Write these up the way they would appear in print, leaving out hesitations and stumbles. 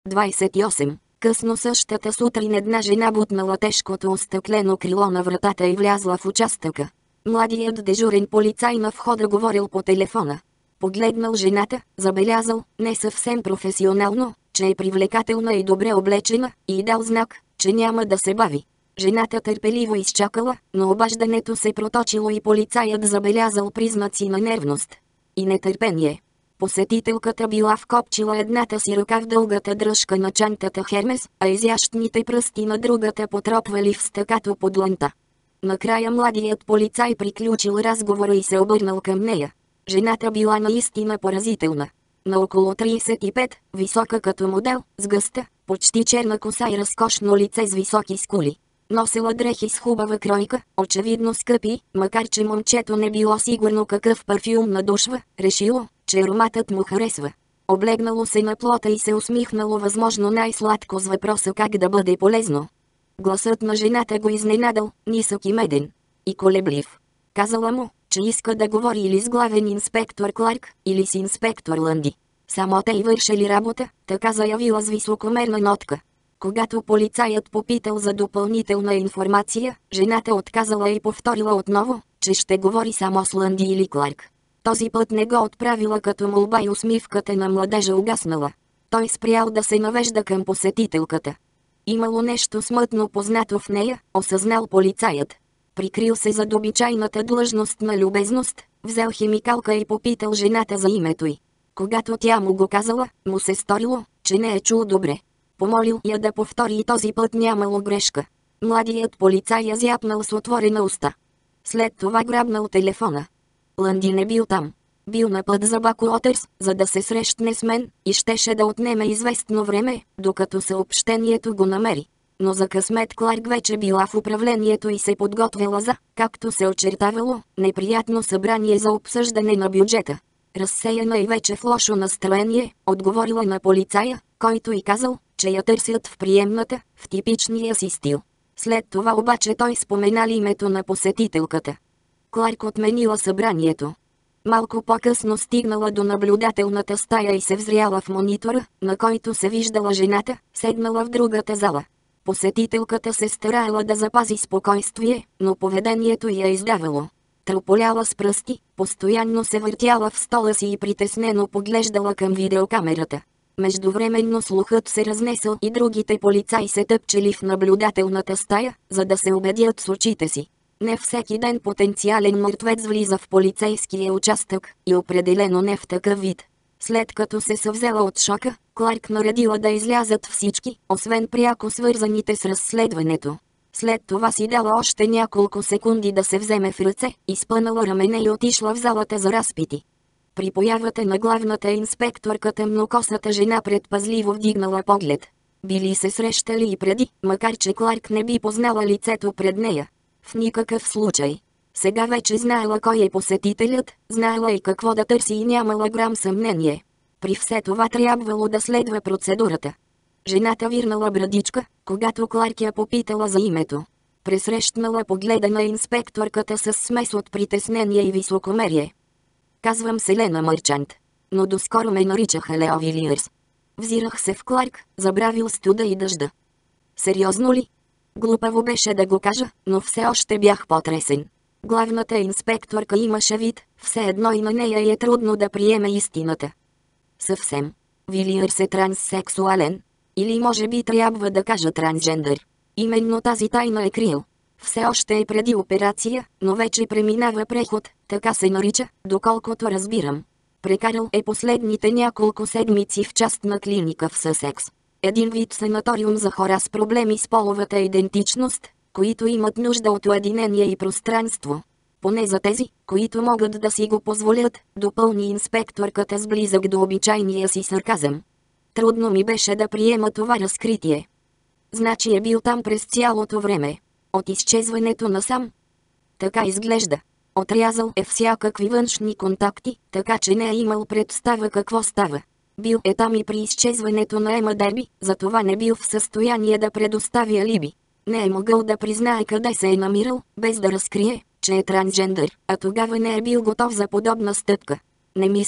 28. Късно същата сутрин една жена бутнала тежкото остъклено крило на вратата и влязла в участъка. Младият дежурен полицай на входа говорил по телефона. Погледнал жената, забелязал, не съвсем професионално, че е привлекателна и добре облечена, и дал знак, че няма да се бави. Жената търпеливо изчакала, но обаждането се проточило и полицаят забелязал признаци на нервност и нетърпение. Посетителката била вкопчила едната си ръка в дългата дръжка на чантата Хермес, а изящните пръсти на другата потропвали в стъкато по дланта. Накрая младият полицай приключил разговора и се обърнал към нея. Жената била наистина поразителна. На около 35, висока като модел, с гъста, почти черна коса и разкошно лице с високи скули. Носела дрехи с хубава кройка, очевидно скъпи, макар че момчето не било сигурно какъв парфюм надушва, решило, че ароматът му харесва. Облегнало се на плота и се усмихнало възможно най-сладко с въпроса как да бъде полезно. Гласът на жената го изненадал, нисък и меден. И колеблив. Казала му, че иска да говори или с главен инспектор Кларк, или с инспектор Лънди. Само те й вършили работа, така заявила с високомерна нотка. Когато полицаят попитал за допълнителна информация, жената отказала и повторила отново, че ще говори само с Лънди или Кларк. Този път не го отправила като молба и усмивката на младежа угаснала. Той спрял да се навежда към посетителката. Имало нещо смътно познато в нея, осъзнал полицаят. Прикрил се зад обичайната длъжност на любезност, взел химикалка и попитал жената за името й. Когато тя му го казала, му се сторило, че не е чул добре. Помолил я да повтори и този път нямало грешка. Младият полицай я зяпнал с отворена уста. След това грабнал телефона. Лънди не бил там. Бил на път за Бакуотърс, за да се срещне с мен, и щеше да отнеме известно време, докато съобщението го намери. Но за късмет Кларк вече била в управлението и се подготвила за, както се очертавало, неприятно събрание за обсъждане на бюджета. Разсеяна и вече в лошо настроение, отговорила на полицая, който й казал, че я търсят в приемната, в типичния си стил. След това обаче той споменали името на посетителката. Кларк отменила събранието. Малко по-късно стигнала до наблюдателната стая и се взряла в монитора, на който се виждала жената, седнала в другата зала. Посетителката се стараела да запази спокойствие, но поведението й я издавало. Трополяла с пръсти, постоянно се въртяла в стола си и притеснено поглеждала към видеокамерата. Междувременно слухът се разнесъл и другите полицаи се тъпчели в наблюдателната стая, за да се убедят с очите си. Не всеки ден потенциален мъртвец влиза в полицейския участък, и определено не в такъв вид. След като се съвзела от шока, Кларк наредила да излязат всички, освен пряко свързаните с разследването. След това си дала още няколко секунди да се вземе в ръце, изпънала рамене и отишла в залата за разпити. При появата на главната инспекторка тъмнокосата жена предпазливо вдигнала поглед. Били се срещали и преди, макар че Кларк не би познала лицето пред нея. В никакъв случай. Сега вече знаела кой е посетителят, знаела и какво да търси и нямала грам съмнение. При все това трябвало да следва процедурата. Жената вирнала брадичка, когато Кларк я попитала за името. Пресрещнала погледа на инспекторката с смес от притеснение и високомерие. Казвам се Лена Мърчант. Но доскоро ме наричаха Лео Вилиърс. Взирах се в Кларк, забравил студа и дъжда. Сериозно ли? Глупаво беше да го кажа, но все още бях потресен. Главната инспекторка имаше вид, все едно и на нея е трудно да приеме истината. Съвсем. Вилиърс е транссексуален. Или може би трябва да кажа трансджендър. Именно тази тайна е крил. Все още е преди операция, но вече преминава преход, така се нарича, доколкото разбирам. Прекарал е последните няколко седмици в частна клиника в Съсекс. Един вид санаториум за хора с проблеми с половата идентичност, които имат нужда от уединение и пространство. Поне за тези, които могат да си го позволят, допълни инспекторката с близък до обичайния си сарказъм. Трудно ми беше да приема това разкритие. Значи е бил там през цялото време. От изчезването насам. Така изглежда. Отрязал е всякакви външни контакти, така че не е имал представа какво става. Бил е там и при изчезването на Ема Дерби, затова не бил в състояние да предостави алиби. Не е могъл да признае къде се е намирал, без да разкрие, че е трансджендър, а тогава не е бил готов за подобна стъпка. Не мисля,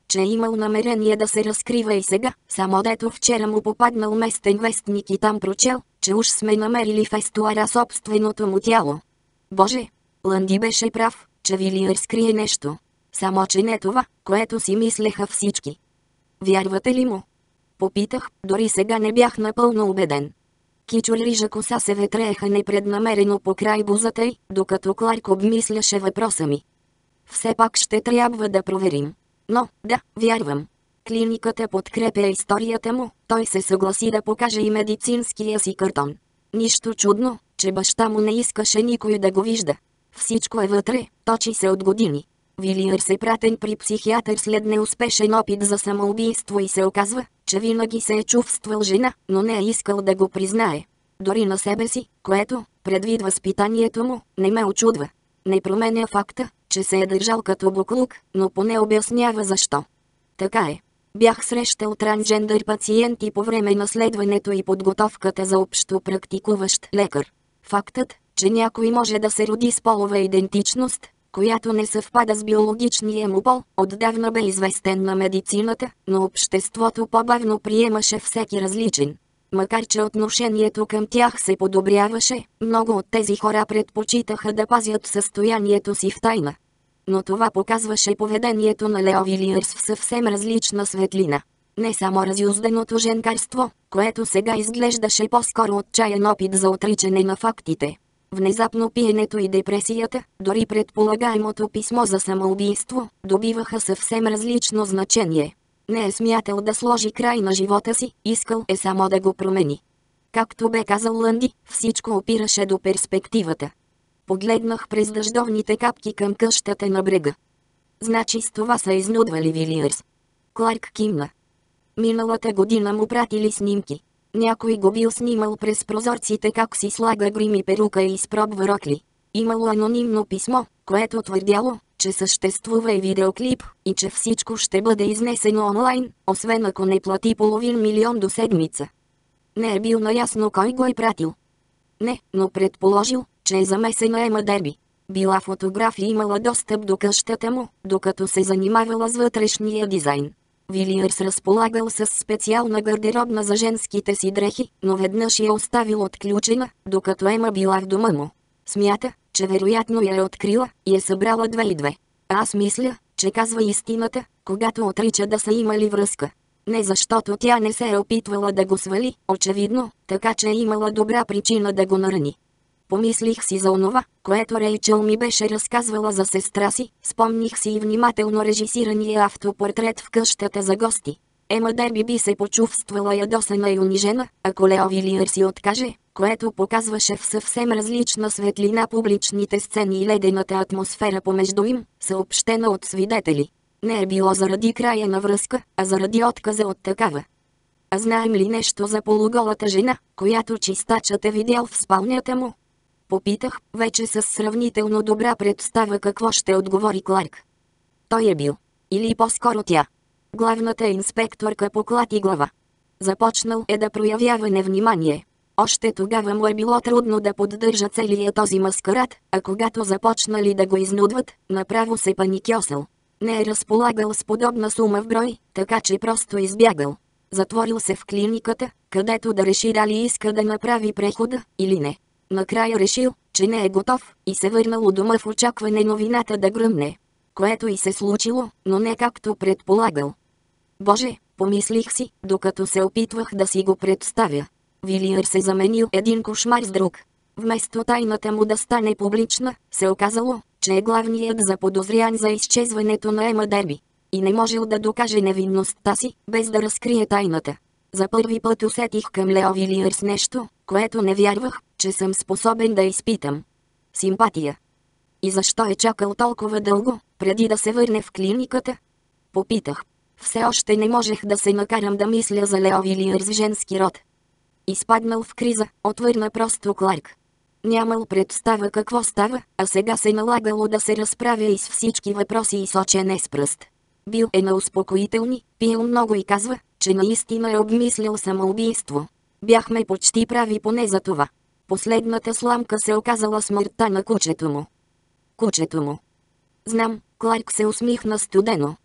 че е имал намерение да се разкрива и сега, само дето вчера му попаднал местен вестник и там прочел, че уж сме намерили в естуара собственото му тяло. Боже! Лънди беше прав, че Вилиърс крие нещо. Само че не това, което си мислеха всички. Вярвате ли му? Попитах, дори сега не бях напълно убеден. Кичур рижа коса се ветрееха непреднамерено по край бузата й, докато Кларк обмисляше въпроса ми. Все пак ще трябва да проверим. Но, да, вярвам. Клиниката подкрепя историята му, той се съгласи да покаже и медицинския си картон. Нищо чудно, че баща му не искаше никой да го вижда. Всичко е вътре, точи се от години. Вилиърс е пратен при психиатър след неуспешен опит за самоубийство и се оказва, че винаги се е чувствал жена, но не е искал да го признае. Дори на себе си, което, предвид възпитанието му, не ме очудва. Не променя факта, че се е държал като буклук, но поне обяснява защо. Така е. Бях срещал трансджендър пациенти по време на следването и подготовката за общо практикуващ лекар. Фактът, че някой може да се роди с полова идентичност, която не съвпада с биологичния му пол, отдавна бе известен на медицината, но обществото по-бавно приемаше всеки различен. Макар че отношението към тях се подобряваше, много от тези хора предпочитаха да пазят състоянието си в тайна. Но това показваше поведението на Лео Вилиърс в съвсем различна светлина. Не само разюзданото женкарство, което сега изглеждаше по-скоро отчаян опит за отричане на фактите. Внезапно пиенето и депресията, дори предполагаемото писмо за самоубийство, добиваха съвсем различно значение. Не е смятал да сложи край на живота си, искал е само да го промени. Както бе казал Лънди, всичко опираше до перспективата. Погледнах през дъждовните капки към къщата на брега. Значи с това са изнудвали Вилиърс. Кларк кимна. Миналата година му пратили снимки. Някой го бил снимал през прозорците как си слага грим и перука и изпробва рокли. Имало анонимно писмо, което твърдяло, че съществува и видеоклип, и че всичко ще бъде изнесено онлайн, освен ако не плати $500 000 до седмица. Не е бил наясно кой го е пратил. Не, но предположил, че е замесена Ема Дерби. Била фотограф и имала достъп до къщата му, докато се занимавала с вътрешния дизайн. Вилиърс разполагал с специална гардеробна за женските си дрехи, но веднъж я оставил отключена, докато Ема била в дома му. Смята, че вероятно я е открила и е събрала 2 и 2. Аз мисля, че казва истината, когато отрича да са имали връзка. Не защото тя не се е опитвала да го свали, очевидно, така че е имала добра причина да го нарани. Помислих си за онова, което Рейчъл ми беше разказвала за сестра си, спомних си и внимателно режисирания автопортрет в къщата за гости. Ема Дерби би се почувствала ядосана и унижена, ако Лео Вилиърс си откаже, което показваше в съвсем различна светлина публичните сцени и ледената атмосфера помежду им, съобщена от свидетели. Не е било заради края на връзка, а заради отказа от такава. А знаем ли нещо за полуголата жена, която чистачът е видял в спалнята му? Попитах, вече с сравнително добра представа какво ще отговори Кларк. Той е бил. Или по-скоро тя. Главната инспекторка поклати глава. Започнал е да проявява невнимание. Още тогава му е било трудно да поддържа целия този маскарад, а когато започнали да го изнудват, направо се паникьосал. Не е разполагал с подобна сума в брой, така че просто избягал. Затворил се в клиниката, където да реши дали иска да направи прехода или не. Накрая решил, че не е готов, и се върнал у дома в очакване новината да гръмне. Което и се случило, но не както предполагал. Боже, помислих си, докато се опитвах да си го представя. Вилиърс се заменил един кошмар с друг. Вместо тайната му да стане публична, се оказало, че е главният заподозрян за изчезването на Ема Дерби. И не можел да докаже невинността си, без да разкрие тайната. За първи път усетих към Лео Вилиърс нещо, което не вярвах, че съм способен да изпитам. Симпатия. И защо е чакал толкова дълго, преди да се върне в клиниката? Попитах. Все още не можех да се накарам да мисля за Лео Вилиърс женски род. Изпаднал в криза, отвърна просто Кларк. Нямал представа какво става, а сега се налагало да се разправя и с всички въпроси и сочене с пръст. Бил е на успокоителни, пил много и казва, че наистина е обмислил самоубийство. Бяхме почти прави поне за това. Последната сламка се оказала смъртта на кучето му. Кучето му. Знам, Кларк се усмихна студено.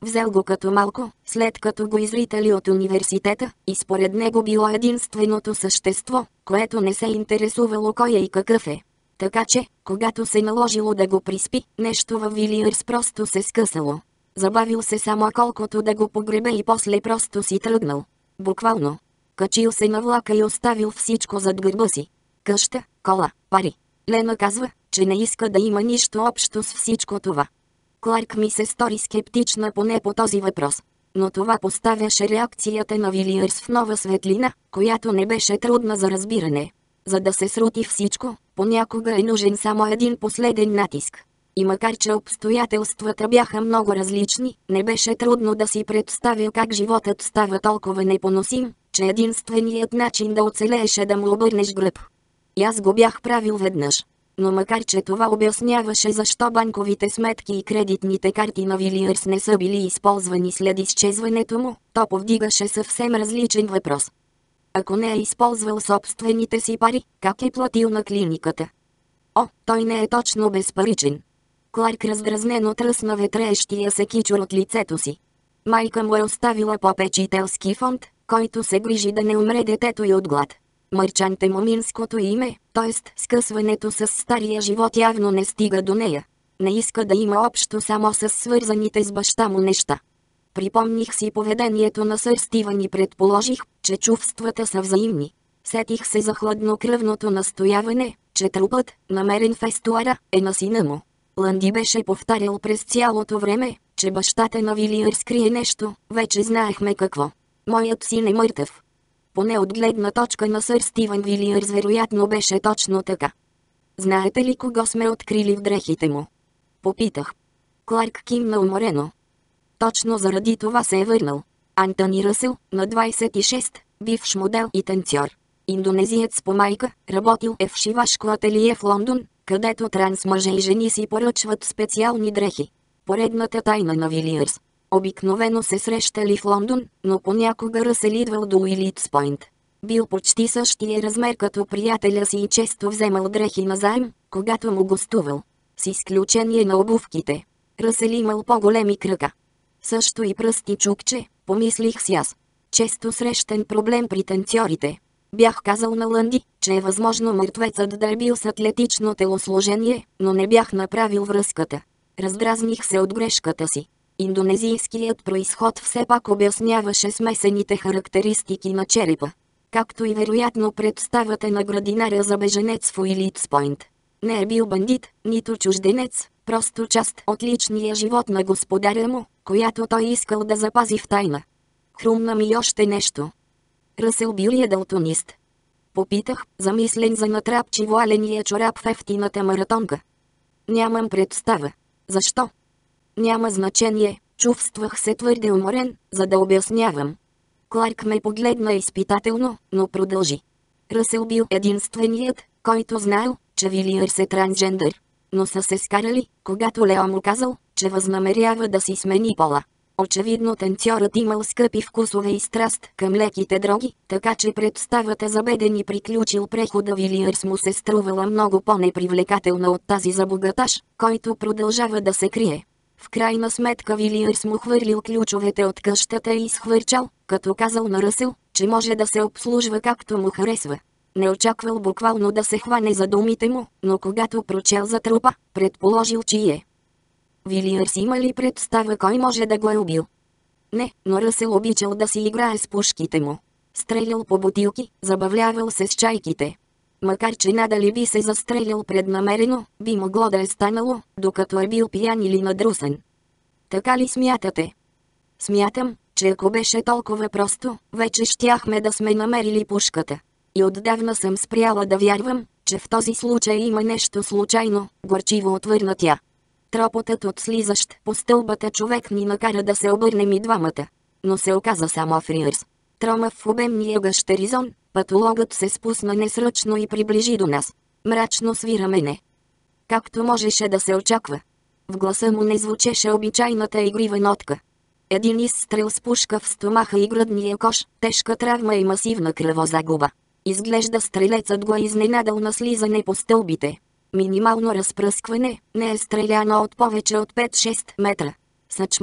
взел го като малко, след като го изритали от университета, и според него било единственото същество, което не се интересувало кой е и какъв е. Така че, когато се наложило да го приспи, нещо във Вилиърс просто се скъсало. Забавил се само колкото да го погребе и после просто си тръгнал. Буквално. Качил се на влака и оставил всичко зад гърба си. Къща, кола, пари. Лена казва, че не иска да има нищо общо с всичко това. Кларк ми се стори скептична поне по този въпрос. Но това поставяше реакцията на Вилиърс в нова светлина, която не беше трудна за разбиране. За да се срути всичко, понякога е нужен само един последен натиск. И макар че обстоятелствата бяха много различни, не беше трудно да си представя как животът става толкова непоносим, че единственият начин да оцелееш е да му обърнеш гръб. И аз го бях правил веднъж. Но макар че това обясняваше защо банковите сметки и кредитните карти на Вилиърс не са били използвани след изчезването му, то повдигаше съвсем различен въпрос. Ако не е използвал собствените си пари, как е платил на клиниката? О, той не е точно безпаричен. Кларк раздразнено тръсна ветреещия се кичур от лицето си. Майка му е оставила попечителски фонд, който се грижи да не умре детето и от глад. Мърчант е моминското име, т.е. скъсването с стария живот явно не стига до нея. Не иска да има общо само с свързаните с баща му неща. Припомних си поведението на сър Стивън и предположих, че чувствата са взаимни. Сетих се за хладнокръвното настояване, че трупът, намерен в естуара, е на сина му. Лънди беше повтарял през цялото време, че бащата на Вилиърс крие нещо, вече знаехме какво. Моят син е мъртъв. Поне от гледна точка на сър Стивън Вилиърс вероятно беше точно така. Знаете ли кого сме открили в дрехите му? Попитах. Кларк кимна уморено. Точно заради това се е върнал. Антони Ръсел, на 26, бивш модел и танцор. Индонезиец по майка, работил е в шивашко ателие в Лондон, където транс мъже и жени си поръчват специални дрехи. Поредната тайна на Вилиърс. Обикновено се срещали в Лондон, но понякога Ръсел идвал до Уилитс Пойнт. Бил почти същия размер като приятеля си и често вземал дрехи назаем, когато му гостувал. С изключение на обувките. Ръсел имал по-големи крака. Също и пръсти чукче, помислих си аз. Често срещан проблем при танцорите. Бях казал на Лънди, че е възможно мъртвецът да е бил с атлетично телосложение, но не бях направил връзката. Раздразних се от грешката си. Индонезийският произход все пак обясняваше смесените характеристики на черепа. Както и вероятно представата на градинаря за беженец в Уилитс Пойнт. Не е бил бандит, нито чужденец, просто част от личния живот на господаря му, която той искал да запази в тайна. Хрумна ми още нещо. Ръсел бил ли е далтонист? Попитах, замислен за натрапчиво аления чорап в ефтината маратонка. Нямам представа. Защо? Няма значение, чувствах се твърде уморен, за да обяснявам. Кларк ме погледна изпитателно, но продължи. Ръсел бил единственият, който знаел, че Вилиърс е трансджендър. Но са се скарали, когато Лео му казал, че възнамерява да си смени пола. Очевидно танцорът имал скъпи вкусове и страст към леките дроги, така че представата за беден и приключил прехода Вилиърс му се струвала много по-непривлекателна от тази за богаташ, който продължава да се крие. В крайна сметка Вилиърс му хвърлил ключовете от къщата и изхвърчал, като казал на Ръсел, че може да се обслужва както му харесва. Не очаквал буквално да се хване за думите му, но когато прочел за трупа, предположил чие. Вилиърс има ли представа кой може да го е убил? Не, но Ръсел обичал да си играе с пушките му. Стрелял по бутилки, забавлявал се с чайките. Макар че надали би се застрелял преднамерено, би могло да е станало, докато е бил пиян или надрусен. Така ли смятате? Смятам, че ако беше толкова просто, вече щяхме да сме намерили пушката. И отдавна съм спряла да вярвам, че в този случай има нещо случайно, горчиво отвърна тя. Тропотът от слизащ по стълбата човек ни накара да се обърнем и двамата. Но се оказа само Фриърс. Трома в обемния гъщеризон, патологът се спусна несръчно и приближи до нас. Мрачно свира мене. Както можеше да се очаква. В гласа му не звучеше обичайната игрива нотка. Един изстрел с пушка в стомаха и гръдния кош, тежка травма и масивна кръвозагуба. Изглежда стрелецът го е изненадал на слизане по стълбите. Минимално разпръскване, не е стреляно от повече от 5-6 метра. Съчмите,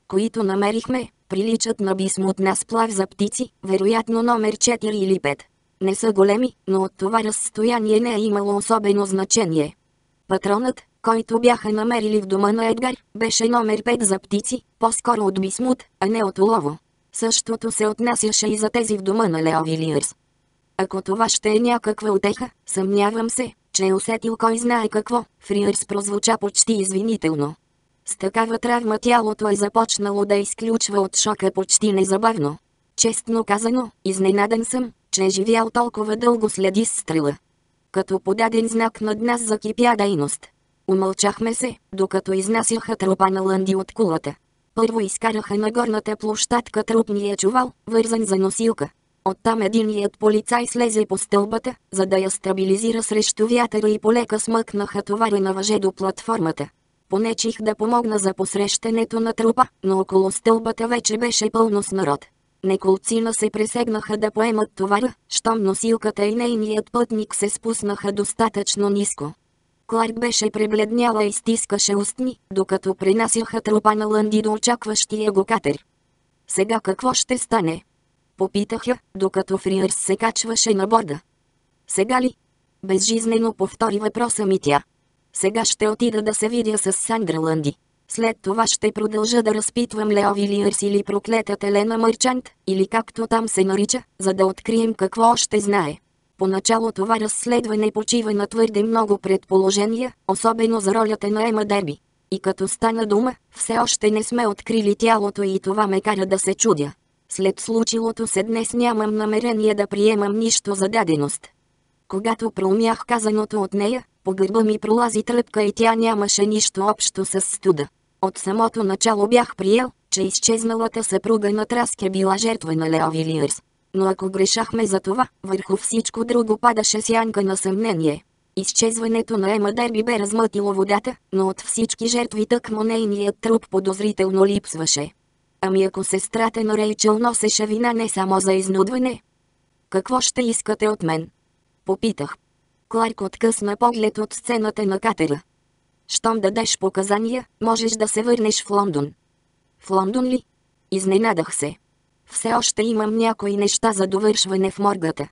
които намерихме, приличат на бисмутна сплав за птици, вероятно номер 4 или 5. Не са големи, но от това разстояние не е имало особено значение. Патронът, който бяха намерили в дома на Едгар, беше номер 5 за птици, по-скоро от бисмут, а не от олово. Същото се отнасяше и за тези в дома на Лео Вилиърс. Ако това ще е някаква утеха, съмнявам се, че е усетил кой знае какво, Фриърс прозвуча почти извинително. С такава травма тялото е започнало да изключва от шока почти незабавно. Честно казано, изненадан съм, че е живял толкова дълго след изстрела. Като подаден знак над нас закипя дейност. Умълчахме се, докато изнасяха трупа на Лънди от кулата. Първо изкараха на горната площадка трупния чувал, вързан за носилка. Оттам единият полицай слезе по стълбата, за да я стабилизира срещу вятъра и полека смъкнаха товара на въже до платформата. Понечих да помогна за посрещането на трупа, но около стълбата вече беше пълно с народ. Неколцина се пресегнаха да поемат товара, щом носилката и нейният пътник се спуснаха достатъчно ниско. Кларк беше пребледняла и стискаше устни, докато пренасяха трупа на Лънди до очакващия го катер. Сега какво ще стане? Попитах я, докато Фриърс се качваше на борда. Сега ли? Безжизнено повтори въпроса ми тя. Сега ще отида да се видя с Сандра Лънди. След това ще продължа да разпитвам Лео Вилиърс или проклетата Лена Мърчант, или както там се нарича, за да открием какво още знае. Поначало това разследване почива на твърде много предположения, особено за ролята на Ема Дерби. И като стана дума, все още не сме открили тялото и това ме кара да се чудя. След случилото се днес нямам намерение да приемам нищо за даденост. Когато проумях казаното от нея, по гърба ми пролази тръпка и тя нямаше нищо общо с студа. От самото начало бях приел, че изчезналата съпруга на Траске била жертва на Лео Вилиърс. Но ако грешахме за това, върху всичко друго падаше сянка на съмнение. Изчезването на Ема Дерби бе размътило водата, но от всички жертви тъкмо нейният труп подозрително липсваше. Ами ако сестрата на Рейчъл носеше вина не само за изнудване? Какво ще искате от мен? Попитах. Кларк откъсна поглед от сцената на катера. Щом дадеш показания, можеш да се върнеш в Лондон. В Лондон ли? Изненадах се. Все още имам някои неща за довършване в моргата.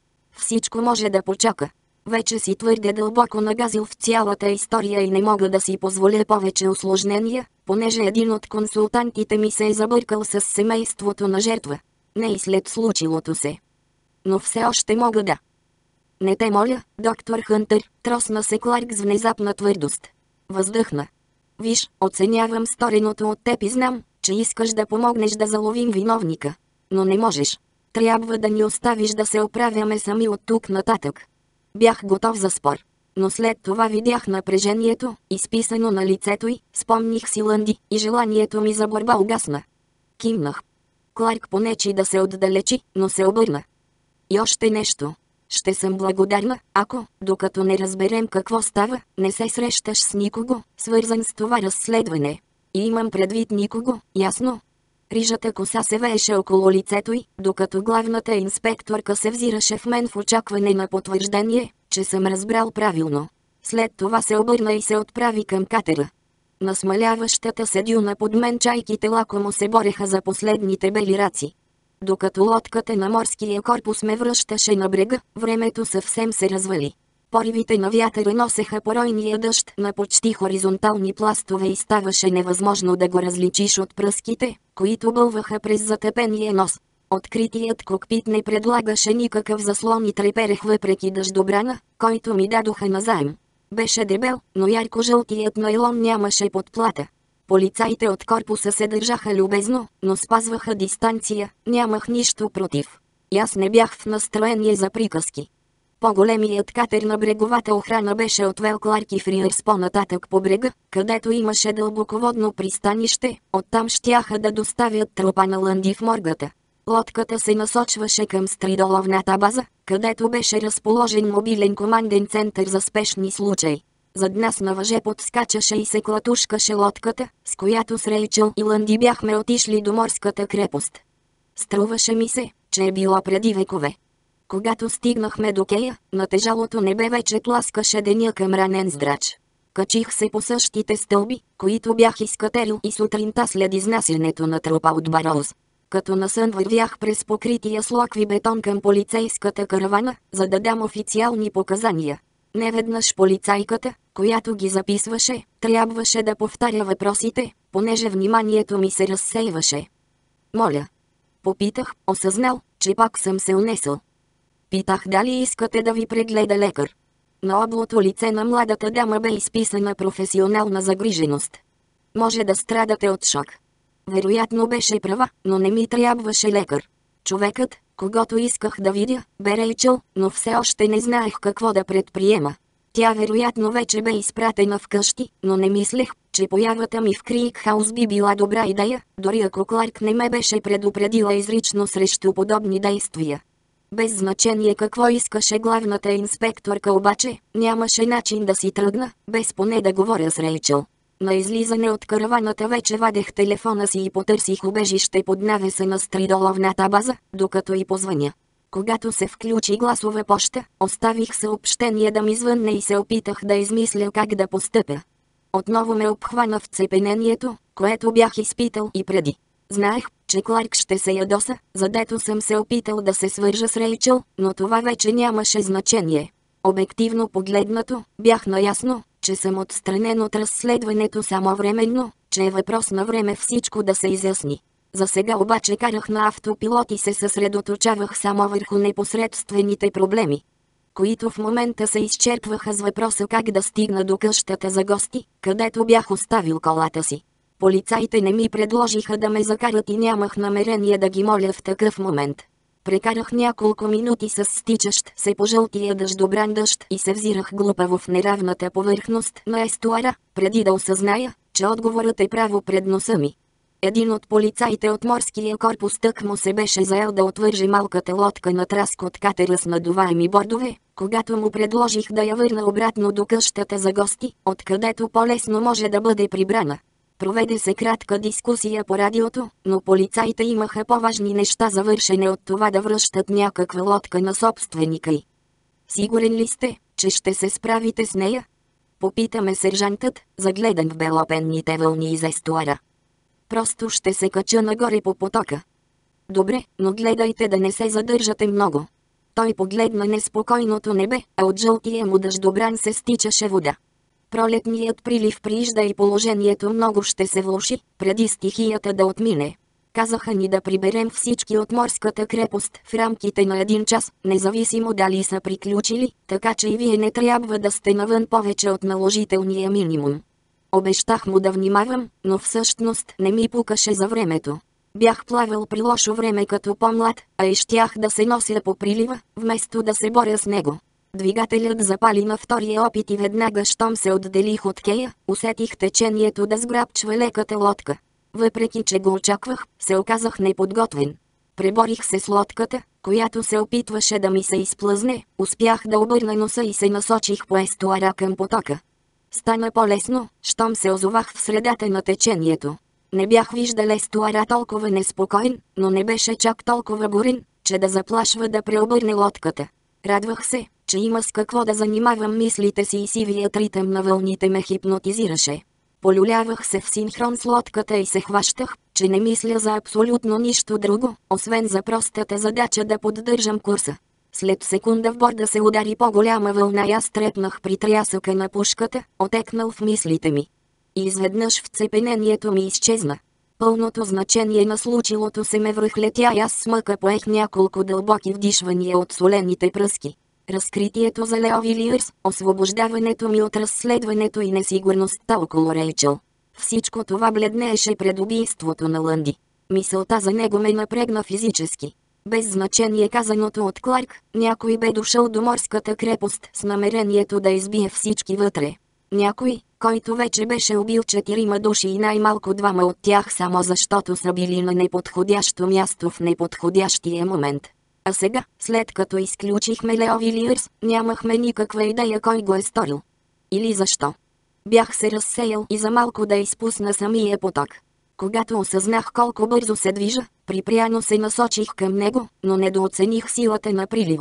Всичко може да почака. Вече си твърде дълбоко нагазил в цялата история и не мога да си позволя повече усложнения, понеже един от консултантите ми се е забъркал с семейството на жертва. Не и след случилото се. Но все още мога да. Не те моля, доктор Хънтър, тросна се Кларк с внезапна твърдост. Въздъхна. Виж, оценявам стореното от теб и знам, че искаш да помогнеш да заловим виновника. Но не можеш. Трябва да ни оставиш да се оправяме сами от тук нататък. Бях готов за спор. Но след това видях напрежението, изписано на лицето й, спомних си Лънди и желанието ми за борба угасна. Кимнах. Кларк понечи да се отдалечи, но се обърна. И още нещо. Ще съм благодарна, ако, докато не разберем какво става, не се срещаш с никого, свързан с това разследване. И имам предвид никого, ясно? Рижата коса се вееше около лицето й, докато главната инспекторка се взираше в мен в очакване на потвърждение, че съм разбрал правилно. След това се обърна и се отправи към катера. На смаляващата се дюна под мен чайките лакомо се бореха за последните бели раци. Докато лодката на морския корпус ме връщаше на брега, времето съвсем се развали. Поривите на вятъра носеха поройния дъжд на почти хоризонтални пластове и ставаше невъзможно да го различиш от пръските, които бълваха през затъпения нос. Откритият кокпит не предлагаше никакъв заслон и треперех въпреки дъждобрана, който ми дадоха назаем. Беше дебел, но ярко-жълтият найлон нямаше подплата. Полицаите от корпуса се държаха любезно, но спазваха дистанция, нямах нищо против. И аз не бях в настроение за приказки. По-големият катер на бреговата охрана беше отвел Кларк и Фриърс по-нататък по брега, където имаше дълбоководно пристанище, оттам щяха да доставят трупа на Лънди в моргата. Лодката се насочваше към стридоловната база, където беше разположен мобилен команден център за спешни случаи. Зад нас на въже подскачаше и се клатушкаше лодката, с която с Рейчъл и Лънди бяхме отишли до морската крепост. Струваше ми се, че е било преди векове. Когато стигнахме до кея, на тежалото небе вече тласкаше деня към ранен здрач. Качих се по същите стълби, които бях изкатерил и сутринта след изнасянето на трупа от Бароуз. Като на сън вървях през покрития с локви бетон към полицейската каравана, за да дам официални показания. Неведнъж полицайката, която ги записваше, трябваше да повтаря въпросите, понеже вниманието ми се разсейваше. Моля. Попитах, осъзнал, че пак съм се унесъл. Питах дали искате да ви прегледа лекар. На облото лице на младата дама бе изписана професионална загриженост. Може да страдате от шок. Вероятно беше права, но не ми трябваше лекар. Човекът, когото исках да видя, бе Рейчъл, но все още не знаех какво да предприема. Тя вероятно вече бе изпратена вкъщи, но не мислех, че появата ми в Крийкхаус би била добра идея, дори ако Кларк не ме беше предупредила изрично срещу подобни действия. Без значение какво искаше главната инспекторка обаче, нямаше начин да си тръгна, без поне да говоря с Рейчъл. На излизане от караваната вече вадех телефона си и потърсих убежище под навеса на стридоловната база, докато й позвъня. Когато се включи гласова поща, оставих съобщение да ми звънне и се опитах да измисля как да постъпя. Отново ме обхвана вцепенението, което бях изпитал и преди. Знаех, че Кларк ще се ядоса, задето съм се опитал да се свържа с Рейчъл, но това вече нямаше значение. Обективно погледнато, бях наясно, че съм отстранен от разследването само временно, че е въпрос на време всичко да се изясни. За сега обаче карах на автопилот и се съсредоточавах само върху непосредствените проблеми, които в момента се изчерпваха с въпроса как да стигна до къщата за гости, където бях оставил колата си. Полицаите не ми предложиха да ме закарат и нямах намерение да ги моля в такъв момент. Прекарах няколко минути с стичащ се по жълтия дъждобран дъжд и се взирах глупаво в неравната повърхност на естуара, преди да осъзная, че отговорът е право пред носа ми. Един от полицаите от морския корпус тъкмо се беше заел да отвърже малката лодка на траск от катера с надуваеми бордове, когато му предложих да я върна обратно до къщата за гости, откъдето по-лесно може да бъде прибрана. Проведе се кратка дискусия по радиото, но полицаите имаха по-важни неща за вършене от това да връщат някаква лодка на собственика й. Сигурен ли сте, че ще се справите с нея? Попитаме сержантът, загледан в белопенните вълни из естуара. Просто ще се кача нагоре по потока. Добре, но гледайте да не се задържате много. Той погледна неспокойното небе, а от жълтия му дъждобран се стичаше вода. Пролетният прилив приижда и положението много ще се влоши, преди стихията да отмине. Казаха ни да приберем всички от морската крепост в рамките на 1 час, независимо дали са приключили, така че и вие не трябва да сте навън повече от наложителния минимум. Обещах му да внимавам, но всъщност не ми пукаше за времето. Бях плавал при лошо време като по-млад, а и щях да се нося по прилива, вместо да се боря с него. Двигателят запали на втория опит и веднага щом се отделих от кея, усетих течението да сграбчва леката лодка. Въпреки че го очаквах, се оказах неподготвен. Преборих се с лодката, която се опитваше да ми се изплъзне, успях да обърна носа и се насочих по естуара към потока. Стана по-лесно, щом се озовах в средата на течението. Не бях виждал естуара толкова неспокоен, но не беше чак толкова бурен, че да заплашва да преобърне лодката. Радвах се, че има с какво да занимавам мислите си и сивият ритъм на вълните ме хипнотизираше. Полюлявах се в синхрон с лодката и се хващах, че не мисля за абсолютно нищо друго, освен за простата задача да поддържам курса. След секунда в борда се удари по-голяма вълна и аз трепнах при трясъка на пушката, отекнал в мислите ми. И изведнъж вцепенението ми изчезна. Пълното значение на случилото се ме връхлетя и аз с мъка поех няколко дълбоки вдишвания от солените пръски. Разкритието за Лео Вилиърс, освобождаването ми от разследването и несигурността около Рейчъл. Всичко това бледнееше пред убийството на Лънди. Мисълта за него ме напрегна физически. Без значение казаното от Кларк, някой бе дошъл до морската крепост с намерението да избие всички вътре. Някой, който вече беше убил 4 души и най-малко 2 от тях само защото са били на неподходящо място в неподходящия момент. А сега, след като изключихме Лео Вилиърс, нямахме никаква идея кой го е сторил. Или защо. Бях се разсеял и за малко да изпусна самия поток. Когато осъзнах колко бързо се движа, припряно се насочих към него, но недооцених силата на прилива.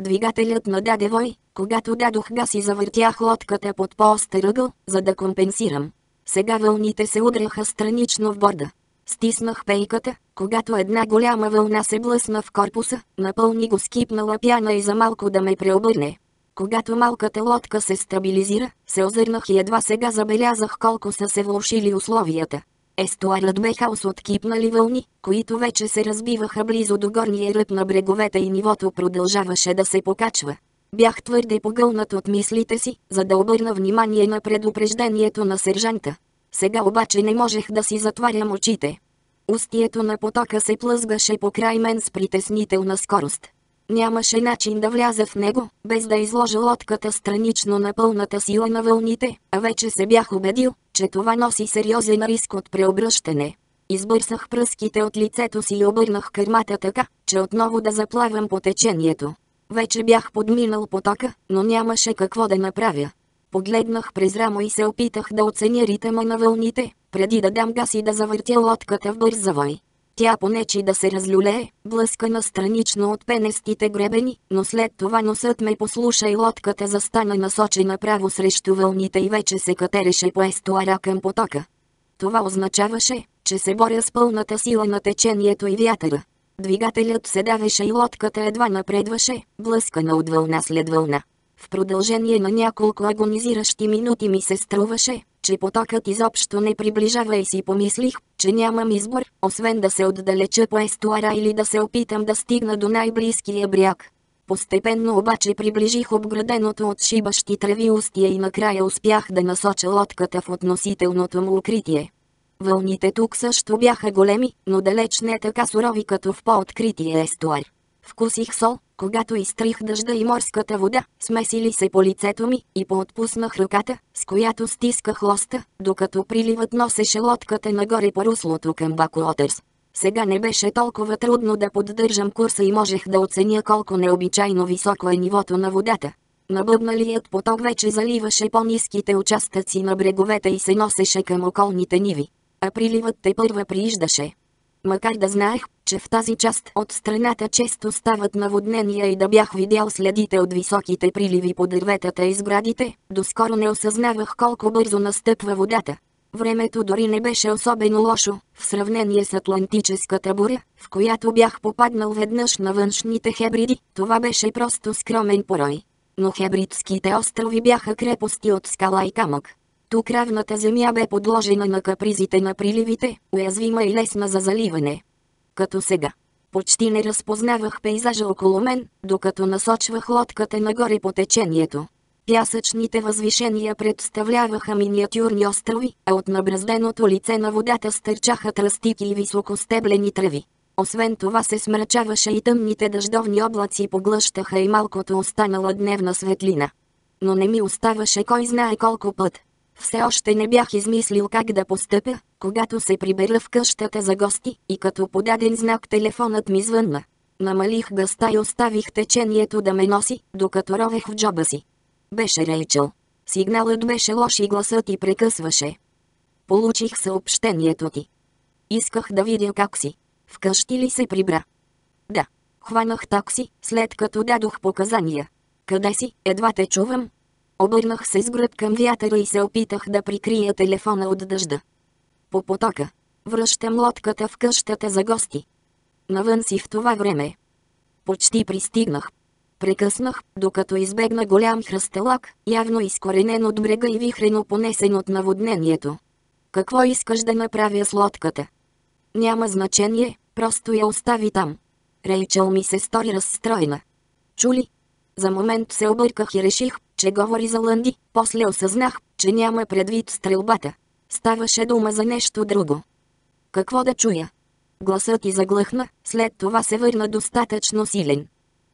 Двигателят нададе вой, когато дадох газ и завъртях лодката под по-остър ъгъл, за да компенсирам. Сега вълните се удряха странично в борда. Стиснах пейката, когато една голяма вълна се блъсна в корпуса, напълни го с кипнала пяна и за малко да ме преобърне. Когато малката лодка се стабилизира, се озърнах и едва сега забелязах колко са се влошили условията. Естуарът бе хаос от кипнали вълни, които вече се разбиваха близо до горния ръб на бреговете и нивото продължаваше да се покачва. Бях твърде погълнат от мислите си, за да обърна внимание на предупреждението на сержанта. Сега обаче не можех да си затварям очите. Устието на потока се плъзгаше покрай мен с притеснителна скорост. Нямаше начин да вляза в него, без да изложа лодката странично на пълната сила на вълните, а вече се бях убедил, че това носи сериозен риск от преобръщане. Избърсах пръските от лицето си и обърнах кърмата така, че отново да заплавам по течението. Вече бях подминал потока, но нямаше какво да направя. Погледнах през рамо и се опитах да оценя ритъма на вълните, преди да дам газ и да завъртя лодката в бърз завой. Тя понечи да се разлюлее, блъскана странично от пенестите гребени, но след това носът ме послуша и лодката застана насочена право срещу вълните и вече се катереше по естуара към потока. Това означаваше, че се боря с пълната сила на течението и вятъра. Двигателят се давеше и лодката едва напредваше, блъскана от вълна след вълна. В продължение на няколко агонизиращи минути ми се струваше, че потокът изобщо не приближава и си помислих, че нямам избор, освен да се отдалеча по естуара или да се опитам да стигна до най-близкия бряг. Постепенно обаче приближих обграденото от шибащи треви устия и накрая успях да насоча лодката в относителното му укритие. Вълните тук също бяха големи, но далеч не така сурови като в по-открития естуар. Вкусих сол, когато изтрих дъжда и морската вода, смесили се по лицето ми и поотпуснах ръката, с която стисках лоста, докато приливът носеше лодката нагоре по руслото към Бакуотърс. Сега не беше толкова трудно да поддържам курса и можех да оценя колко необичайно високо е нивото на водата. Набъбналият поток вече заливаше по-ниските участъци на бреговете и се носеше към околните ниви, а приливът тепърва прииждаше. Макар да знаех, че в тази част от страната често стават наводнения и да бях видял следите от високите приливи по дърветата и сградите, доскоро не осъзнавах колко бързо настъпва водата. Времето дори не беше особено лошо, в сравнение с Атлантическата буря, в която бях попаднал веднъж на външните Хебриди, това беше просто скромен порой. Но Хебридските острови бяха крепости от скала и камък. Тук равната земя бе подложена на капризите на приливите, уязвима и лесна за заливане. Като сега. Почти не разпознавах пейзажа около мен, докато насочвах лодката нагоре по течението. Пясъчните възвишения представляваха миниатюрни острови, а от набразденото лице на водата стърчаха тръстики и високостеблени треви. Освен това се смрачаваше и тъмните дъждовни облаци поглъщаха и малкото останала дневна светлина. Но не ми оставаше кой знае колко път. Все още не бях измислил как да постъпя, когато се прибера в къщата за гости и като подаден знак телефонът ми звънна. Намалих гъста и оставих течението да ме носи, докато ровех в джоба си. Беше Рейчъл. Сигналът беше лош и гласът й прекъсваше. Получих съобщението ти. Исках да видя как си. Вкъщи ли се прибра? Да. Хванах такси, след като дадох показания. Къде си? Едва те чувам. Обърнах се с гръб към вятъра и се опитах да прикрия телефона от дъжда. По потока. Връщам лодката в къщата за гости. Навън си в това време. Почти пристигнах. Прекъснах, докато избегна голям хръстелак, явно изкоренен от брега и вихрено понесен от наводнението. Какво искаш да направя с лодката? Няма значение, просто я остави там. Рейчъл ми се стори разстроена. Чули? За момент се обърках и реших, че говори за Лънди, после осъзнах, че няма предвид стрелбата. Ставаше дума за нещо друго. Какво да чуя? Гласът й заглъхна, след това се върна достатъчно силен.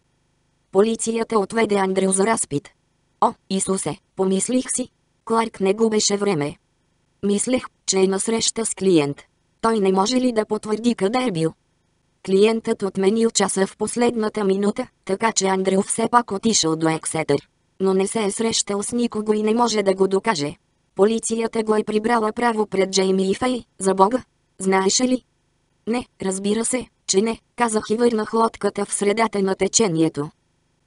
Полицията отведе Андрю за разпит. О, Исусе, помислих си. Кларк не губеше време. Мислех, че е насреща с клиент. Той не може ли да потвърди къде е бил? Клиентът отменил часа в последната минута, така че Андрю все пак отишъл до Ексетър. Но не се е срещал с никого и не може да го докаже. Полицията го е прибрала право пред Джейми и Фей, за Бога. Знаеше ли? Не, разбира се, че не, казах и върнах лодката в средата на течението.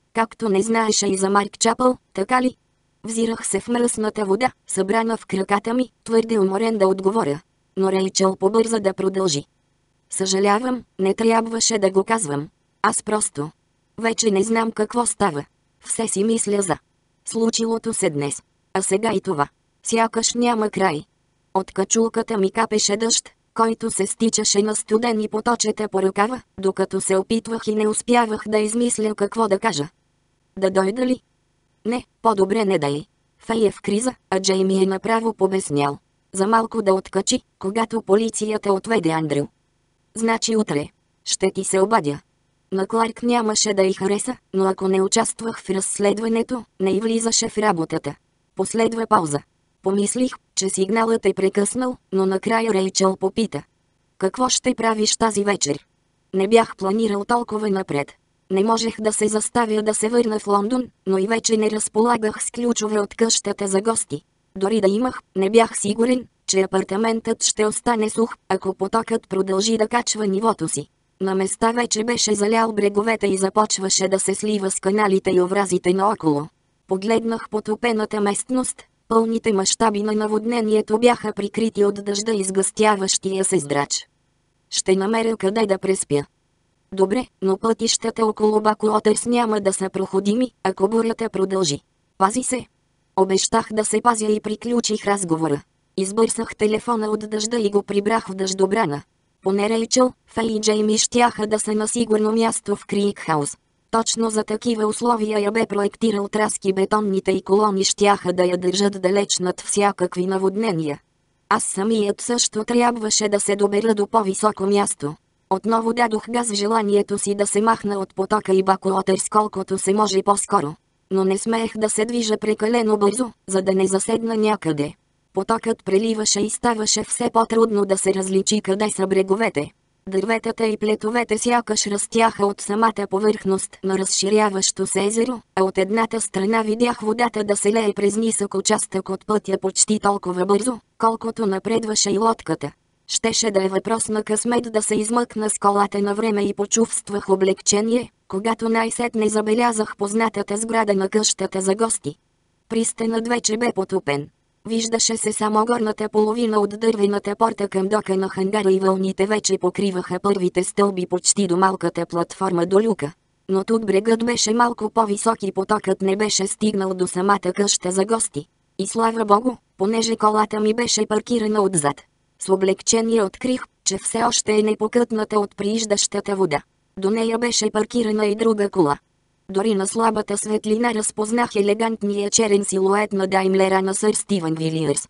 Както не знаеше и за Марк Чапъл, така ли? Взирах се в мръсната вода, събрана в краката ми, твърде уморен да отговоря. Но Рейчъл побърза да продължи. Съжалявам, не трябваше да го казвам. Аз просто вече не знам какво става. Все си мисля за случилото се днес. А сега и това. Сякаш няма край. От качулката ми капеше дъжд, който се стичаше на студени поточета по ръкава, докато се опитвах и не успявах да измисля какво да кажа. Да дойда ли? Не, по-добре не дай. Фей е в криза, а Джейми е направо побеснял. За малко да откачи, когато полицията отведе Андрю. Значи утре ще ти се обадя. На Кларк нямаше да й хареса, но ако не участвах в разследването, не й влизаше в работата. Последва пауза. Помислих, че сигналът е прекъснал, но накрая Рейчъл попита. Какво ще правиш тази вечер? Не бях планирал толкова напред. Не можех да се заставя да се върна в Лондон, но и вече не разполагах с ключове от къщата за гости. Дори да имах, не бях сигурен, че апартаментът ще остане сух, ако потокът продължи да качва нивото си. На места вече беше залял бреговете и започваше да се слива с каналите и овразите наоколо. Погледнах потопената местност, пълните мащаби на наводнението бяха прикрити от дъжда и сгъстяващия се здрач. Ще намеря къде да преспя. Добре, но пътищата около Бакуотърс няма да са проходими, ако бурята продължи. Пази се. Обещах да се пазя и приключих разговора. Избърсах телефона от дъжда и го прибрах в дъждобрана. Поне Рейчъл, Фей и Джейми щяха да са на сигурно място в Крикхаус. Точно за такива условия я бе проектирал Траски, бетонните и колони щяха да я държат далеч над всякакви наводнения. Аз самият също трябваше да се добера до по-високо място. Отново дадох газ в желанието си да се махна от потока и Бакуотърс колкото се може по-скоро. Но не смеех да се движа прекалено бързо, за да не заседна някъде. Потокът преливаше и ставаше все по-трудно да се различи къде са бреговете. Дърветата и плетовете сякаш растяха от самата повърхност на разширяващо се езеро, а от едната страна видях водата да се лее през нисък участък от пътя почти толкова бързо, колкото напредваше и лодката. Щеше да е въпрос на късмет да се измъкна с колата на време и почувствах облегчение, когато най-сетне забелязах познатата сграда на къщата за гости. Пристанът вече бе потопен. Виждаше се само горната половина от дървената порта към дока на хангара и вълните вече покриваха първите стълби почти до малката платформа до люка. Но тук брегът беше малко по-висок и потокът не беше стигнал до самата къща за гости. И слава богу, понеже колата ми беше паркирана отзад. С облегчение открих, че все още е непокътната от прииждащата вода. До нея беше паркирана и друга кола. Дори на слабата светлина разпознах елегантния черен силует на Даймлера на сър Стивън Вилиърс.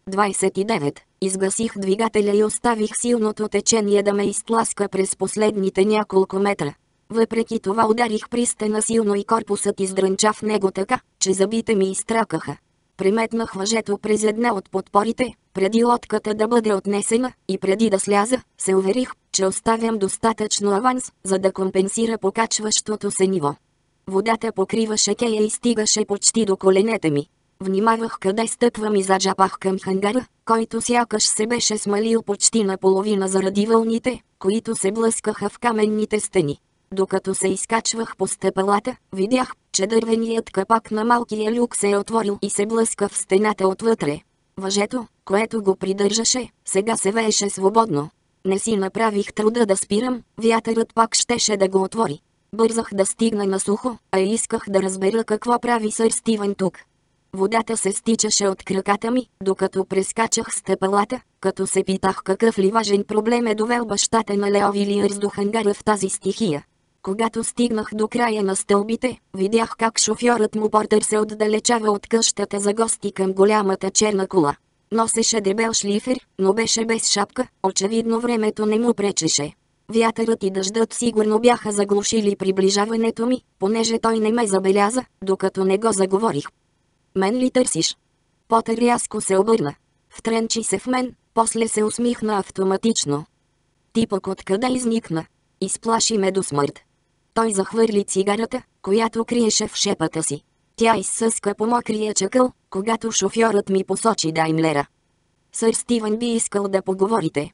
29. Изгасих двигателя и оставих силното течение да ме изтласка през последните няколко метра. Въпреки това ударих пристана силно и корпусът издрънча в него така, че зъбите ми изтракаха. Преметнах въжето през една от подпорите, преди лодката да бъде отнесена, и преди да сляза, се уверих, че оставям достатъчно аванс, за да компенсира покачващото се ниво. Водата покриваше кея и стигаше почти до коленете ми. Внимавах къде стъпвам и заджапах към хангара, който сякаш се беше смалил почти наполовина заради вълните, които се блъскаха в каменните стени. Докато се изкачвах по стъпалата, видях, че дървеният капак на малкия люк се е отворил и се блъска в стената отвътре. Въжето, което го придържаше, сега се вееше свободно. Не си направих труда да спирам, вятърът пак щеше да го отвори. Бързах да стигна на сухо, а исках да разбера какво прави сър Стивън тук. Водата се стичаше от краката ми, докато прескачах стъпалата, като се питах какъв ли важен проблем е довел бащата на Лео Вилиърс до хангара в тази стихия. Когато стигнах до края на стълбите, видях как шофьорът му Портър се отдалечава от къщата за гости към голямата черна кола. Носеше дебел шлифер, но беше без шапка, очевидно времето не му пречеше. Вятърът и дъждът сигурно бяха заглушили приближаването ми, понеже той не ме забеляза, докато не го заговорих. Мен ли търсиш? Потър рязко се обърна. Втренчи се в мен, после се усмихна автоматично. Ти пък откъде изникна? Изплаши ме до смърт. Той захвърли цигарата, която криеше в шепата си. Тя изсъска по мокрия чакъл, когато шофьорът ми посочи Даймлера. Сър Стивън би искал да поговорите.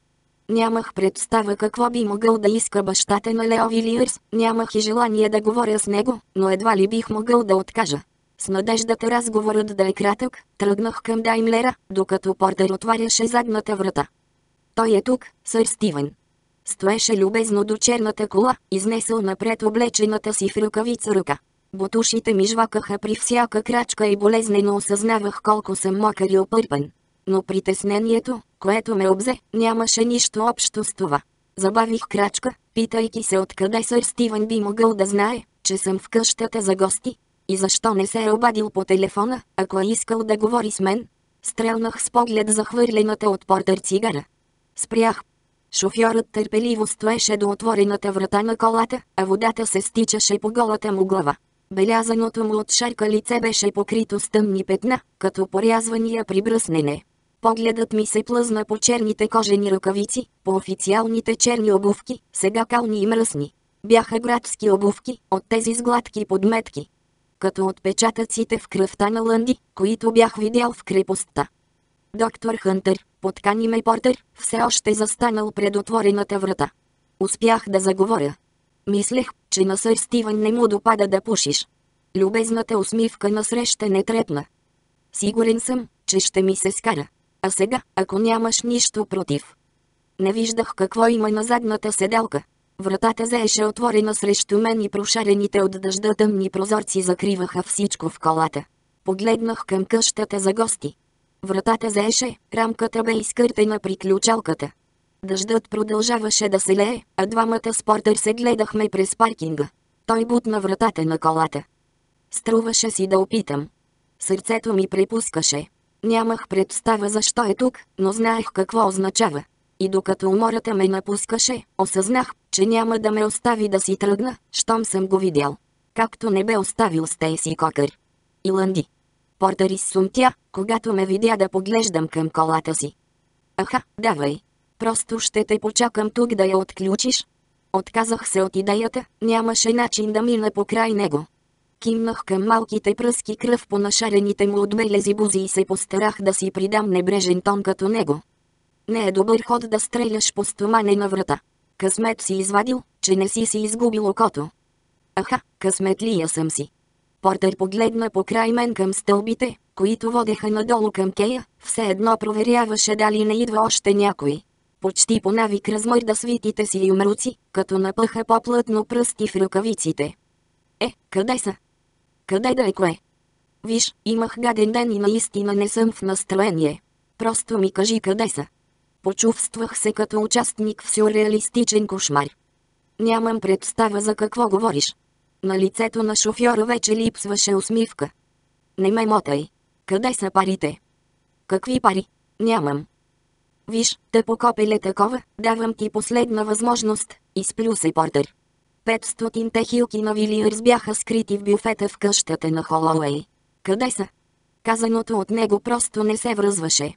Нямах представа какво би могъл да иска бащата на Лео Вилиърс, нямах и желание да говоря с него, но едва ли бих могъл да откажа. С надеждата разговорът да е кратък, тръгнах към Даймлера, докато Портер отваряше задната врата. Той е тук, сър Стивен. Стоеше любезно до черната кола, изнесъл напред облечената си в ръкавица ръка. Ботушите ми жвакаха при всяка крачка и болезнено осъзнавах колко съм мокър и опърпан. Но притеснението, което ме обзе, нямаше нищо общо с това. Забавих крачка, питайки се откъде сър Стивен би могъл да знае, че съм в къщата за гости. И защо не се е обадил по телефона, ако е искал да говори с мен? Стрелнах с поглед за хвърлената от Портер цигара. Спрях. Шофьорът търпеливо стоеше до отворената врата на колата, а водата се стичаше по голата му глава. Белязаното му от шарка лице беше покрито с тъмни петна, като порязвания при бръснене. Погледът ми се плъзна по черните кожени ръкавици, по официалните черни обувки, сега кални и мръсни. Бяха градски обувки, от тези с гладки подметки. Като отпечатъците в кръвта на Лънди, които бях видял в крепостта. Доктор Хънтър, подкани ме Портер, все още застанал пред отворената врата. Успях да заговоря. Мислех, че на сър Стивен не му допада да пушиш. Любезната усмивка насреща не трепна. Сигурен съм, че ще ми се скара. А сега, ако нямаш нищо против. Не виждах какво има на задната седалка. Вратата заеше отворена срещу мен и прошарените от дъжда тъмни прозорци закриваха всичко в колата. Погледнах към къщата за гости. Вратата заеше, рамката бе изкъртена при ключалката. Дъждът продължаваше да се лее, а двамата с Портер се гледахме през паркинга. Той бутна вратата на колата. Струваше си да опитам. Сърцето ми препускаше. Нямах представа защо е тук, но знаех какво означава. И докато умората ме напускаше, осъзнах, че няма да ме остави да си тръгна, щом съм го видял. Както не бе оставил Стейси Кокър. И Лънди. Портер изсумтя, когато ме видя да поглеждам към колата си. Аха, давай. Просто ще те почакам тук да я отключиш. Отказах се от идеята, нямаше начин да мина покрай него. Кимнах към малките пръски кръв по нашарените му от белези бузи и се постарах да си придам небрежен тон като него. Не е добър ход да стреляш по стоманена врата. Късмет си извадил, че не си изгубил окото. Аха, късметлия съм си. Портер погледна покрай мен към стълбите, които водеха надолу към кея, все едно проверяваше дали не идва още някой. Почти по навик размърда свитите си юмруци, като напъха по-плътно пръсти в ръкавиците. Къде са? Къде да е кое? Виж, имах гаден ден и наистина не съм в настроение. Просто ми кажи къде са. Почувствах се като участник в сюрреалистичен кошмар. Нямам представа за какво говориш. На лицето на шофьора вече липсваше усмивка. Не ме мотай. Къде са парите? Какви пари? Нямам. Виж, тъпо копеле такова, давам ти последна възможност, изплю се Портер. 500-те хилки на Вилиърс бяха скрити в бюфета в къщата на Холоуей. Къде са? Казаното от него просто не се връзваше.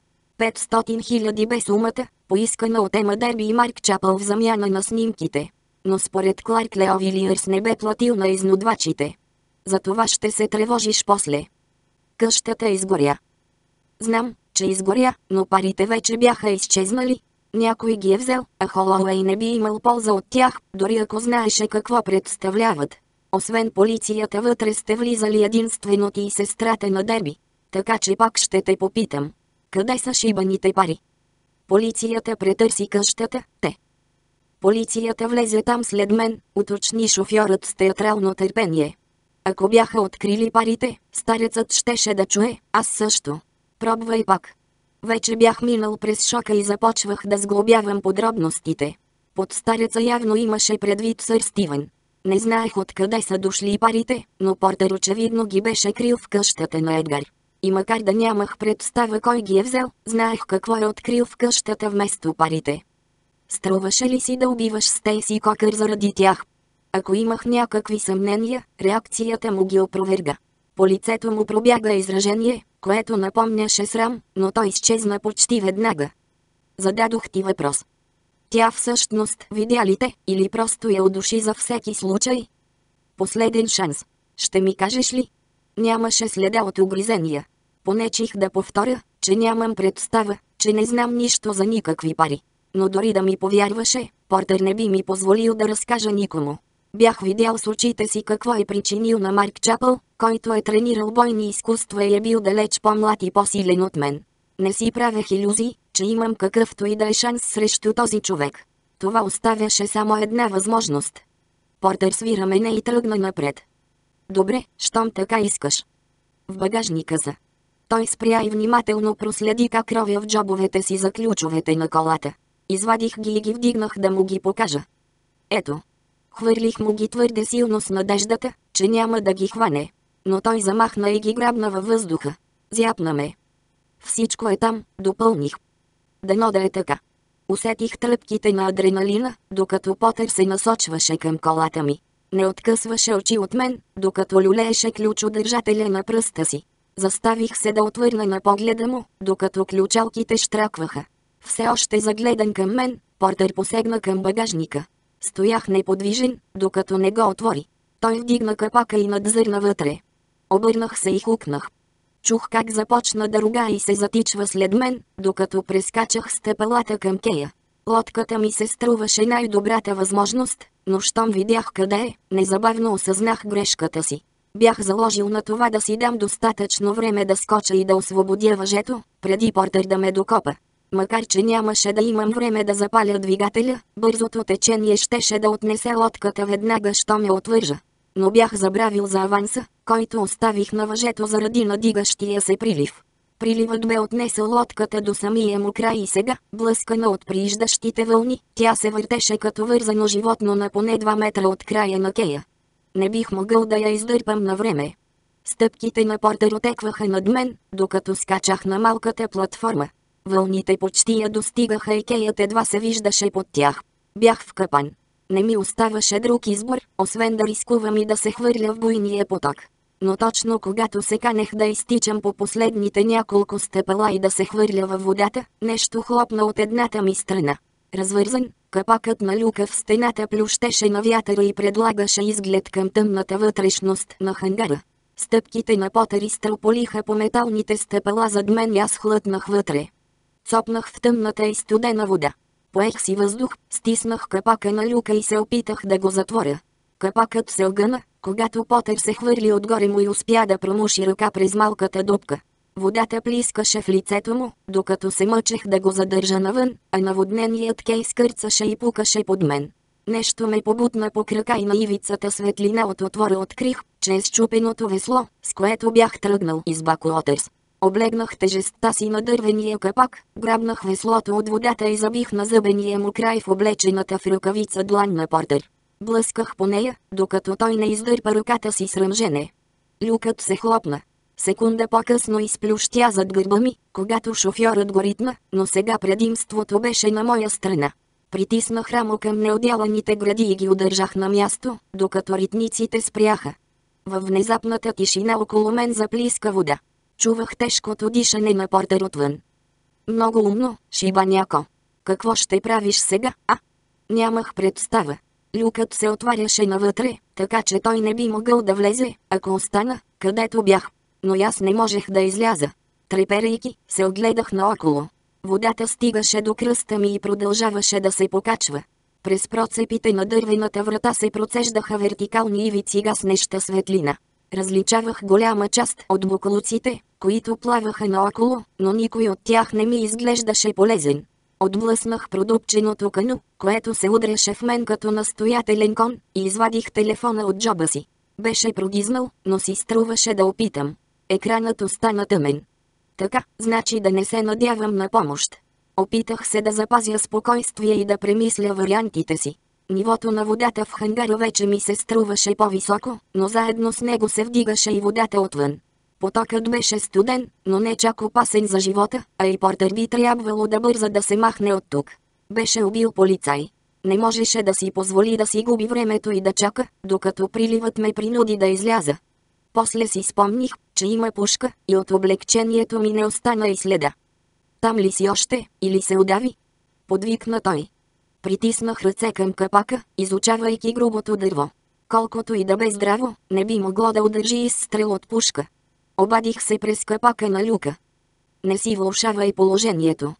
500 хиляди бе сумата, поискана от Ема Дерби и Марк Чапъл в замяна на снимките. Но според Кларк Лео Вилиърс не бе платил на изнудвачите. За това ще се тревожиш после. Къщата изгоря. Знам, че изгоря, но парите вече бяха изчезнали. Някой ги е взел, а Холоуей не би имал полза от тях, дори ако знаеше какво представляват. Освен полицията вътре сте влизали единствено ти и сестрата на Дерби. Така че пак ще те попитам. Къде са шибаните пари? Полицията претърси къщата, те. Полицията влезе там след мен, уточни шофьорът с театрално търпение. Ако бяха открили парите, старецът щеше да чуе, аз също. Пробвай пак. Вече бях минал през шока и започвах да сглобявам подробностите. Под стареца явно имаше предвид сър Стивен. Не знаех откъде са дошли парите, но Портер очевидно ги беше крил в къщата на Едгар. И макар да нямах представа кой ги е взел, знаех какво е открил в къщата вместо парите. Струваше ли си да убиваш Стейси Кокър заради тях? Ако имах някакви съмнения, реакцията му ги опроверга. По лицето му пробяга изражение, което напомняше срам, но той изчезна почти веднага. Зададох ти въпрос. Тя всъщност видя ли те, или просто я удуши за всеки случай? Последен шанс. Ще ми кажеш ли? Нямаше следа от угризения. Понечих да повторя, че нямам представа, че не знам нищо за никакви пари. Но дори да ми повярваше, Портер не би ми позволил да разкажа никому. Бях видял с очите си какво е причинил на Марк Чапъл, който е тренирал бойни изкуства и е бил далеч по-млад и по-силен от мен. Не си правех илюзии, че имам какъвто и да е шанс срещу този човек. Това оставяше само една възможност. Портер свира мене и тръгна напред. Добре, щом така искаш. В багажника за. Той спря и внимателно проследи как ровя в джобовете си за ключовете на колата. Извадих ги и ги вдигнах да му ги покажа. Ето. Хвърлих му ги твърде силно с надеждата, че няма да ги хване. Но той замахна и ги грабна във въздуха. Зяпна ме. Всичко е там, допълних. Дано да е така. Усетих тръпките на адреналина, докато Потър се насочваше към колата ми. Не откъсваше очи от мен, докато люлееше ключодържателя на пръста си. Заставих се да отвърна на погледа му, докато ключалките щракваха. Все още загледан към мен, Портер посегна към багажника. Стоях неподвижен, докато не го отвори. Той вдигна капака и надзърна вътре. Обърнах се и хукнах. Чух как започна да руга и се затичва след мен, докато прескачах стъпалата към кея. Лодката ми се струваше най-добрата възможност, но щом видях къде е, незабавно осъзнах грешката си. Бях заложил на това да си дам достатъчно време да скоча и да освободя въжето, преди Портер да ме докопа. Макар че нямаше да имам време да запаля двигателя, бързото течение щеше да отнесе лодката веднага, що ме отвържа. Но бях забравил за аванса, който оставих на въжето заради надигащия се прилив. Приливът бе отнесъл лодката до самия му край и сега, блъскана от прииждащите вълни, тя се въртеше като вързано животно на поне 2 метра от края на кея. Не бих могъл да я издърпам на време. Стъпките на Портер отекваха над мен, докато скачах на малката платформа. Вълните почти я достигаха и кеят едва се виждаше под тях. Бях в капан. Не ми оставаше друг избор, освен да рискувам и да се хвърля в буйния поток. Но точно когато се канех да изтичам по последните няколко стъпала и да се хвърля във водата, нещо хлопна от едната ми страна. Развързан, капакът на люка в стената плющеше на вятъра и предлагаше изглед към тъмната вътрешност на хангара. Стъпките на Потър изтърполиха по металните стъпала зад мен и аз хлътнах вътре. Цопнах в тъмната и студена вода. Поех си въздух, стиснах капака на люка и се опитах да го затворя. Капакът се огъна, когато Потър се хвърли отгоре му и успя да промуши ръка през малката дупка. Водата плискаше в лицето му, докато се мъчех да го задържа навън, а наводненият кей скърцаше и пукаше под мен. Нещо ме побутна по крака и на ивицата светлина от отвора открих, че е счупеното весло, с което бях тръгнал из Бакуотърс. Облегнах тежестта си на дървения капак, грабнах веслото от водата и забих на зъбения му край в облечената в ръкавица длан на Портер. Блъсках по нея, докато той не издърпа ръката си с ръмжене. Люкът се хлопна. Секунда по-късно изплющя зад гърба ми, когато шофьорът го ритна, но сега предимството беше на моя страна. Притиснах рамо към неотделаните гради и ги удържах на място, докато ритниците спряха. Във внезапната тишина около мен заплиска вода. Чувах тежкото дишане на Портер отвън. Много умно, шибаняко. Какво ще правиш сега, а? Нямах представа. Люкът се отваряше навътре, така че той не би могъл да влезе, ако остана, където бях. Но аз не можех да изляза. Треперейки, се огледах наоколо. Водата стигаше до кръста ми и продължаваше да се покачва. През процепите на дървената врата се процеждаха вертикални ивици гаснеща светлина. Различавах голяма част от буклуците, които плаваха наоколо, но никой от тях не ми изглеждаше полезен. Отблъснах продупченото кано, което се удряше в мен като настоятелен кон, и извадих телефона от джоба си. Беше прогизнал, но си струваше да опитам. Екранът остана тъмен. Така, значи да не се надявам на помощ. Опитах се да запазя спокойствие и да премисля вариантите си. Нивото на водата в хангара вече ми се струваше по-високо, но заедно с него се вдигаше и водата отвън. Потокът беше студен, но не чак опасен за живота, а и Портер би трябвало да бърза да се махне от тук. Беше убил полицай. Не можеше да си позволи да си губи времето и да чака, докато приливът ме принуди да изляза. После си спомних, че има пушка, и от облегчението ми не остана и следа. Там ли си още, или се удави? Подвикна той. Притиснах ръце към капака, изучавайки грубото дърво. Колкото и да бе здраво, не би могло да удържи изстрел от пушка. Обадих се през капака на люка. Не си влошавай положението.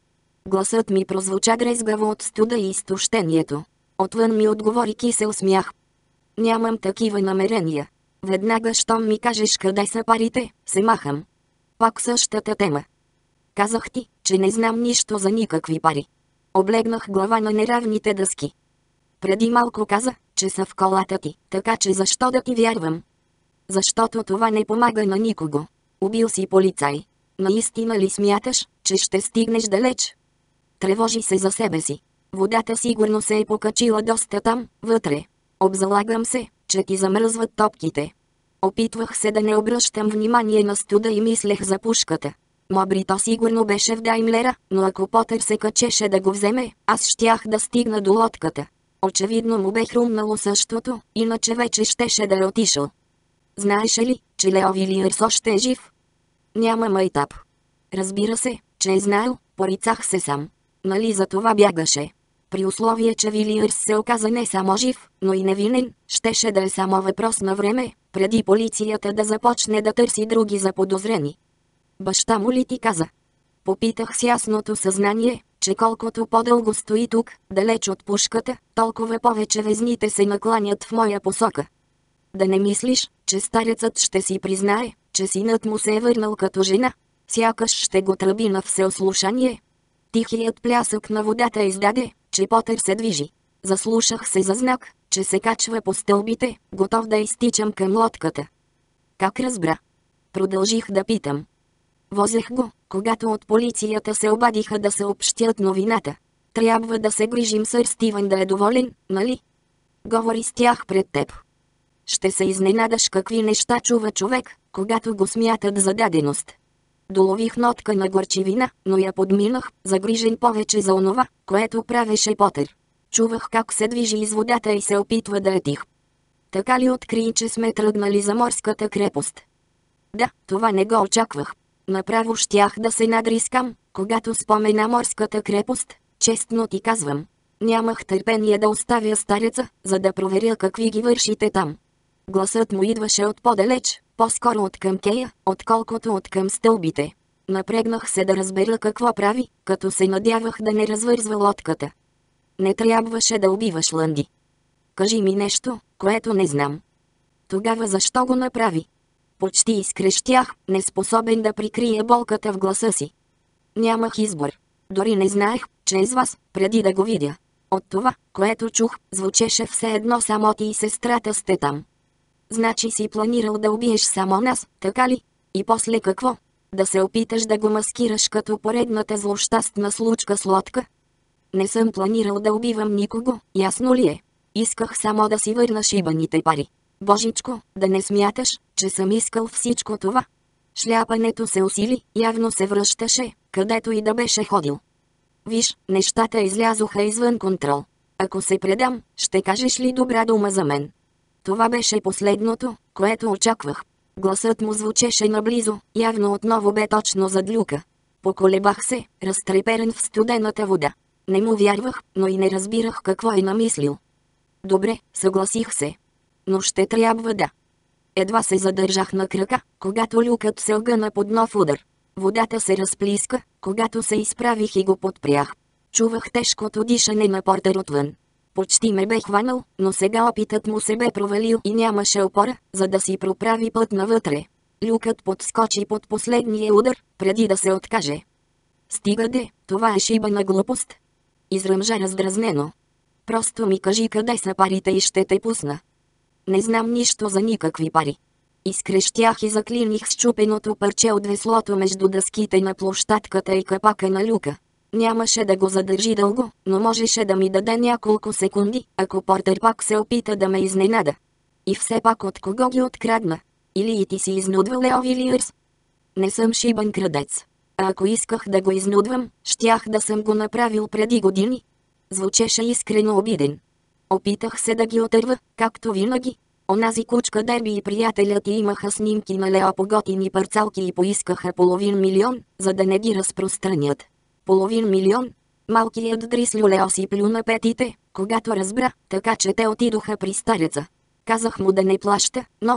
Гласът ми прозвуча дрезгаво от студа и изтощението. Отвън ми отговори кисел смях. Нямам такива намерения. Веднага, щом ми кажеш къде са парите, се махам. Пак същата тема. Казах ти, че не знам нищо за никакви пари. Облегнах глава на неравните дъски. Преди малко каза, че са в колата ти, така че защо да ти вярвам? Защото това не помага на никого. Убил си полицай. Наистина ли смяташ, че ще стигнеш далеч? Тревожи се за себе си. Водата сигурно се е покачила доста там, вътре. Обзалагам се, че ти замръзват топките. Опитвах се да не обръщам внимание на студа и мислех за пушката. Мобрито сигурно беше в Даймлера, но ако Потър се качеше да го вземе, аз щях да стигна до лодката. Очевидно му бе хрумнало същото, иначе вече щеше да е отишъл. Знаеш ли, че Лео Вилиърс още е жив? Няма майтап. Разбира се, че е знаел, порицах се сам. Нали за това бягаше? При условие, че Вилиърс се оказа не само жив, но и невинен, щеше да е само въпрос на време, преди полицията да започне да търси други заподозрени. Баща му ли ти каза? Попитах с ясното съзнание, че колкото по-дълго стои тук, далеч от пушката, толкова повече везните се накланят в моя посока. Да не мислиш, че старецът ще си признае, че синът му се е върнал като жена. Сякаш ще го тръби на всеослушание. Тихият плясък на водата издаде, че Потър се движи. Заслушах се за знак, че се качва по стълбите, готов да изтичам към лодката. Как разбра? Продължих да питам. Возех го, когато от полицията се обадиха да съобщят новината. Трябва да се грижим сър Стивън да е доволен, нали? Говори с тях пред теб. Ще се изненадаш какви неща чува човек, когато го смятат за даденост. Долових нотка на горчивина, но я подминах, загрижен повече за онова, което правеше Потър. Чувах как се движи из водата и се опитва да е тих. Така ли откри, че сме тръгнали за морската крепост? Да, това не го очаквах. Направо щях да се надрискам, когато спомена морската крепост, честно ти казвам. Нямах търпение да оставя стареца, за да проверя какви ги вършите там. Гласът му идваше от по-далеч, по-скоро от към кея, отколкото от към стълбите. Напрегнах се да разбера какво прави, като се надявах да не развързва лодката. Не трябваше да убиваш Лънди. Кажи ми нещо, което не знам. Тогава защо го направи? Почти изкрещях, неспособен да прикрия болката в гласа си. Нямах избор. Дори не знаех, че е с вас, преди да го видя. От това, което чух, звучеше все едно само ти и сестрата сте там. Значи си планирал да убиеш само нас, така ли? И после какво? Да се опиташ да го маскираш като поредната злощастна случка с лодка? Не съм планирал да убивам никого, ясно ли е? Исках само да си върна шибаните пари. Божичко, да не смяташ, че съм искал всичко това. Шляпането се усили, явно се връщаше, където и да беше ходил. Виж, нещата излязоха извън контрол. Ако се предам, ще кажеш ли добра дума за мен? Това беше последното, което очаквах. Гласът му звучеше наблизо, явно отново бе точно зад люка. Поколебах се, разтреперен в студената вода. Не му вярвах, но и не разбирах какво е намислил. Добре, съгласих се. Но ще трябва да. Едва се задържах на крака, когато люкът се огъна под нов удар. Водата се разплиска, когато се изправих и го подпрях. Чувах тежкото дишане на Портер отвън. Почти ме бе хванал, но сега опитът му се бе провалил и нямаше опора, за да си проправи път навътре. Люкът подскочи под последния удар, преди да се откаже. Стига де, това е шибана глупост. Изръмжа раздразнено. Просто ми кажи къде са парите и ще те пусна. Не знам нищо за никакви пари. Изкрещях и заклиних счупеното парче от веслото между дъските на площадката и капака на люка. Нямаше да го задържи дълго, но можеше да ми даде няколко секунди, ако Портер пак се опита да ме изненада. И все пак от кого ги открадна? Или и ти си изнудвал Лео Вилиърс? Не съм шибан крадец. А ако исках да го изнудвам, щях да съм го направил преди години. Звучеше искрено обиден. Опитах се да ги отърва, както винаги. Онази кучка Дерби и приятелят й имаха снимки на Лео по готини парцалки и поискаха $500,000, за да не ги разпространят. $500,000? Малкият дрислю Лео си плю на петите, когато разбра, така че те отидоха при стареца. Казах му да не плаща, но,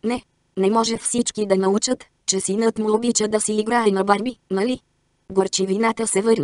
не може всички да научат, че синът му обича да си играе на Барби, нали? Горчивината се върна.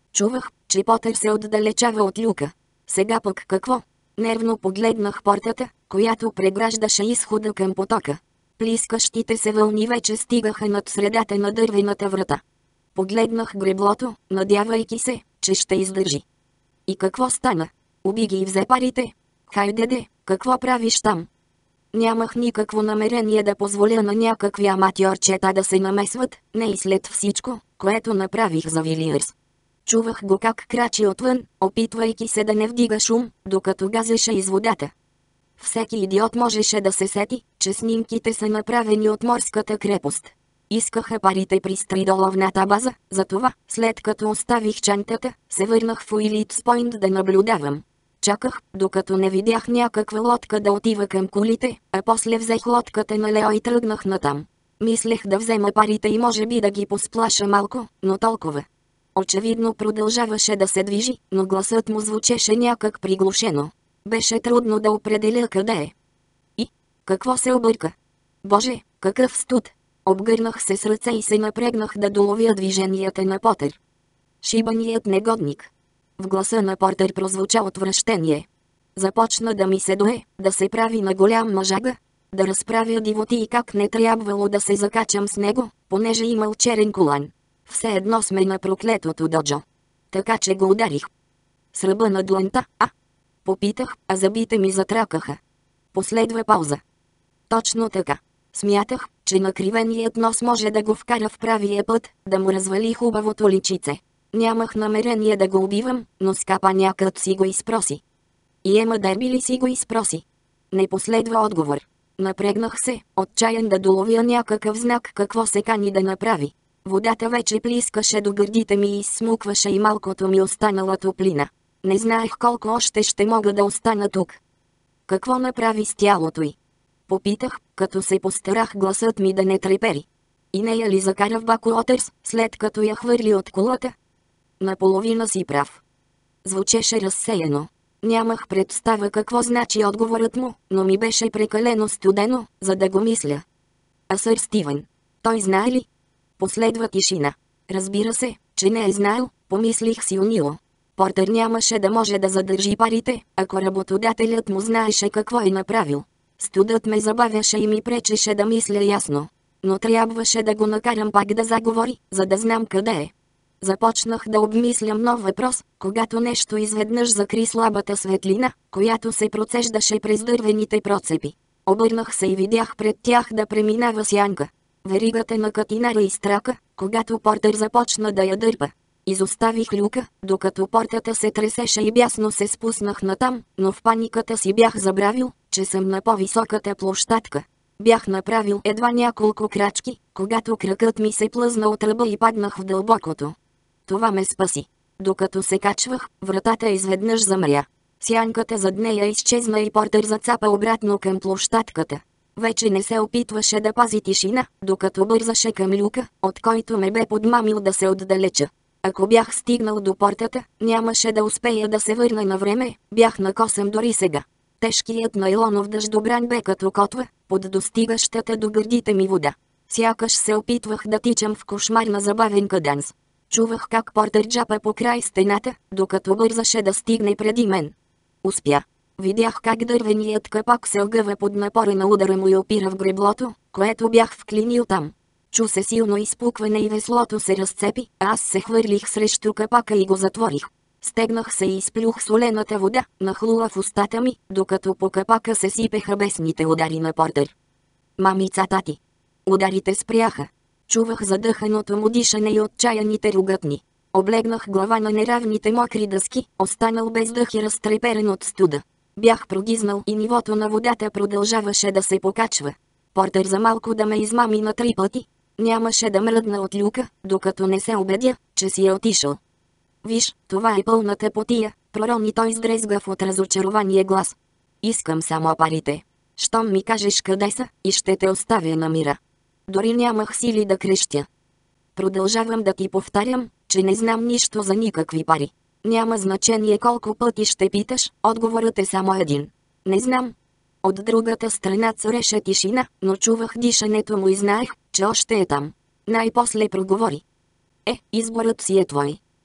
Чувах, че Потър се отдалечава от люка. Сега пък какво? Нервно погледнах портата, която преграждаше изхода към потока. Плискащите се вълни вече стигаха над средата на дървената врата. Погледнах греблото, надявайки се, че ще издържи. И какво стана? Уби ги и взе парите. Хайде де, какво правиш там? Нямах никакво намерение да позволя на някакви аматьорчета да се намесват, не и след всичко, което направих за Вилиърс. Чувах го как крачи отвън, опитвайки се да не вдига шум, докато газеше из водата. Всеки идиот можеше да се сети, че снимките са направени от морската крепост. Искаха парите при стридоловната база, затова, след като оставих чантата, се върнах в Уилитс Пойнт да наблюдавам. Чаках, докато не видях някаква лодка да отива към колите, а после взех лодката на Лео и тръгнах натам. Мислех да взема парите и може би да ги посплаша малко, но толкова. Очевидно продължаваше да се движи, но гласът му звучеше някак приглушено. Беше трудно да определя къде е. И? Какво се обърка? Боже, какъв студ! Обгърнах се с ръце и се напрегнах да доловя движенията на Потър. Шибаният негодник. В гласа на Портър прозвуча отвращение. Започна да ми се дое, да се прави на голям мъжага, да разправя дивоти и как не трябвало да се закачам с него, понеже имал черен колан. Все едно сме на проклетото доджо. Така че го ударих. С ръба на дланта, попитах, а зъбите ми затракаха. Последва пауза. Точно така. Смятах, че накривеният нос може да го вкара в правия път, да му развали хубавото личице. Нямах намерение да го убивам, но скапанякът си го изпроси. И Ема Дерби ли си го изпроси? Не последва отговор. Напрегнах се, отчаян да доловя някакъв знак какво се кани да направи. Водата вече плискаше до гърдите ми и изсмукваше и малкото ми останала топлина. Не знаех колко още ще мога да остана тук. Какво направи с тялото й? Попитах, като се постарах гласът ми да не трепери. И нея ли закара в Бакуотърс, след като я хвърли от колата? Наполовина си прав. Звучеше разсеяно. Нямах представа какво значи отговорът му, но ми беше прекалено студено, за да го мисля. А сър Стивън? Той знае ли? Последва тишина. Разбира се, че не е знаел, помислих си унило. Портър нямаше да може да задържи парите, ако работодателят му знаеше какво е направил. Студът ме забавяше и ми пречеше да мисля ясно. Но трябваше да го накарам пак да заговори, за да знам къде е. Започнах да обмислям нов въпрос, когато нещо изведнъж закри слабата светлина, която се процеждаше през дървените процепи. Обърнах се и видях пред тях да преминава сянка. Веригата на катинара изтрака, когато Портър започна да я дърпа. Изоставих люка, докато портата се тресеше и бясно се спуснах натам, но в паниката си бях забравил, че съм на по-високата площадка. Бях направил едва няколко крачки, когато кракът ми се плъзна от ръба и паднах в дълбокото. Това ме спаси. Докато се качвах, вратата изведнъж замря. Сянката зад нея изчезна и Портър зацапа обратно към площадката. Вече не се опитваше да пази тишина, докато бързаше към люка, от който ме бе подмамил да се отдалеча. Ако бях стигнал до портата, нямаше да успея да се върна на време, бях на косъм дори сега. Тежкият найлонов дъждобран бе като котва, под достигащата до гърдите ми вода. Сякаш се опитвах да тичам в кошмар на забавен каданс. Чувах как Портър джапа по край стената, докато бързаше да стигне преди мен. Успя. Видях как дървеният капак се огъва под напора на удара му и опира в греблото, което бях вклинил там. Чу се силно изпукване и веслото се разцепи, а аз се хвърлих срещу капака и го затворих. Стегнах се и изплюх солената вода, нахлула в устата ми, докато по капака се сипеха бесните удари на Портър. Мамица тати. Ударите спряха. Чувах задъханото му дишане и отчаяните ругътни. Облегнах глава на неравните мокри дъски, останал без дъх и разтреперен от студа. Бях прогизнал и нивото на водата продължаваше да се покачва. Портър за малко да ме измами на 3 пъти. Нямаше да мръдна от люка, докато не се убедя, че си е отишъл. Виж, това е пълната потия, пророни той с дрезгав от разочарование глас. Искам само парите. Щом ми кажеш къде са, и ще те оставя на мира. Дори нямах сили да крещя. Продължавам да ти повтарям, че не знам нищо за никакви пари. Няма значение колко пъти ще питаш, отговорът е само един. Не знам. От другата страна цареше тишина, но чувах дишането му и знаех, че още е там. Най-после проговори. Изборът си е твой.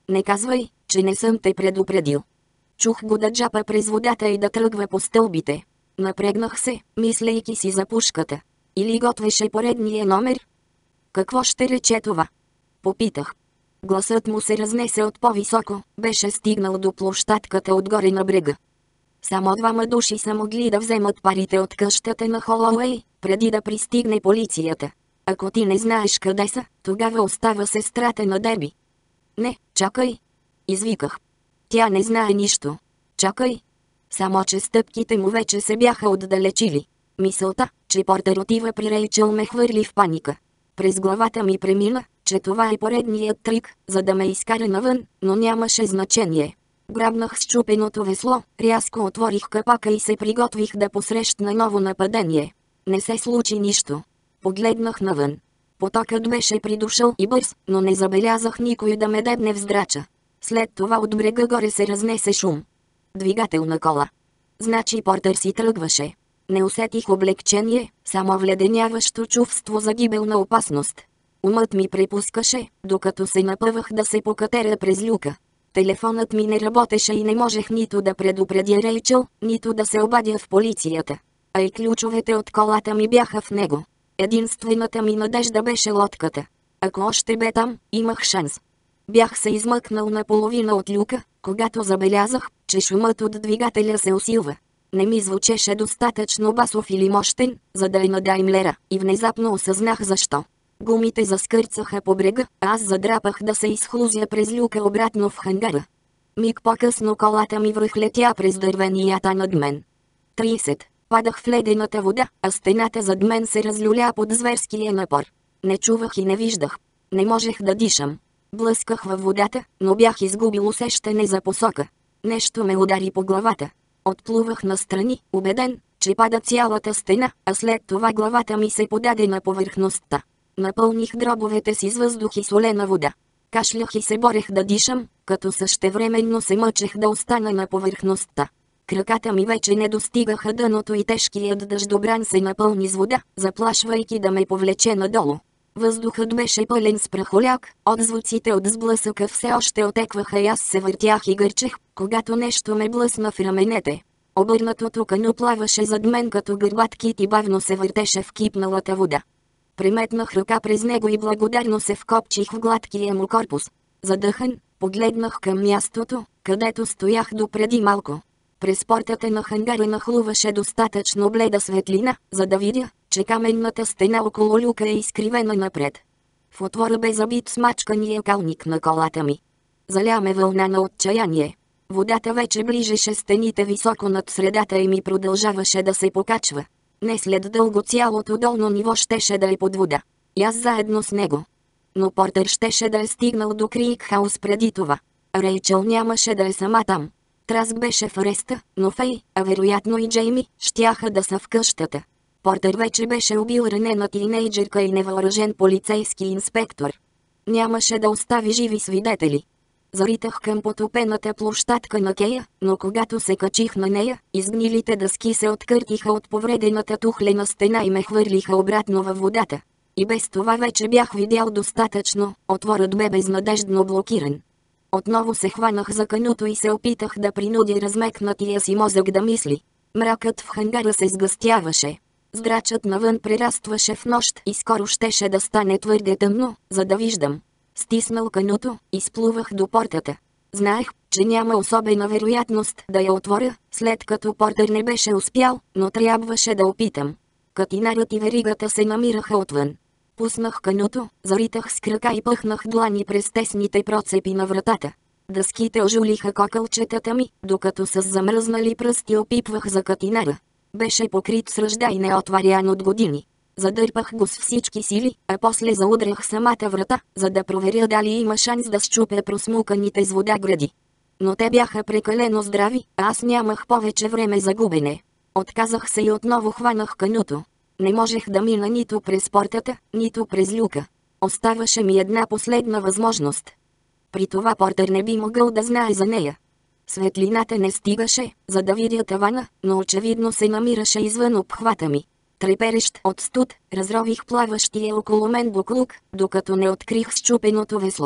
Не казвай, че не съм те предупредил. Чух го да джапа през водата и да тръгва по стълбите. Напрегнах се, мислейки си за пушката. Или готвеше поредния номер? Какво ще рече това? Попитах. Гласът му се разнесе от по-високо, беше стигнал до площадката отгоре на брега. Само двама души са могли да вземат парите от къщата на Холоуей, преди да пристигне полицията. Ако ти не знаеш къде са, тогава остава сестрата на Деби. Не, чакай. Извиках. Тя не знае нищо. Чакай. Само че стъпките му вече се бяха отдалечили. Мисълта, че Портер отива при Рейчел, ме хвърли в паника. През главата ми премина, че това е поредният трик, за да ме изкара навън, но нямаше значение. Грабнах счупеното весло, рязко отворих капака и се приготвих да посрещна ново нападение. Не се случи нищо. Погледнах навън. Потокът беше придошъл и бърз, но не забелязах никой да ме дебне в здрача. След това от брега горе се разнесе шум. Двигател на кола. Значи Портер си тръгваше. Не усетих облегчение, само вледеняващо чувство за гибелна опасност. Умът ми препускаше, докато се напъвах да се покатеря през люка. Телефонът ми не работеше и не можех нито да предупредя Рейчел, нито да се обадя в полицията. А и ключовете от колата ми бяха в него. Единствената ми надежда беше лодката. Ако още бе там, имах шанс. Бях се измъкнал наполовина от люка, когато забелязах, че шумът от двигателя се усилва. Не ми звучеше достатъчно басов или мощен, за да е на Даймлера, и внезапно осъзнах защо. Гумите заскърцаха по брега, а аз задрапах да се изхлузя през люка обратно в хангара. Миг по-късно колата ми връхлетя през дървенията над мен. 30. Падах в ледената вода, а стената зад мен се разлюля под зверския напор. Не чувах и не виждах. Не можех да дишам. Блъсках във водата, но бях изгубил усещане за посока. Нещо ме удари по главата. Отплувах настрани, убеден, че пада цялата стена, а след това главата ми се подаде на повърхността. Напълних дробовете си с въздух и солена вода. Кашлях и се борех да дишам, като същевременно се мъчех да остана на повърхността. Краката ми вече не достигаха дъното и тежкият дъждобран се напълни с вода, заплашвайки да ме повлече надолу. Въздухът беше пълен с прахоляк, отзвуците от сблъсъка все още отекваха и аз се въртях и гърчех, когато нещо ме блъсна в раменете. Обърнатото кану плаваше зад мен като гърбат кит и бавно се въртеше в кипналата вода. Преметнах ръка през него и благодарно се вкопчих в гладкия му корпус. Задъхан, погледнах към мястото, където стоях допреди малко. През портата на хангара нахлуваше достатъчно бледа светлина, за да видя, че каменната стена около люка е изкривена напред. В отвора бе забит смачкания калник на колата ми. Заля ме вълна на отчаяние. Водата вече ближеше стените високо над средата и ми продължаваше да се покачва. Не след дълго цялото долно ниво щеше да е под вода. И аз заедно с него. Но Портер щеше да е стигнал до Крикхаус преди това. Рейчел нямаше да е сама там. Траск беше в ареста, но Фей, а вероятно и Джейми, щяха да са в къщата. Портер вече беше убил ранена тийнейджърка и невъоръжен полицейски инспектор. Нямаше да остави живи свидетели. Заритах към потопената площадка на кея, но когато се качих на нея, изгнилите дъски се откъртиха от повредената тухлена стена и ме хвърлиха обратно във водата. И без това вече бях видял достатъчно, отворът бе безнадеждно блокиран. Отново се хванах за кануто и се опитах да принудя размекнатия си мозък да мисли. Мракът в хангара се сгъстяваше. Здрачът навън прерастваше в нощ и скоро щеше да стане твърде тъмно, за да виждам. Стиснал кануто, изплувах до портата. Знаех, че няма особена вероятност да я отворя, след като Портер не беше успял, но трябваше да опитам. Катинарът и веригата се намираха отвън. Пуснах кануто, заритах с крака и пъхнах длани през тесните процепи на вратата. Дъските ожулиха кокълчетата ми, докато с замръзнали пръсти опипвах за катинара. Беше покрит с ръжда и неотварян от години. Задърпах го с всички сили, а после заудрях самата врата, за да проверя дали има шанс да счупя просмуканите с вода гради. Но те бяха прекалено здрави, а аз нямах повече време за губене. Отказах се и отново хванах кануто. Не можех да мина нито през портата, нито през люка. Оставаше ми една последна възможност. При това Портер не би могъл да знае за нея. Светлината не стигаше, за да видя тавана, но очевидно се намираше извън обхвата ми. Треперещ от студ, разрових плаващия около мен буклук, докато не открих счупеното весло.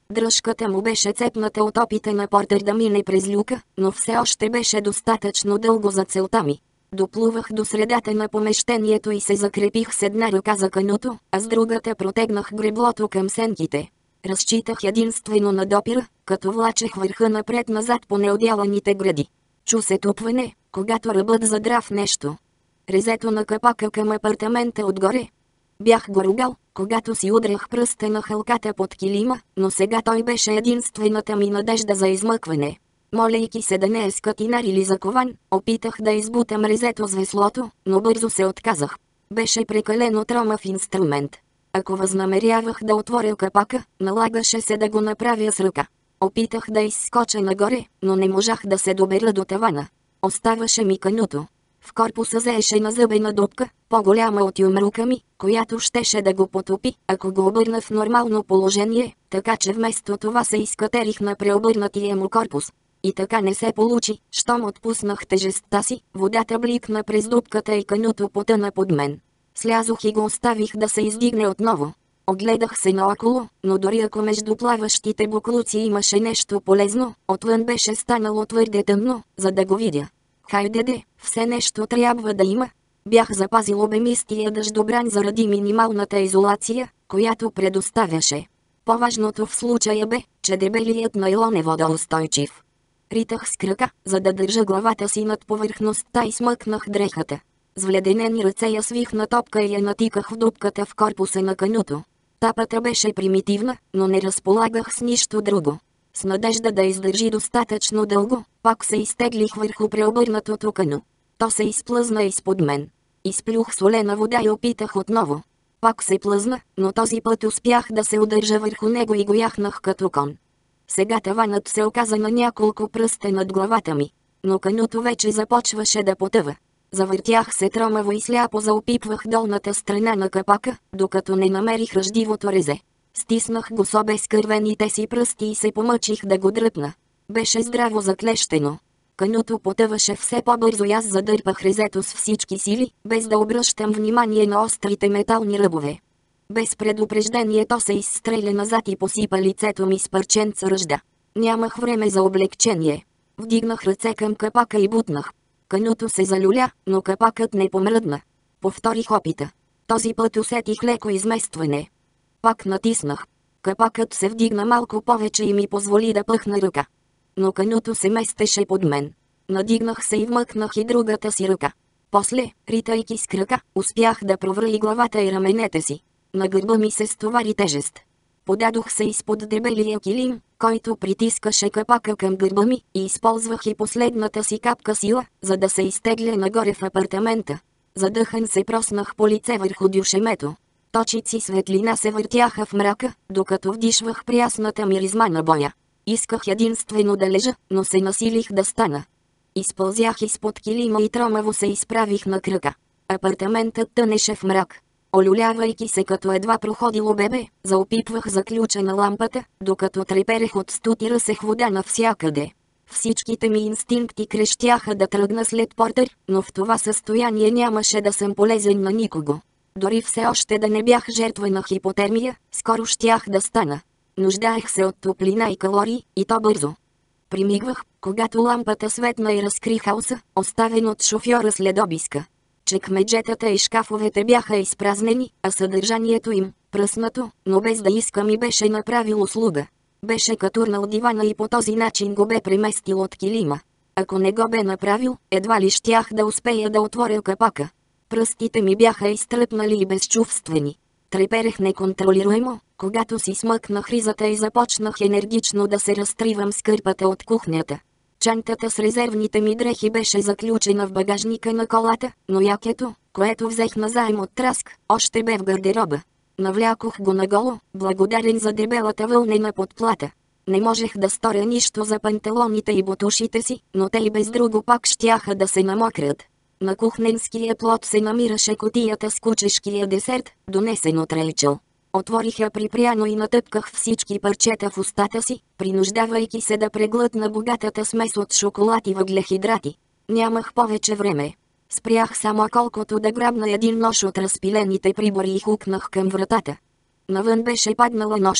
Дръжката му беше цепната от опита на Портер да мине през люка, но все още беше достатъчно дълго за целта ми. Доплувах до средата на помещението и се закрепих с една ръка за каното, а с другата протегнах греблото към сенките. Разчитах единствено на допира, като влачех върха напред-назад по неодяланите гради. Чу се тупване, когато ръбът задра в нещо. Резето на капака към апартамента отгоре. Бях го ругал, когато си удрях пръста на хълката под килима, но сега той беше единствената ми надежда за измъкване. Молейки се да не е скатинар или закован, опитах да избутам резето с веслото, но бързо се отказах. Беше прекалено тромав инструмент. Ако възнамерявах да отворя капака, налагаше се да го направя с ръка. Опитах да изскоча нагоре, но не можах да се добера до тавана. Оставаше ми кануто. В корпуса заеше на зъбена дупка, по-голяма от юмрука ми, която щеше да го потопи, ако го обърна в нормално положение, така че вместо това се изкатерих на преобърнатия му корпус. И така не се получи, щом отпуснах тежестта си, водата бликна през дупката и кануто потъна под мен. Слязох и го оставих да се издигне отново. Огледах се наоколо, но дори ако между плаващите буклуци имаше нещо полезно, отвън беше станало твърде тъмно, за да го видя. Хайде де, все нещо трябва да има. Бях запазил обемистия дъждобран заради минималната изолация, която предоставяше. По-важното в случая бе, че дебелият найлон е водоустойчив. Ритах с крака, за да държа главата си над повърхността и смъкнах дрехата. С вледенени ръце я свих на топка и я натиках в дупката в корпуса на кануто. Тапата беше примитивна, но не разполагах с нищо друго. С надежда да издържи достатъчно дълго, пак се изтеглих върху преобърнатото кано. То се изплъзна изпод мен. Изплюх солена вода и опитах отново. Пак се плъзна, но този път успях да се удържа върху него и го яхнах като кон. Сега таванът се оказа на няколко пръста над главата ми, но кануто вече започваше да потъва. Завъртях се тромаво и сляпо заопипвах долната страна на капака, докато не намерих ръждивото резе. Стиснах го с обезкървените си пръсти и се помъчих да го дръпна. Беше здраво заклещено. Кануто потъваше все по-бързо и аз задърпах резето с всички сили, без да обръщам внимание на острите метални ръбове. Без предупреждение то се изстреля назад и посипа лицето ми с парченца ръжда. Нямах време за облегчение. Вдигнах ръце към капака и бутнах. Кануто се залюля, но капакът не помръдна. Повторих опита. Този път усетих леко изместване. Пак натиснах. Капакът се вдигна малко повече и ми позволи да пъхна ръка. Но кануто се местеше под мен. Надигнах се и вмъкнах и другата си ръка. После, ритайки с крака, успях да провра и главата и раменете си. На гърба ми се стовари тежест. Подадох се изпод дебелия килим, който притискаше капака към гърба ми, и използвах и последната си капка сила, за да се изтегля нагоре в апартамента. Задъхан се проснах по лице върху дюшемето. Точици светлина се въртяха в мрака, докато вдишвах прясната миризма на боя. Исках единствено да лежа, но се насилих да стана. Изпълзях изпод килима и тромаво се изправих на крака. Апартаментът тънеше в мрак. Олюлявайки се като едва проходило бебе, заопипвах заключа на лампата, докато треперех от студ и ръсех вода навсякъде. Всичките ми инстинкти крещяха да тръгна след Портер, но в това състояние нямаше да съм полезен на никого. Дори все още да не бях жертва на хипотермия, скоро щях да стана. Нуждаех се от топлина и калории, и то бързо. Примигвах, когато лампата светна и разкри хаоса, оставен от шофьора след обиска. Чекмеджетата и шкафовете бяха изпразнени, а съдържанието им, пръснато, но без да иска ми беше направил услуга. Беше катурнал дивана и по този начин го бе преместил от килима. Ако не го бе направил, едва ли щях да успея да отворя капака. Пръстите ми бяха изтръпнали и безчувствени. Треперех неконтролируемо, когато си смъкнах ризата и започнах енергично да се разтривам с кърпата от кухнята. Чантата с резервните ми дрехи беше заключена в багажника на колата, но якето, което взех назаем от Траск, още бе в гардероба. Навлякох го наголо, благодарен за дебелата вълнена подплата. Не можех да сторя нищо за панталоните и ботушите си, но те и без друго пак щяха да се намокрят. На кухненския плот се намираше кутията с кучешкия десерт, донесен от Рейчел. Отворих я припряно и натъпках всички парчета в устата си, принуждавайки се да преглътна богатата смес от шоколад и въглехидрати. Нямах повече време. Спрях само колкото да грабна един нож от разпилените прибори и хукнах към вратата. Навън беше паднала нощ.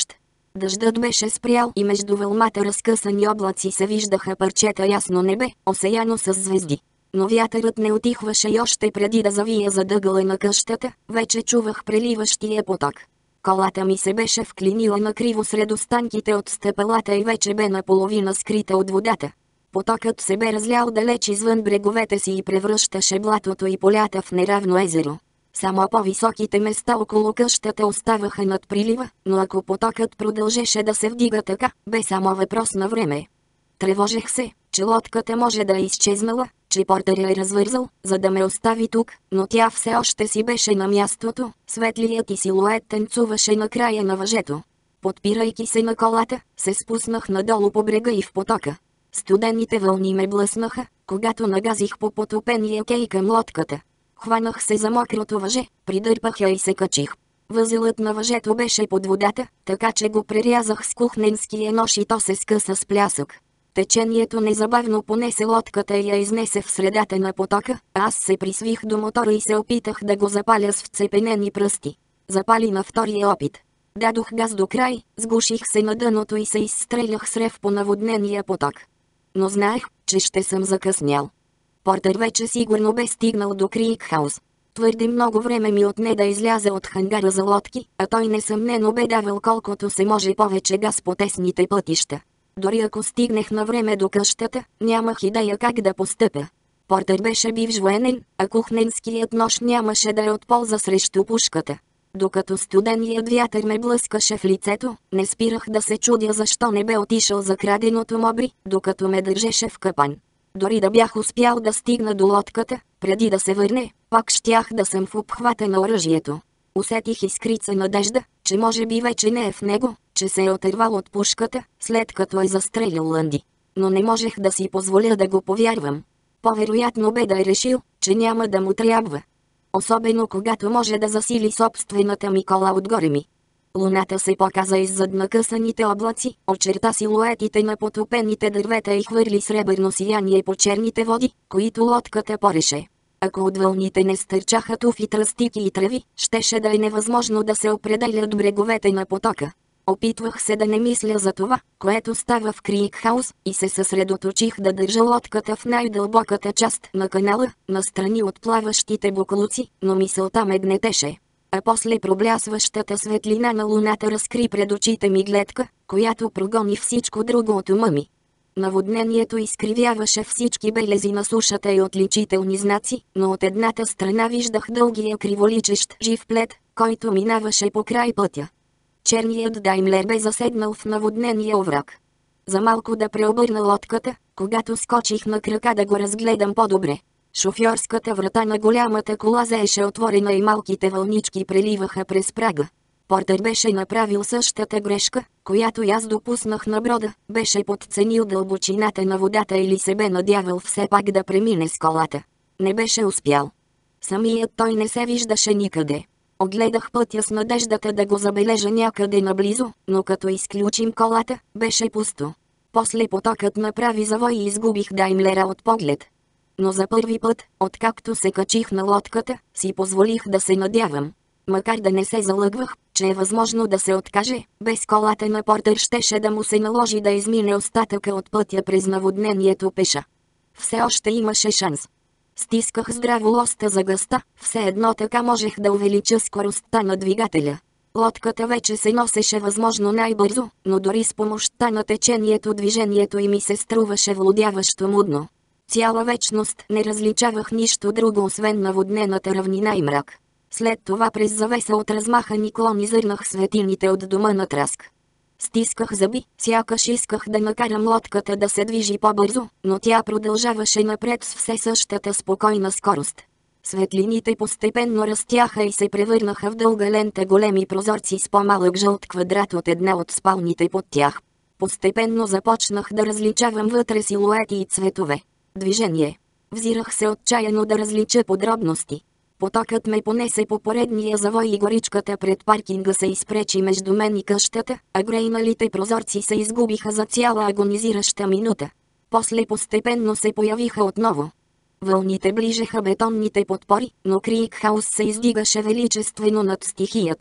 Дъждът беше спрял и между вълмата разкъсани облаци се виждаха парчета ясно небе, осеяно с звезди. Но вятърът не утихваше и още преди да завия зад ъгъла на къщата, вече чувах преливащия поток. Колата ми се беше вклинила накриво сред останките от стъпалата и вече бе наполовина скрита от водата. Потокът се бе разлял далеч извън бреговете си и превръщаше блатото и полята в неравно езеро. Само по-високите места около къщата оставаха над прилива, но ако потокът продължеше да се вдига така, бе само въпрос на време. Тревожех се, че лодката може да е изчезнала, че портер я е развързал, за да ме остави тук, но тя все още си беше на мястото, светлият и силует танцуваше на края на въжето. Подпирайки се на колата, се спуснах надолу по брега и в потока. Студените вълни ме блъснаха, когато нагазих по потопения кей към лодката. Хванах се за мокрото въже, придърпах я и се качих. Възелът на въжето беше под водата, така че го прерязах с кухненския нож и то се скъса с плясък. Течението незабавно понесе лодката и я изнесе в средата на потока, а аз се присвих до мотора и се опитах да го запаля с вцепенени пръсти. Запали на втория опит. Дадох газ до край, сгуших се на дъното и се изстрелях с рев по наводнения поток. Но знаех, че ще съм закъснял. Портер вече сигурно бе стигнал до Крикхаус. Твърде много време ми отне да изляза от хангара за лодки, а той несъмнено бе давал колкото се може повече газ по тесните пътища. Дори ако стигнех на време до къщата, нямах идея как да постъпя. Портер беше бивш военен, а кухненският нож нямаше да е от полза срещу пушката. Докато студеният вятър ме блъскаше в лицето, не спирах да се чудя защо не бе отишъл за краденото мобри, докато ме държеше в капан. Дори да бях успял да стигна до лодката, преди да се върне, пак щях да съм в обхвата на оръжието. Усетих искрица надежда, че може би вече не е в него, че се е отървал от пушката, след като е застрелил Лънди. Но не можех да си позволя да го повярвам. По-вероятно бе да е решил, че няма да му трябва. Особено когато може да засили собствената ми кола отгоре ми. Луната се показа иззад накъсаните облаци, очерта силуетите на потопените дървета и хвърли сребърно сияние по черните води, които лодката пореше. Ако от вълните не стърчаха туфи тръстики и треви, щеше да е невъзможно да се определят бреговете на потока. Опитвах се да не мисля за това, което става в Крикхаус, и се съсредоточих да държа лодката в най-дълбоката част на канала, настрани от плаващите буклуци, но мисълта ме гнетеше. А после проблясващата светлина на луната разкри пред очите ми гледка, която прогони всичко друго от ума ми. Наводнението изкривяваше всички белези на сушата и отличителни знаци, но от едната страна виждах дългия криволичещ жив плет, който минаваше по край пътя. Черният Даймлер бе заседнал в наводнения овраг. За малко да преобърна лодката, когато скочих на крака да го разгледам по-добре. Шофьорската врата на голямата кола заеше отворена и малките вълнички преливаха през прага. Портер беше направил същата грешка, която аз допуснах на брода, беше подценил дълбочината на водата или се бе надявал все пак да премине с колата. Не беше успял. Самият той не се виждаше никъде. Огледах пътя с надеждата да го забележа някъде наблизо, но като изключим колата, беше пусто. После потокът направи завой и изгубих Даймлера от поглед. Но за първи път, откакто се качих на лодката, си позволих да се надявам. Макар да не се залъгвах, че е възможно да се откаже, без колата на Портер щеше да му се наложи да измине остатъка от пътя през наводнението пеша. Все още имаше шанс. Стисках здраво лоста за гъста, все едно така можех да увелича скоростта на двигателя. Лодката вече се носеше възможно най-бързо, но дори с помощта на течението движението й ми се струваше влудяващо мудно. Цяла вечност не различавах нищо друго освен наводнената равнина и мрак. След това през завеса от размахани клони зърнах светилните от дома на Траск. Стисках зъби, сякаш исках да накарам лодката да се движи по-бързо, но тя продължаваше напред с все същата спокойна скорост. Светлините постепенно растяха и се превърнаха в дълга лента големи прозорци с по-малък жълт квадрат от една от спалните под тях. Постепенно започнах да различавам вътре силуети и цветове. Движение. Взирах се отчаяно да различа подробности. Потокът ме понесе по поредния завой и горичката пред паркинга се изпречи между мен и къщата, а грейналите прозорци се изгубиха за цяла агонизираща минута. После постепенно се появиха отново. Вълните ближеха бетонните подпори, но Крикхаус се издигаше величествено над стихията.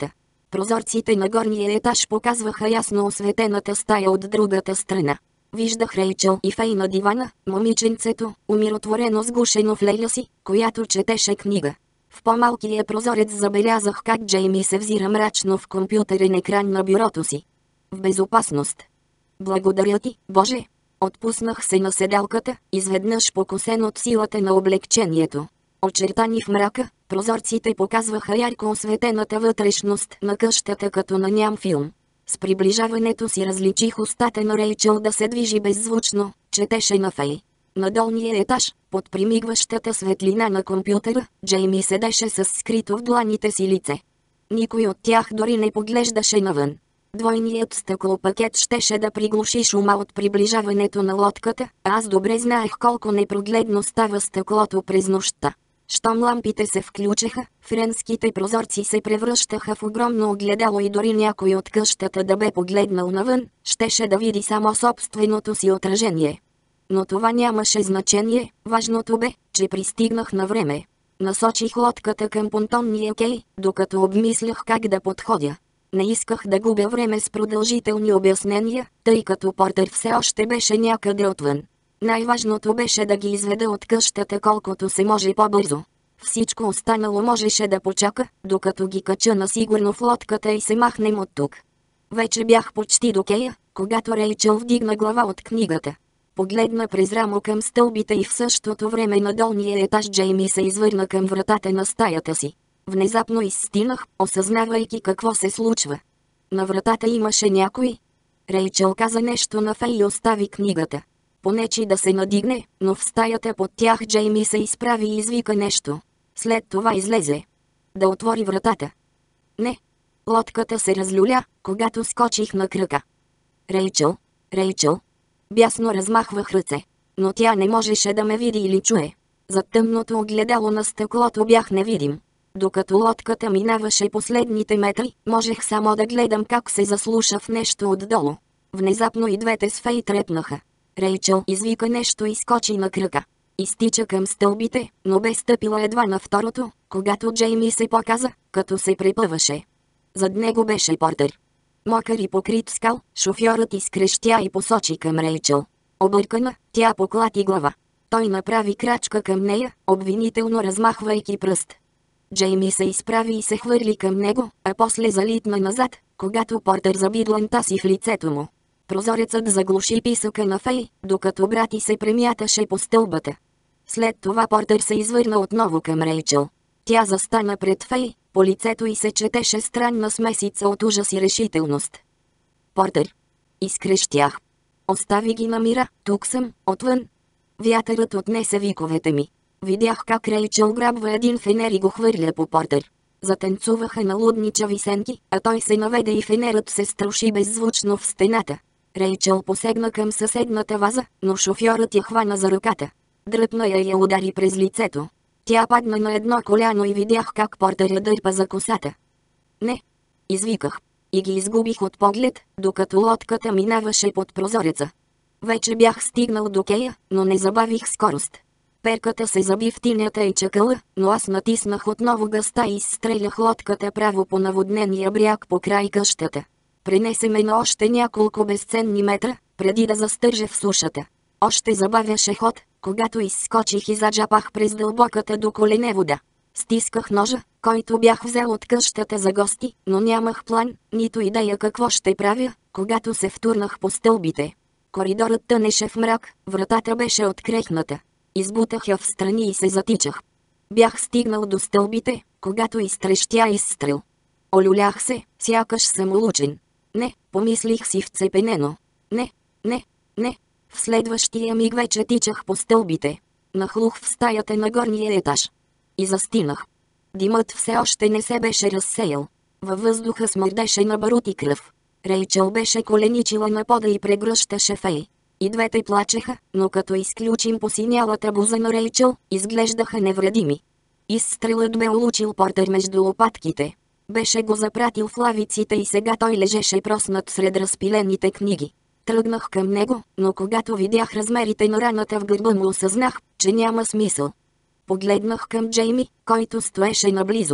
Прозорците на горния етаж показваха ясно осветената стая от другата страна. Виждах Рейчъл и Фей на дивана, момиченцето, умиротворено сгушено в леля си, която четеше книга. В по-малкия прозорец забелязах как Джейми се взира мрачно в компютърен екран на бюрото си. В безопасност. Благодаря ти, Боже! Отпуснах се на седалката, изведнъж покосен от силата на облегчението. Очертани в мрака, прозорците показваха ярко осветената вътрешност на къщата като на ням филм. С приближаването си различих устата на Рейчъл да се движи беззвучно, четеше на Фей. На долния етаж, под примигващата светлина на компютъра, Джейми седеше с скрито в дланите си лице. Никой от тях дори не поглеждаше навън. Двойният стъклопакет щеше да приглуши шума от приближаването на лодката, а аз добре знаех колко непрогледно става стъклото през нощта. Щом лампите се включеха, френските прозорци се превръщаха в огромно огледало и дори някой от къщата да бе погледнал навън, щеше да види само собственото си отражение. Но това нямаше значение, важното бе, че пристигнах на време. Насочих лодката към понтонния кей, докато обмислях как да подходя. Не исках да губя време с продължителни обяснения, тъй като Портер все още беше някъде отвън. Най-важното беше да ги изведа от къщата колкото се може по-бързо. Всичко останало можеше да почака, докато ги кача насигурно в лодката и се махнем от тук. Вече бях почти до кея, когато Рейчъл вдигна глава от книгата. Погледна през рамо към стълбите и в същото време на долния етаж Джейми се извърна към вратата на стаята си. Внезапно изстинах, осъзнавайки какво се случва. На вратата имаше някой. Рейчъл каза нещо на Фей и остави книгата. Понечи да се надигне, но в стаята под тях Джейми се изправи и извика нещо. След това излезе. Да отвори вратата. Не. Лодката се разлюля, когато скочих на крака. Рейчъл, Рейчъл. Бясно размахвах ръце. Но тя не можеше да ме види или чуе. Зад тъмното огледало на стъклото бях невидим. Докато лодката минаваше последните метри, можех само да гледам как се заслуша в нещо отдолу. Внезапно и двете с Фей трепнаха. Рейчъл извика нещо и скочи на крака. Изтича към стълбите, но бе стъпила едва на второто, когато Джейми се показа, като се препъваше. Зад него беше Портер. Мокър и покрит скал, шофьорът изкрещя и посочи към Рейчъл. Объркана, тя поклати глава. Той направи крачка към нея, обвинително размахвайки пръст. Джейми се изправи и се хвърли към него, а после залитна назад, когато Портер заби дланта си в лицето му. Прозорецът заглуши писъка на Фей, докато брат й се премяташе по стълбата. След това Портер се извърна отново към Рейчъл. Тя застана пред Фей, по лицето й се четеше странна смесица от ужас и решителност. Портер. Изкрещях. Остави ги на мира, тук съм, отвън. Вятърът отнесе виковете ми. Видях как Рейчъл грабва един фенер и го хвърля по Портер. Затанцуваха на лудничави сенки, а той се наведе и фенерът се струши беззвучно в стената. Рейчъл посегна към съседната ваза, но шофьорът я хвана за ръката. Дръпна я и я удари през лицето. Тя падна на едно коляно и видях как Портер я дърпа за косата. Не! Извиках. И ги изгубих от поглед, докато лодката минаваше под прозореца. Вече бях стигнал до кея, но не забавих скорост. Перката се заби в тинята и чакъла, но аз натиснах отново гъста и изстрелях лодката право по наводнения бряг по край къщата. Пренесе ме на още няколко безценни метра, преди да застържа в сушата. Още забавяше ход, когато изскочих и заджапах през дълбоката до колене вода. Стисках ножа, който бях взел от къщата за гости, но нямах план, нито идея какво ще правя, когато се втурнах по стълбите. Коридорът тънеше в мрак, вратата беше открехната. Избутах я встрани и се затичах. Бях стигнал до стълбите, когато изтрещя изстрел. Олюлях се, сякаш съм улучен. Не, помислих си вцепенено. Не, не, не. В следващия миг вече тичах по стълбите. Нахлух в стаята на горния етаж. И застинах. Димът все още не се беше разсеял. Във въздуха смърдеше на барут и кръв. Рейчъл беше коленичила на пода и прегръщаше Фей. И двете плачеха, но като изключим посинялата буза на Рейчъл, изглеждаха невредими. Изстрелът бе улучил Портер между лопатките. Беше го запратил в лавиците и сега той лежеше проснат сред разпилените книги. Тръгнах към него, но когато видях размерите на раната в гърба му, осъзнах, че няма смисъл. Погледнах към Джейми, който стоеше наблизо.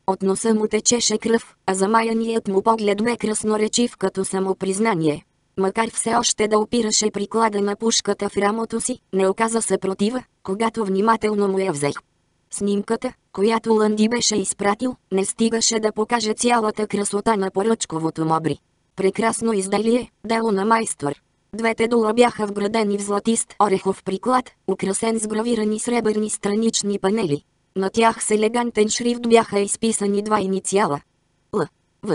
От носа му течеше кръв, а замаяният му поглед бе красноречив като самопризнание. Макар все още да опираше приклада на пушката в рамото си, не оказа съпротива, когато внимателно му я взех. Снимката, която Лънди беше изпратил, не стигаше да покаже цялата красота на поръчковото мобри. Прекрасно изделие, дело на майстор. Двете дула бяха вградени в златист орехов приклад, украсен с гравирани сребърни странични панели. На тях с елегантен шрифт бяха изписани два инициала. Л. В.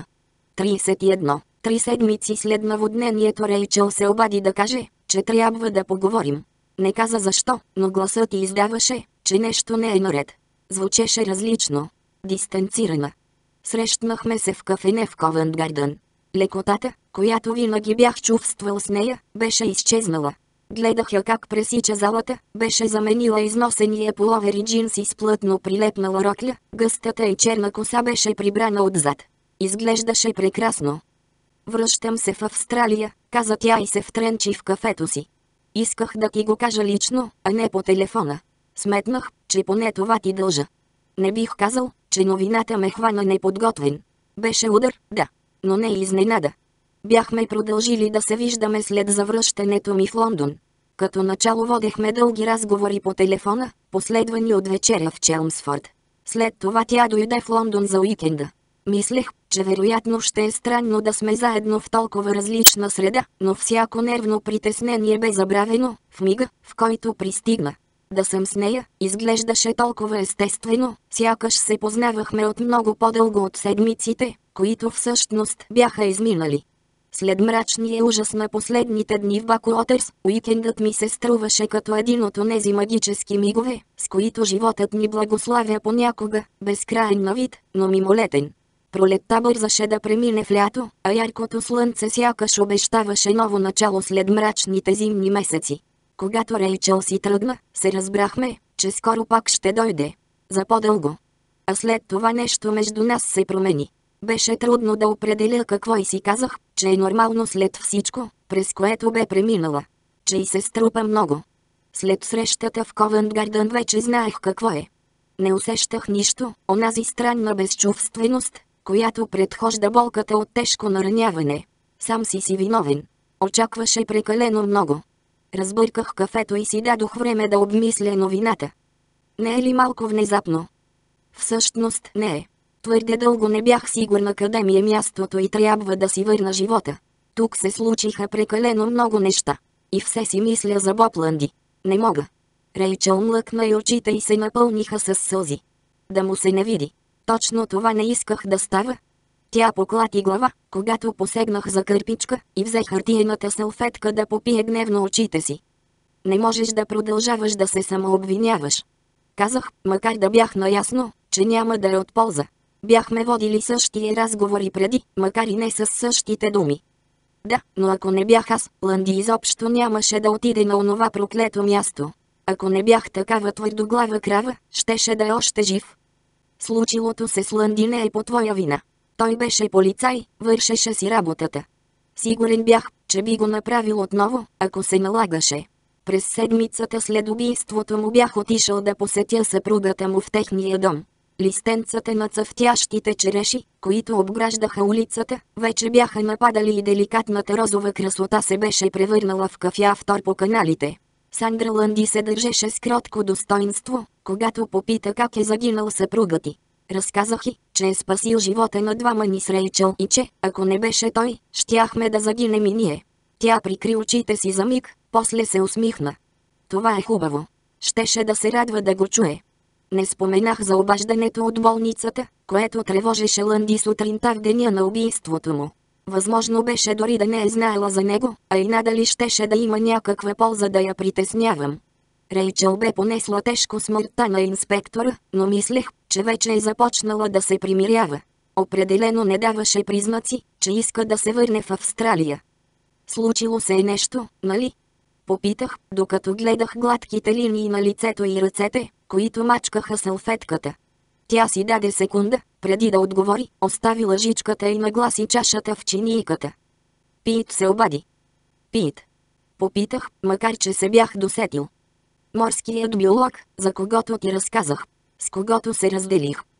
31. 3 седмици след наводнението Рейчъл се обади да каже, че трябва да поговорим. Не каза защо, но гласът й издаваше, че нещо не е наред. Звучеше различно. Дистанцирана. Срещнахме се в кафене в Ковент Гарден. Лекотата, която винаги бях чувствал с нея, беше изчезнала. Гледах я как пресича залата, беше заменила износения пуловер и джинси с плътно прилепнала рокля, гъстата и черна коса беше прибрана отзад. Изглеждаше прекрасно. Връщам се в Австралия, каза тя и се втренчи в кафето си. Исках да ти го кажа лично, а не по телефона. Сметнах, че поне това ти дължа. Не бих казал, че новината ме хвана неподготвен. Беше удар, да, но не изненада. Бяхме продължили да се виждаме след завръщането ми в Лондон. Като начало водехме дълги разговори по телефона, последвани от вечеря в Челмсфорд. След това тя дойде в Лондон за уикенда. Мислех, че вероятно ще е странно да сме заедно в толкова различна среда, но всяко нервно притеснение бе забравено, в мига, в който пристигна. Да съм с нея, изглеждаше толкова естествено, сякаш се познавахме от много по-дълго от седмиците, които всъщност бяха изминали. След мрачния ужас на последните дни в Бакуотърс, уикендът ми се струваше като един от онези магически мигове, с които животът ни благославя понякога, безкрайен на вид, но мимолетен. Пролетта бързаше да премине в лято, а яркото слънце сякаш обещаваше ново начало след мрачните зимни месеци. Когато Рейчъл си тръгна, се разбрахме, че скоро пак ще дойде. За по-дълго. А след това нещо между нас се промени. Беше трудно да определя какво и си казах, че е нормално след всичко, през което бе преминала. Че и се струпа много. След срещата в Ковент Гарден вече знаех какво е. Не усещах нищо, онази странна безчувственост, която предхожда болката от тежко нараняване. Сам си виновен. Очакваше прекалено много. Разбърках кафето и си дадох време да обмисля новината. Не е ли малко внезапно? Всъщност не е. Твърде дълго не бях сигурна къде ми е мястото и трябва да си върна живота. Тук се случиха прекалено много неща. И все си мисля за Боб Лънди. Не мога. Рейчъл млъкна и очите й се напълниха с сълзи. Да му се не види. Точно това не исках да става. Тя поклати глава, когато посегнах за кърпичка и взе хартиената салфетка да попие гневно очите си. Не можеш да продължаваш да се самообвиняваш. Казах, макар да бях наясно, че няма да е от полза. Бяхме водили същия разговори преди, макар и не с същите думи. Да, но ако не бях аз, Лънди изобщо нямаше да отиде на онова проклето място. Ако не бях такава твърдоглава крава, щеше да е още жив. Случилото се с Лънди не е по твоя вина. Той беше полицай, вършеше си работата. Сигурен бях, че би го направил отново, ако се налагаше. През седмицата след убийството му бях отишъл да посетя съпругата му в техния дом. Листенцата на цъфтящите череши, които обграждаха улицата, вече бяха нападали и деликатната розова красота се беше превърнала в кафяв по каналите. Сандра Лънди се държеше с кротко достоинство, когато попита как е загинал съпругът ти. Разказах й, че е спасил живота на двама ни с Рейчъл и че, ако не беше той, щяхме да загинем и ние. Тя прикри очите си за миг, после се усмихна. Това е хубаво. Щеше да се радва да го чуе. Не споменах за обаждането от болницата, което тревожеше Лънди сутринта в деня на убийството му. Възможно беше дори да не е знаела за него, а и надали щеше да има някаква полза да я притеснявам. Рейчъл бе понесла тежко смъртта на инспектора, но мислех, че вече е започнала да се примирява. Определено не даваше признаци, че иска да се върне в Австралия. Случило се е нещо, нали? Попитах, докато гледах гладките линии на лицето и ръцете, които мачкаха салфетката. Тя си даде секунда, преди да отговори, остави лъжичката и нагласи чашата в чинийката. Пит се обади. Пит. Попитах, макар че се бях досетил. Морският биолог, за когото ти разказах. С когото се разделих.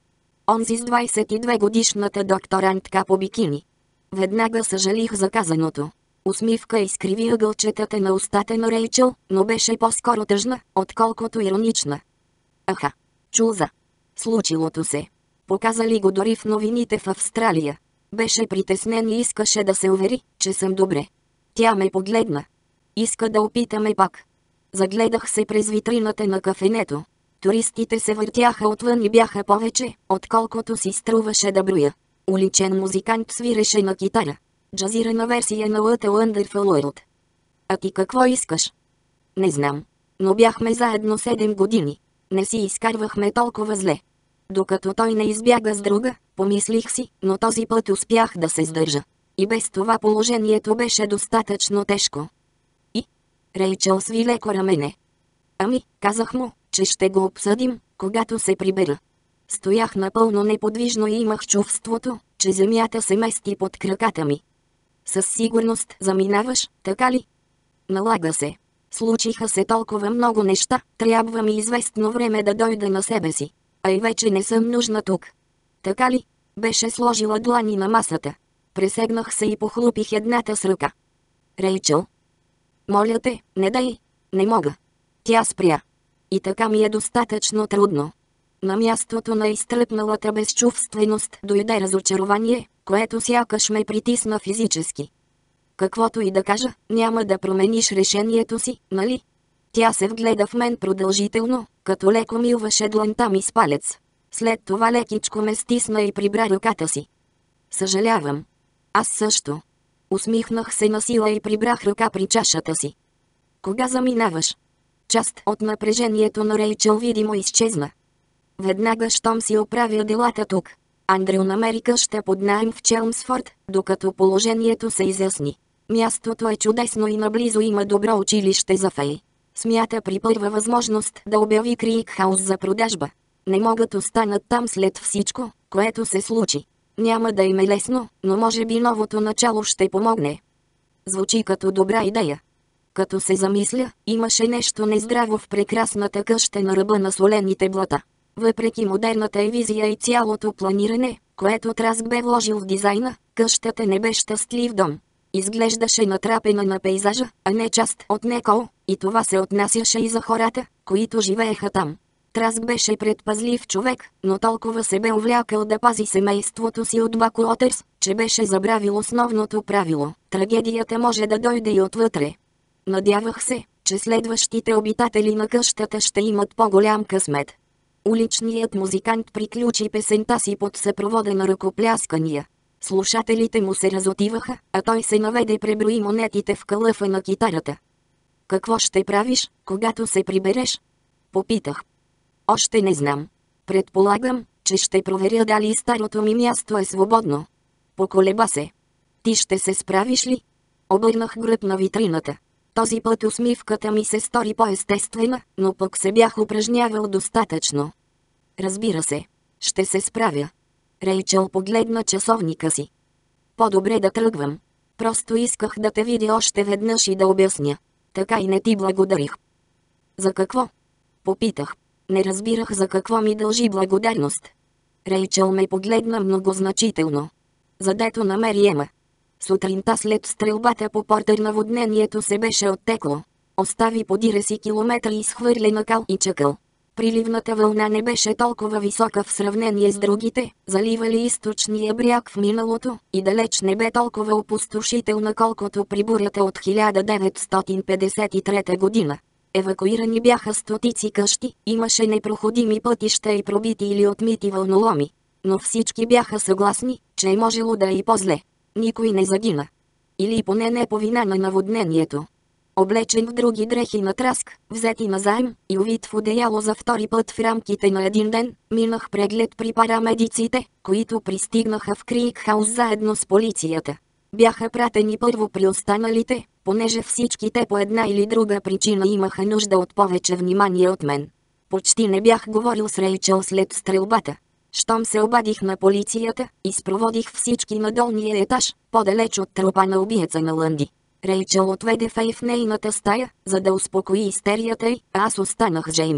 Онзи с 22-годишната докторантка по бикини. Веднага съжалих за казаното. Усмивка изкриви ъгълчетата на устата на Рейчъл, но беше по-скоро тъжна, отколкото иронична. Аха. Чул за случилото се. Показали го дори в новините в Австралия. Беше притеснен и искаше да се увери, че съм добре. Тя ме погледна. Иска да опитаме пак. Загледах се през витрината на кафенето. Туристите се въртяха отвън и бяха повече, отколкото си струваше да броя. Уличен музикант свиреше на китара. Джазирана версия на What a Wonderful World. А ти какво искаш? Не знам. Но бяхме заедно 7 години. Не си изкарвахме толкова зле. Докато той не избяга с друга, помислих си, но този път успях да се сдържа. И без това положението беше достатъчно тежко. И? Рейчъл сви леко рамене. Ами, казах му, че ще го обсъдим, когато се прибера. Стоях напълно неподвижно и имах чувството, че земята се мести под краката ми. Със сигурност заминаваш, така ли? Налага се. Случиха се толкова много неща, трябва ми известно време да дойда на себе си. А и вече не съм нужна тук. Така ли? Беше сложила длани на масата. Пресегнах се и похлупих едната с ръка. Рейчъл? Моля те, не дай. Не мога. Тя спря. И така ми е достатъчно трудно. На мястото на изтръпналата безчувственост дойде разочарование, което сякаш ме притисна физически. Каквото и да кажа, няма да промениш решението си, нали? Тя се вгледа в мен продължително, като леко милваше дланта ми с палец. След това лекичко ме стисна и прибра ръката си. Съжалявам. Аз също. Усмихнах се насила и прибрах ръка при чашата си. Кога заминаваш? Част от напрежението на Рейчъл видимо изчезна. Веднага щом си оправя делата тук. Андрю намери къща под наем в Челмсфорд, докато положението се изясни. Мястото е чудесно и наблизо има добро училище за феи. Смята при първа възможност да обяви Криик Хаус за продажба. Не могат останат там след всичко, което се случи. Няма да им е лесно, но може би новото начало ще помогне. Звучи като добра идея. Като се замисля, имаше нещо нездраво в прекрасната къща на ръба на солените блата. Въпреки модерната й визия и цялото планиране, което Траск бе вложил в дизайна, къщата не бе щастлив дом. Изглеждаше натрапена на пейзажа, а не част от него, и това се отнасяше и за хората, които живееха там. Траск беше предпазлив човек, но толкова се бе увлякал да пази семейството си от Баклотърс, че беше забравил основното правило – трагедията може да дойде и отвътре. Надявах се, че следващите обитатели на къщата ще имат по-голям късмет. Уличният музикант приключи песента си под съпровода на ръкопляскания. Слушателите му се разотиваха, а той се наведе преброи монетите в калъфа на китарата. Какво ще правиш, когато се прибереш? Попитах. Още не знам. Предполагам, че ще проверя дали старото ми място е свободно. Поколеба се. Ти ще се справиш ли? Обърнах гръб на витрината. Този път усмивката ми се стори по-естествена, но пък се бях упражнявал достатъчно. Разбира се, ще се справя. Рейчъл погледна часовника си. По-добре да тръгвам. Просто исках да те видя още веднъж и да обясня. Така и не ти благодарих. За какво? Попитах. Не разбирах за какво ми дължи благодарност. Рейчъл ме погледна многозначително. Задето намери Ема. Сутринта след стрелбата по Портер наводнението се беше оттекло. Остави подире си километри изхвърлена кал и чакъл. Приливната вълна не беше толкова висока в сравнение с другите, заливали източния бряг в миналото, и далеч не бе толкова опустошителна колкото при бурята от 1953 година. Евакуирани бяха стотици къщи, имаше непроходими пътища и пробити или отмити вълноломи. Но всички бяха съгласни, че е можело да е и по-зле. Никой не загина. Или поне не по вина на наводнението. Облечен в други дрехи на Траск, взети назаем и увит в одеяло за втори път в рамките на един ден, минах преглед при парамедиците, които пристигнаха в Криик Хаус заедно с полицията. Бяха пратени първо при останалите, понеже всички те по една или друга причина имаха нужда от повече внимание от мен. Почти не бях говорил с Рейчъл след стрелбата. Щом се обадих на полицията, изпроводих всички на долния етаж, по-далеч от трупа на убиеца на Лънди. Рейчъл отведе Фей в нейната стая, за да успокои истерията й, а аз останах с Джейми.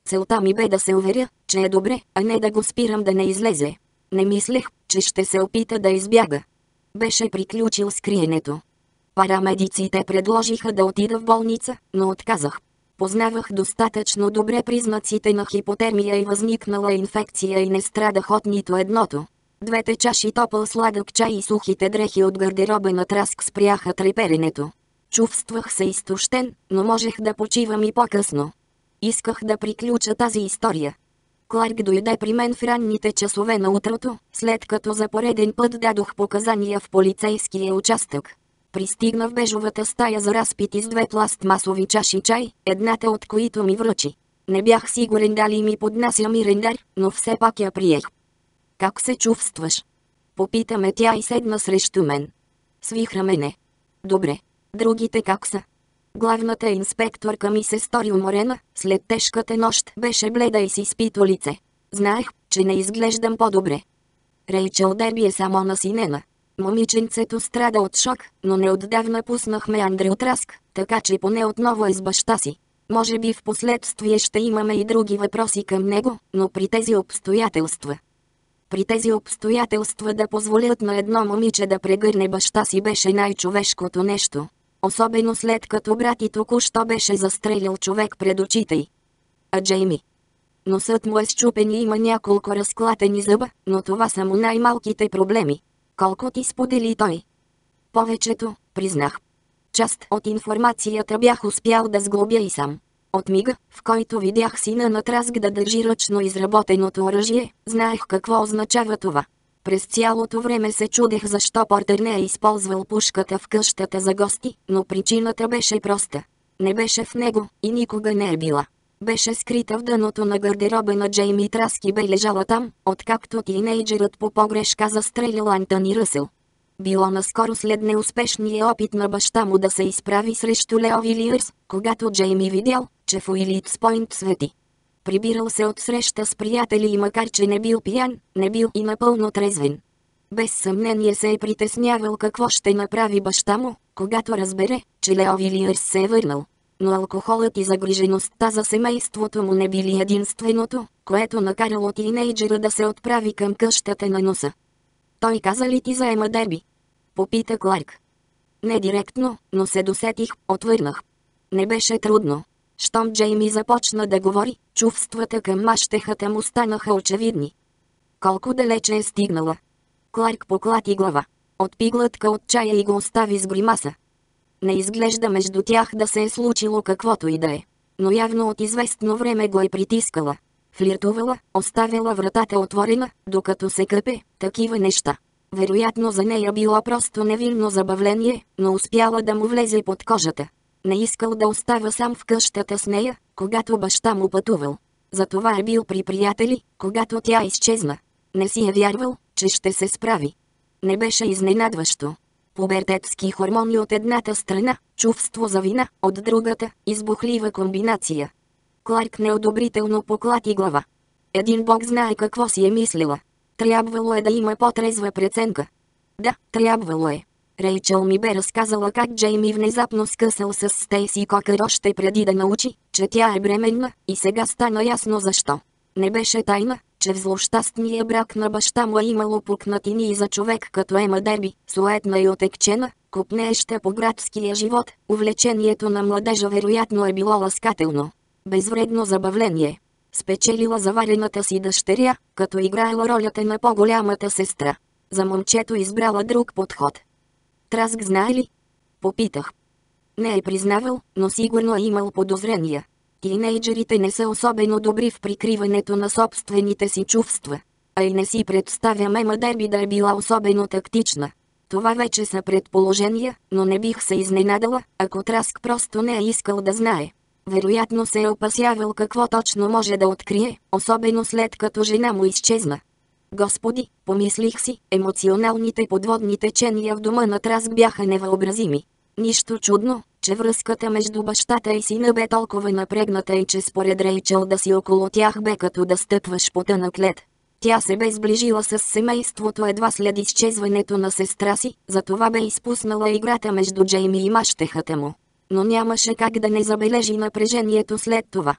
Целта ми бе да се уверя, че е добре, а не да го спирам да не излезе. Не мислех, че ще се опита да избяга. Беше приключил с криенето. Парамедиците предложиха да отида в болница, но отказах. Познавах достатъчно добре признаците на хипотермия и възникнала инфекция и не страдах от нито едното. Двете чаши топъл сладък чай и сухите дрехи от гардероба на Траск спряха треперенето. Чувствах се изтощен, но можех да почивам и по-късно. Исках да приключа тази история. Кларк дойде при мен в ранните часове на утрото, след като за пореден път дадох показания в полицейския участък. Пристигна в бежовата стая за разпити с две пластмасови чаши чай, едната от които ми връчи. Не бях сигурен дали ми поднася мирен дар, но все пак я приех. "Как се чувстваш?" попита ме тя и седна срещу мен. Свих рамене. "Добре. Другите как са?" Главната инспекторка ми се стори уморена, след тежката нощ беше бледа и с изпито лице. Знаех, че не изглеждам по-добре. Рейчъл Дерби е само насинена. Момиченцето страда от шок, но неотдавна пуснахме Андрю Траск, така че поне отново е с баща си. Може би в последствие ще имаме и други въпроси към него, но при тези обстоятелства. При тези обстоятелства да позволят на едно момиче да прегърне баща си беше най-човешкото нещо. Особено след като брат и току-що беше застрелил човек пред очите й. А Джейми? Носът му е счупен и има няколко разклатени зъба, но това са му най-малките проблеми. Колко ти сподели той? Повечето, признах. Част от информацията бях успял да сглобя и сам. От мига, в който видях сина на Траск да държи ръчно изработеното оръжие, знаех какво означава това. През цялото време се чудех защо Портер не е използвал пушката в къщата за гости, но причината беше проста. Не беше в него и никога не е била. Беше скрита в дъното на гардероба на Джейми Траск и бе лежала там, откакто тинейджерът по погрешка застрелил Антони Ръсел. Било наскоро след неуспешния опит на баща му да се изправи срещу Лео Вилиърс, когато Джейми видял, че в Уилитс Пойнт свети. Прибирал се от среща с приятели и макар че не бил пиян, не бил и напълно трезвен. Без съмнение се е притеснявал какво ще направи баща му, когато разбере, че Лео Вилиърс се е върнал. Но алкохолът и загрижеността за семейството му не били единственото, което накарало тинейджера да се отправи към къщата на носа. "Той каза ли ти за Ема Дерби?" попита Кларк. Не директно, но се досетих, отвърнах. Не беше трудно. Щом Джейми започна да говори, чувствата към мащехата му станаха очевидни. Колко далече е стигнала? Кларк поклати глава. Отпи глътка от чая и го остави с гримаса. Не изглежда между тях да се е случило каквото и да е. Но явно от известно време го е притискала. Флиртувала, оставила вратата отворена, докато се къпе, такива неща. Вероятно за нея било просто невинно забавление, но успяла да му влезе под кожата. Не искал да остава сам в къщата с нея, когато баща му пътувал. Затова е бил при приятели, когато тя изчезна. Не си е вярвал, че ще се справи. Не беше изненадващо. Пубертетски хормони от едната страна, чувство за вина, от другата, избухлива комбинация. Кларк неодобрително поклати глава. Един бог знае какво си е мислила. Трябвало е да има по-трезва преценка. Да, трябвало е. Рейчъл ми бе разказала как Джейми внезапно скъсал с Стейси Кокър още преди да научи, че тя е бременна, и сега стана ясно защо. Не беше тайна, че в злощастния брак на баща му е имало пукнатини и за човек като Ема Дерби, суетна и отекчена, купнееща по градския живот, увлечението на младежа вероятно е било ласкателно. Безвредно забавление. Спечелила заварената си дъщеря, като играела ролята на по-голямата сестра. За момчето избрала друг подход. Траск знае ли? Попитах. Не е признавал, но сигурно е имал подозрения. Тинейджерите не са особено добри в прикриването на собствените си чувства. А и не си представям Ема Дерби да е била особено тактична. Това вече са предположения, но не бих се изненадала, ако Траск просто не е искал да знае. Вероятно се е опасявал какво точно може да открие, особено след като жена му изчезна. Господи, помислих си, емоционалните подводни течения в дома на Траск бяха невъобразими. Нищо чудно, че връзката между бащата и сина бе толкова напрегната и че според Рейчъл да си около тях бе като да стъпваш по тънък лед. Тя се бе сближила с семейството едва след изчезването на сестра си, затова бе изпуснала играта между Джейми и мащехата му. Но нямаше как да не забележи напрежението след това.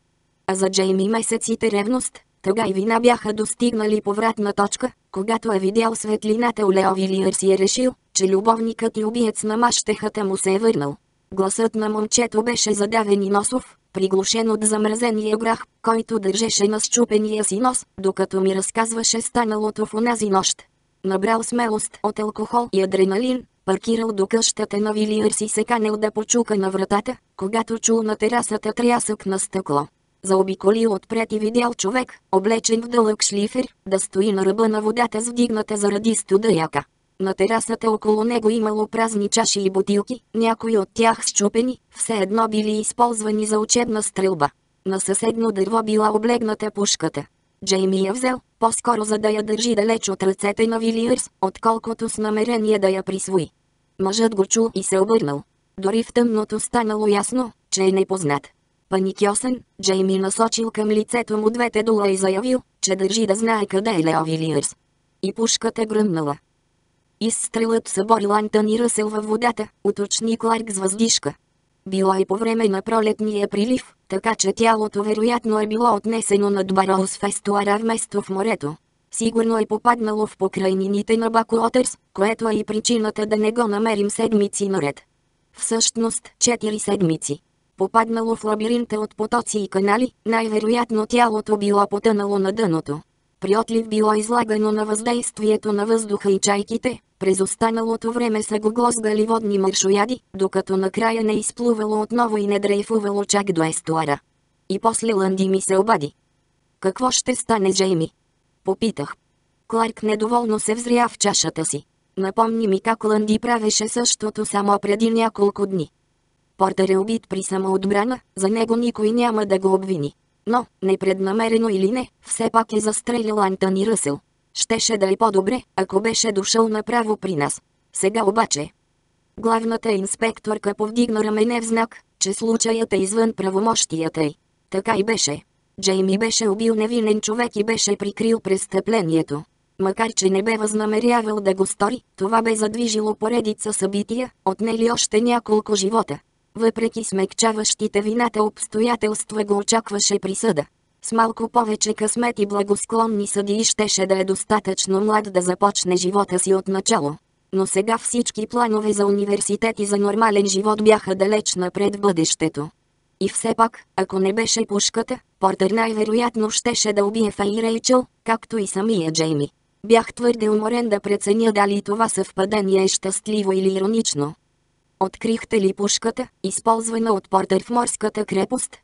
А за Джейми месеците ревност, тъга и вина бяха достигнали повратна точка, когато е видял светлината у Лео Вилиърс и е решил, че любовникът и убиец на мащехата му се е върнал. Гласът на момчето беше задавен и носов, приглушен от замразения грах, който държеше на счупения си нос, докато ми разказваше станалото в онази нощ. Набрал смелост от алкохол и адреналин, паркирал до къщата на Вилиърс и се канел да почука на вратата, когато чул на терасата трясък на стъкло. Заобиколил отпред и видял човек, облечен в дълъг шлифер, да стои на ръба на водата с вдигната заради студа яка. На терасата около него имало празни чаши и бутилки, някои от тях счупени, все едно били използвани за учебна стрелба. На съседно дърво била облегната пушката. Джейми я взел, по-скоро за да я държи далеч от ръцете на Вилиърс, отколкото с намерение да я присвои. Мъжът го чул и се обърнал. Дори в тъмното станало ясно, че е непознат. Паникьосен, Джейми насочил към лицето му двете дула и заявил, че държи да знае къде е Лео Вилиърс. И пушката гръмнала. Изстрелът съборил Антъни Ръсел във водата, уточни Кларк с въздишка. Било и по време на пролетния прилив, така че тялото вероятно е било отнесено над Бароус в естуара вместо в морето. Сигурно е попаднало в покрайнините на Бакуотърс, което е и причината да не го намерим седмици наред. Всъщност 4 седмици. Попаднало в лабиринта от потоци и канали, най-вероятно тялото било потънало на дъното. При отлив било излагано на въздействието на въздуха и чайките, през останалото време са го глозгали водни маршояди, докато накрая не изплувало отново и не дрейфувало чак до естуара. И после Лънди ми се обади. Какво ще стане, Джейми? Попитах. Кларк недоволно се взря в чашата си. Напомни ми как Лънди правеше същото само преди няколко дни. Портър е убит при самоотбрана, за него никой няма да го обвини. Но, непреднамерено или не, все пак е застрелил Антъни Ръсел. Щеше да е по-добре, ако беше дошъл направо при нас. Сега обаче... Главната инспекторка повдигна рамене в знак, че случаят е извън правомощията й. Така и беше. Джейми беше убил невинен човек и беше прикрил престъплението. Макар че не бе възнамерявал да го стори, това бе задвижило поредица събития, отнели още няколко живота. Въпреки смекчаващите вината обстоятелства го очакваше присъда. С малко повече късмет и благосклонни съдии щеше да е достатъчно млад да започне живота си от начало. Но сега всички планове за университет и за нормален живот бяха далеч напред в бъдещето. И все пак, ако не беше пушката, Портър най-вероятно щеше да убие Фей и Рейчъл, както и самия Джейми. Бях твърде уморен да преценя дали това съвпадение е щастливо или иронично. Открихте ли пушката, използвана от Портър в морската крепост?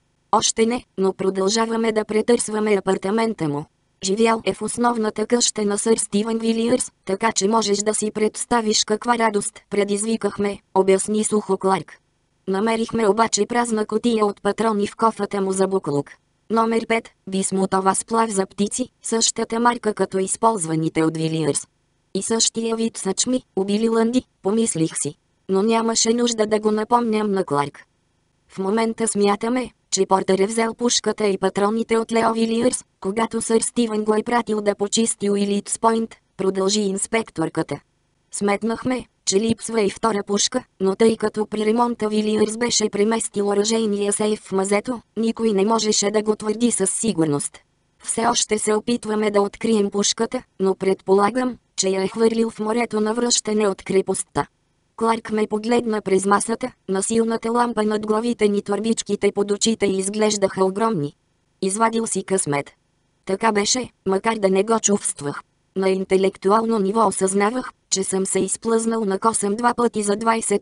Още не, но продължаваме да претърсваме апартамента му. Живял е в основната къща на сър Стивън Вилиърс, така че можеш да си представиш каква радост предизвикахме, обясни сухо Кларк. Намерихме обаче празна кутия от патрони в кофата му за буклук. Номер 5, бисмутова сплав за птици, същата марка като използваните от Вилиърс. И същия вид съчми, убили Лънди, помислих си. Но нямаше нужда да го напомням на Кларк. В момента смятаме, че Портър е взел пушката и патроните от Лео Вилиърс, когато сър Стивън го е пратил да почисти Уилитс Пойнт, продължи инспекторката. Сметнахме, че липсва и втора пушка, но тъй като при ремонта Вилиърс беше преместил оръжейния сейф в мазето, никой не можеше да го твърди със сигурност. Все още се опитваме да открием пушката, но предполагам, че я е хвърлил в морето на връщане от крепостта. Кларк ме погледна през масата, на силната лампа над главите ни торбичките под очите изглеждаха огромни. Извадил си късмет. Така беше, макар да не го чувствах. На интелектуално ниво осъзнавах, че съм се изплъзнал на косъм 2 пъти за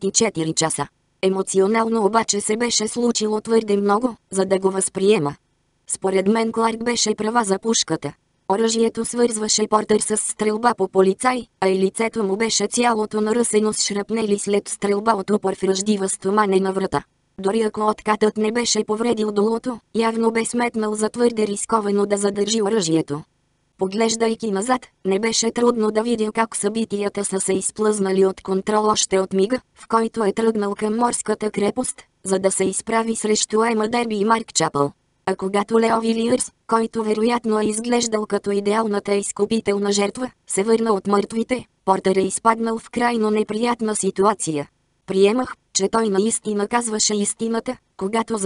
24 часа. Емоционално обаче се беше случило твърде много, за да го възприема. Според мен Кларк беше права за пушката. Оръжието свързваше Портър с стрелба по полицай, а и лицето му беше цялото наръсено с шрапнели след стрелба от упор в ръждива стоманена врата. Дори ако откатът не беше повредил долото, явно бе сметнал за твърде рисковано да задържи оръжието. Поглеждайки назад, не беше трудно да видя как събитията са се изплъзнали от контрол още от мига, в който е тръгнал към морската крепост, за да се изправи срещу Ема Дерби и Марк Чапъл. А когато Лео Вилиърс, който вероятно е изглеждал като идеалната изкупителна жертва, се върна от мъртвите, Портър е изпаднал в крайно неприятна ситуация. Приемах, че той наистина казваше истината, когато заяви,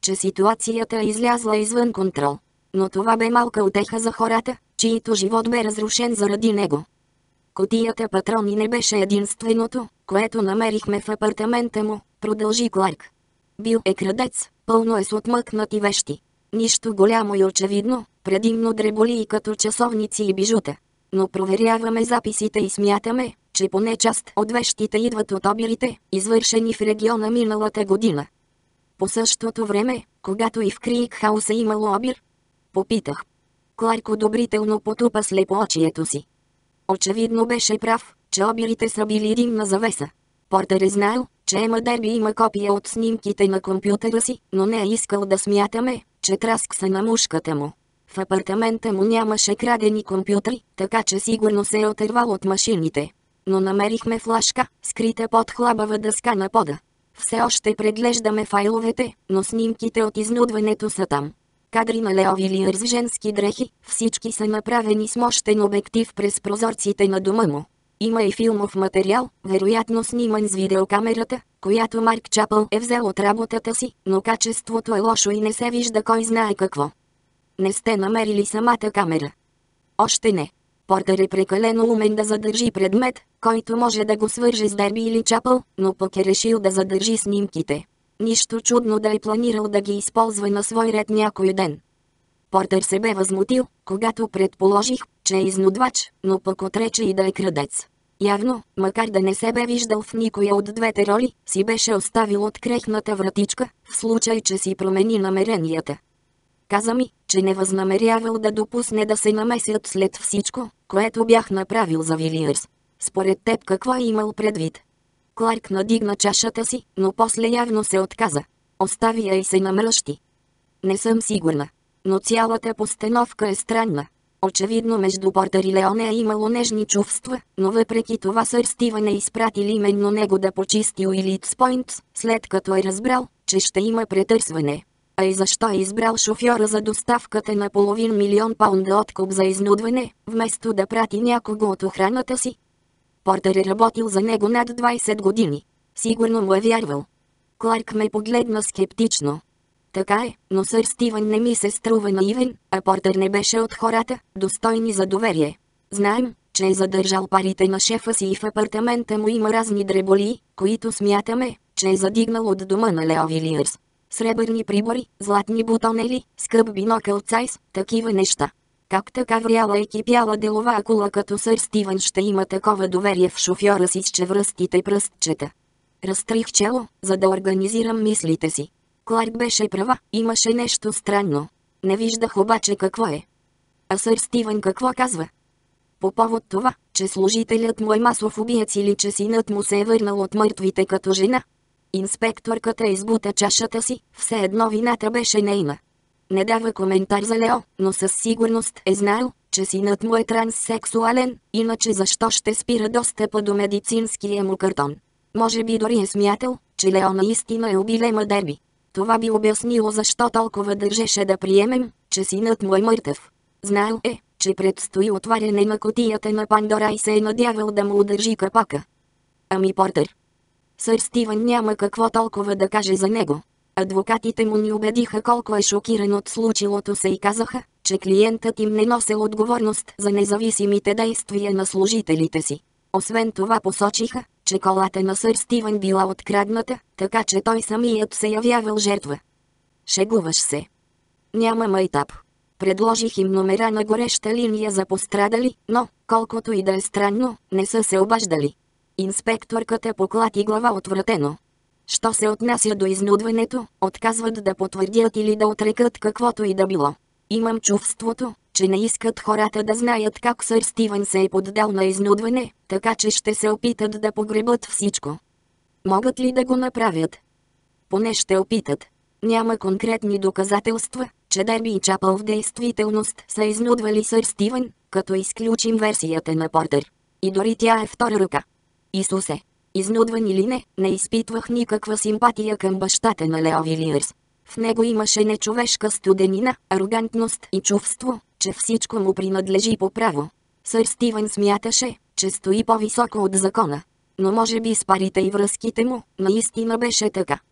че ситуацията е излязла извън контрол. Но това бе малка утеха за хората, чието живот бе разрушен заради него. Кутията патрони не беше единственото, което намерихме в апартамента му, продължи Кларк. Бил е крадец, пълно е с отмъкнати вещи. Нищо голямо и очевидно, предимно дреболии като часовници и бижута. Но проверяваме записите и смятаме, че поне част от вещите идват от обирите, извършени в региона миналата година. По същото време, когато и в Криик Хаус е имало обир? Попитах. Кларк одобрително потупа слепоочието си. Очевидно беше прав, че обирите са били димна завеса. Портър е знаел, че Ема Дерби има копия от снимките на компютъра си, но не е искал да смятаме, че Траск са на мушката му. В апартамента му нямаше крадени компютри, така че сигурно се е отървал от машините. Но намерихме флашка, скрита под хлабава дъска на пода. Все още преглеждаме файловете, но снимките от изнудването са там. Кадри на Лео Вилиърс с женски дрехи, всички са направени с мощен обектив през прозорците на дома му. Има и филмов материал, вероятно сниман с видеокамерата, която Марк Чапъл е взел от работата си, но качеството е лошо и не се вижда кой знае какво. Не сте намерили самата камера? Още не. Портър е прекалено умен да задържи предмет, който може да го свърже с Дерби или Чапъл, но пък е решил да задържи снимките. Нищо чудно да е планирал да ги използва на свой ред някой ден. Портър се бе възмутил, когато предположих, че е изнудвач, но пък отрече и да е крадец. Явно, макар да не се бе виждал в никоя от двете роли, си беше оставил открехната вратичка, в случай че си промени намеренията. Каза ми, че не възнамерявал да допусне да се намесят след всичко, което бях направил за Вилиърс. Според теб какво е имал предвид? Кларк надигна чашата си, но после явно се отказа. Остави я и се намръщи. Не съм сигурна. Но цялата постановка е странна. Очевидно между Портър и Леоне е имало нежни чувства, но въпреки това сър Стивън е изпратил именно него да почисти Уилитс Пойнтс, след като е разбрал, че ще има претърсване. А и защо е избрал шофьора за доставката на половин милион паунда откуп за изнудване, вместо да прати някого от охраната си? Портър е работил за него над 20 години. Сигурно му е вярвал. Кларк ме погледна скептично. Така е, но сър Стивън не ми се струва наивен, а Портър не беше от хората, достойни за доверие. Знаем, че е задържал парите на шефа си и в апартамента му има разни дреболии, които смятаме, че е задигнал от дома на Лео Вилиърс. Сребърни прибори, златни бутонели, скъп бинокъл Цайс, такива неща. Как така вряла и кипяла делова акула като сър Стивън ще има такова доверие в шофьора си с чевръстите пръстчета? Разтрих чело, за да организирам мислите си. Кларк беше права, имаше нещо странно. Не виждах обаче какво е. А сър Стивън какво казва? По повод това, че служителят му е масов убиец или че синът му се е върнал от мъртвите като жена. Инспекторката избута чашата си, все едно вината беше нейна. Не дава коментар за Лео, но със сигурност е знаел, че синът му е транссексуален, иначе защо ще спира достъпа до медицинския му картон. Може би дори е смятал, че Лео наистина е убил Ема Дерби. Това би обяснило защо толкова държеше да приемем, че синът му е мъртъв. Знаел е, че предстои отваряне на кутията на Пандора и се е надявал да му удържи капака. Ами Портър? Сър Стивън няма какво толкова да каже за него. Адвокатите му ни убедиха колко е шокиран от случилото се и казаха, че клиентът им не носел отговорност за независимите действия на служителите си. Освен това посочиха, че колата на сър Стивън била открадната, така че той самият се явявал жертва. Шегуваш се. Няма майтап. Предложих им номера на гореща линия за пострадали, но, колкото и да е странно, не са се обаждали. Инспекторката поклати глава отвратено. Що се отнася до изнудването, отказват да потвърдят или да отрекат каквото и да било. Имам чувството, че не искат хората да знаят как сър Стивън се е поддал на изнудване, така че ще се опитат да погребат всичко. Могат ли да го направят? Поне ще опитат. Няма конкретни доказателства, че Дерби и Чапъл в действителност са изнудвали сър Стивън, като изключим версията на Портър. И дори тя е втора ръка. Исусе! Изнудван или не, не изпитвах никаква симпатия към бащата на Лео Вилиърс. В него имаше нечовешка студенина, арогантност и чувство, че всичко му принадлежи по право. Сър Стивън смяташе, че стои по-високо от закона. Но може би с парите и връзките му, наистина беше така.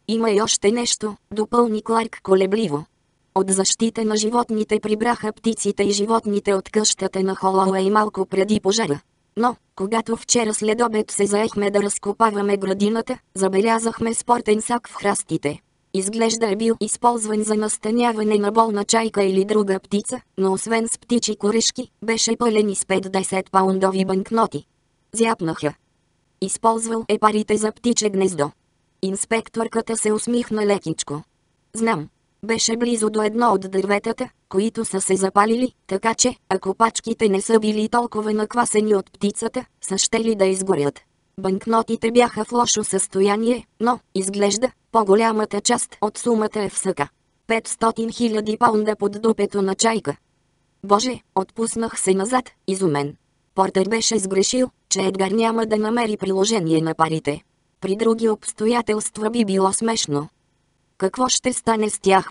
Има и още нещо, допълни Кларк колебливо. От защита на животните прибраха птиците и животните от къщата на Холоуей малко преди пожара. Но, когато вчера след обед се заехме да разкопаваме градината, забелязахме спортен сак в храстите. Изглежда е бил използван за настаняване на болна чайка или друга птица, но освен с птичи корешки, беше пълен и с 5-10 паундови банкноти. Зяпнаха. Използвал е парите за птиче гнездо. Инспекторката се усмихна лекичко. Знам. Беше близо до едно от дърветата, които са се запалили, така че, ако пачките не са били толкова наквасени от птицата, са щели да изгорят. Банкнотите бяха в лошо състояние, но, изглежда, по-голямата част от сумата е в съка. 500 000 паунда под дупето на чайка. Боже, отпуснах се назад, изумен. Портер беше сгрешил, че Едгар няма да намери приложение на парите. При други обстоятелства би било смешно. Какво ще стане с тях?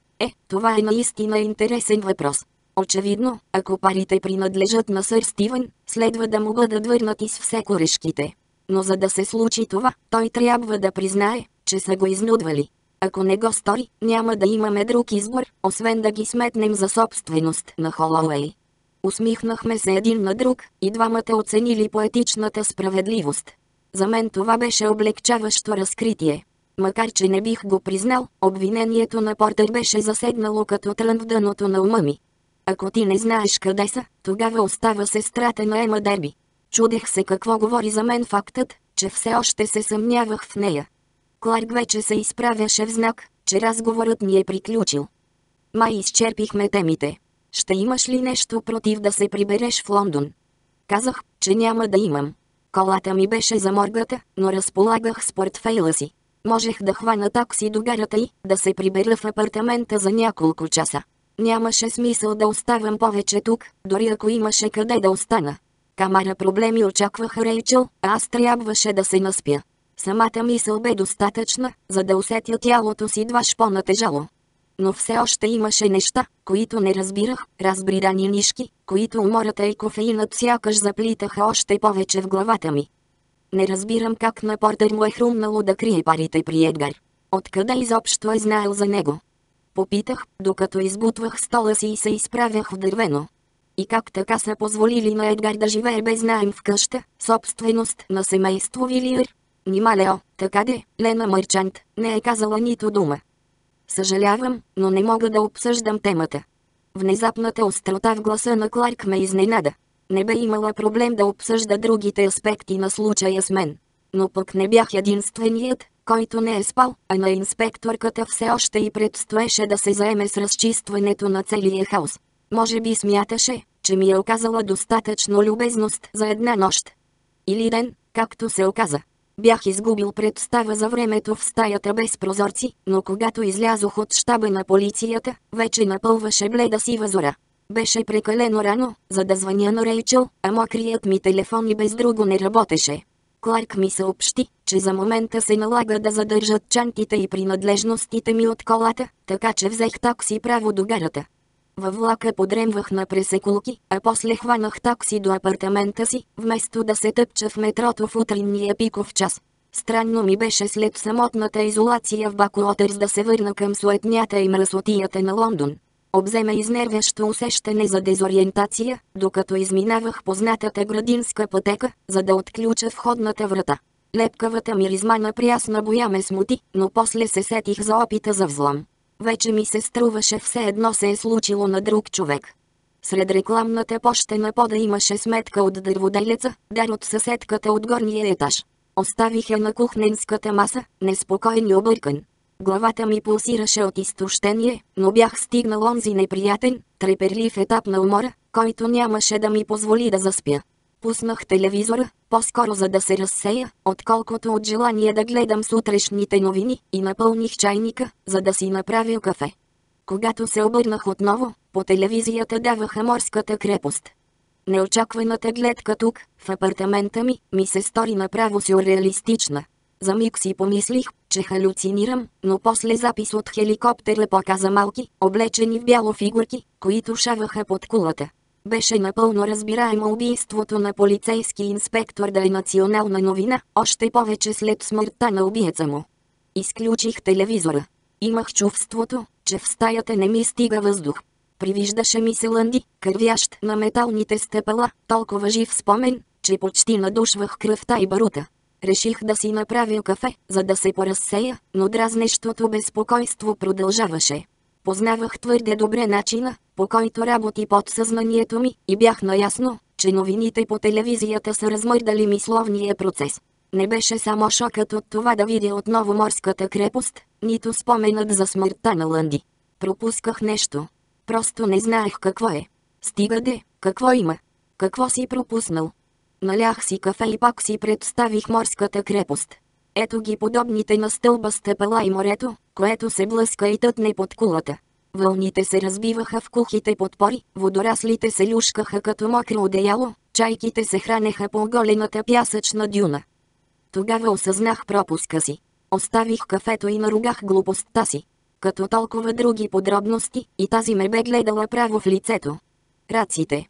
Това е наистина интересен въпрос. Очевидно, ако парите принадлежат на сър Стивън, следва да му бъдат върнати с все корешките. Но за да се случи това, той трябва да признае, че са го изнудвали. Ако не го стори, няма да имаме друг избор, освен да ги сметнем за собственост на Холоуей. Усмихнахме се един на друг, и двамата оценили поетичната справедливост. За мен това беше облегчаващо разкритие. Макар че не бих го признал, обвинението на Портер беше заседнало като трън в дъното на ума ми. Ако ти не знаеш къде са, тогава остава сестрата на Ема Дерби. Чудех се какво говори за мен фактът, че все още се съмнявах в нея. Кларк вече се изправяше в знак, че разговорът ни е приключил. Май изчерпихме темите. Ще имаш ли нещо против да се прибереш в Лондон? Казах, че няма да имам. Колата ми беше заморгата, но разполагах с портфейла си. Можех да хвана такси до гарата и да се прибера в апартамента за няколко часа. Нямаше смисъл да оставам повече тук, дори ако имаше къде да остана. Камара проблеми очакваха Рейчъл, а аз трябваше да се наспя. Самата мисъл бе достатъчна, за да усетя тялото си дваж по-натежало. Но все още имаше неща, които не разбирах, разбридани нишки, които умората и кофеинът сякаш заплитаха още повече в главата ми. Не разбирам как на Портер му е хрумнало да крие парите при Едгар. Откъде изобщо е знаел за него? Попитах, докато избутвах стола си и се изправях в дървено. И как така са позволили на Едгар да живее без наем в къща, собственост на семейство Вилиер? Нима Лео, така де, Лена Мърчант, не е казала нито дума. Съжалявам, но не мога да обсъждам темата. Внезапната острота в гласа на Кларк ме изненада. Не бе имала проблем да обсъжда другите аспекти на случая с мен. Но пък не бях единственият, който не е спал, а на инспекторката все още й предстоеше да се заеме с разчистването на целия хаос. Може би смяташе, че ми е оказала достатъчно любезност за една нощ. Или ден, както се оказа. Бях изгубил представа за времето в стаята без прозорци, но когато излязох от щаба на полицията, вече напълваше бледа сива зора. Беше прекалено рано, за да звъня на Рейчъл, а мокрият ми телефон и без друго не работеше. Кларк ми съобщи, че за момента се налага да задържат чантите и принадлежностите ми от колата, така че взех такси право до гарата. Във влака подремвах на пресекулки, а после хванах такси до апартамента си, вместо да се тъпча в метрото в утринния пиков час. Странно ми беше след самотната изолация в Бакуотърс да се върна към суетнята и мръсотията на Лондон. Обземе изнервящо усещане за дезориентация, докато изминавах познатата градинска пътека, за да отключа входната врата. Лепкавата миризма на прясна боя ме смути, но после се сетих за опита за взлом. Вече ми се струваше все едно се е случило на друг човек. Сред рекламната поща на пода имаше сметка от дърводелеца, дар от съседката от горния етаж. Оставих я на кухненската маса, неспокоен и объркан. Главата ми пулсираше от изтощение, но бях стигнал онзи неприятен, треперлив етап на умора, който нямаше да ми позволи да заспя. Пуснах телевизора, по-скоро за да се разсея, отколкото от желание да гледам сутрешните новини, и напълних чайника, за да си направя кафе. Когато се обърнах отново, по телевизията даваха Морската крепост. Неочакваната гледка тук, в апартамента ми се стори направо сюрреалистична. За миг си помислих, че халюцинирам, но после запис от хеликоптера показа малки, облечени в бяло фигурки, които шаваха под кулата. Беше напълно разбираемо убийството на полицейски инспектор да е национална новина, още повече след смъртта на убиеца му. Изключих телевизора. Имах чувството, че в стаята не ми стига въздух. Привиждаше ми се Лънди, кървящ на металните стъпала, толкова жив спомен, че почти надушвах кръвта и барута. Реших да си направя кафе, за да се поразсея, но дразнещото безпокойство продължаваше. Познавах твърде добре начина, по който работи подсъзнанието ми, и бях наясно, че новините по телевизията са размърдали мисловния процес. Не беше само шокът от това да видя отново морската крепост, нито споменът за смъртта на Лънди. Пропусках нещо. Просто не знаех какво е. Стига де, какво има? Какво си пропуснал? Налях си кафе и пак си представих морската крепост. Ето ги подобните на стълба стъпала и морето, което се блъска и тътне под кулата. Вълните се разбиваха в кухите подпори, водораслите се люшкаха като мокро одеяло, чайките се хранеха по оголената пясъчна дюна. Тогава осъзнах пропуска си. Оставих кафето и наругах глупостта си. Като толкова други подробности, и тази ме бе гледала право в лицето. Раците.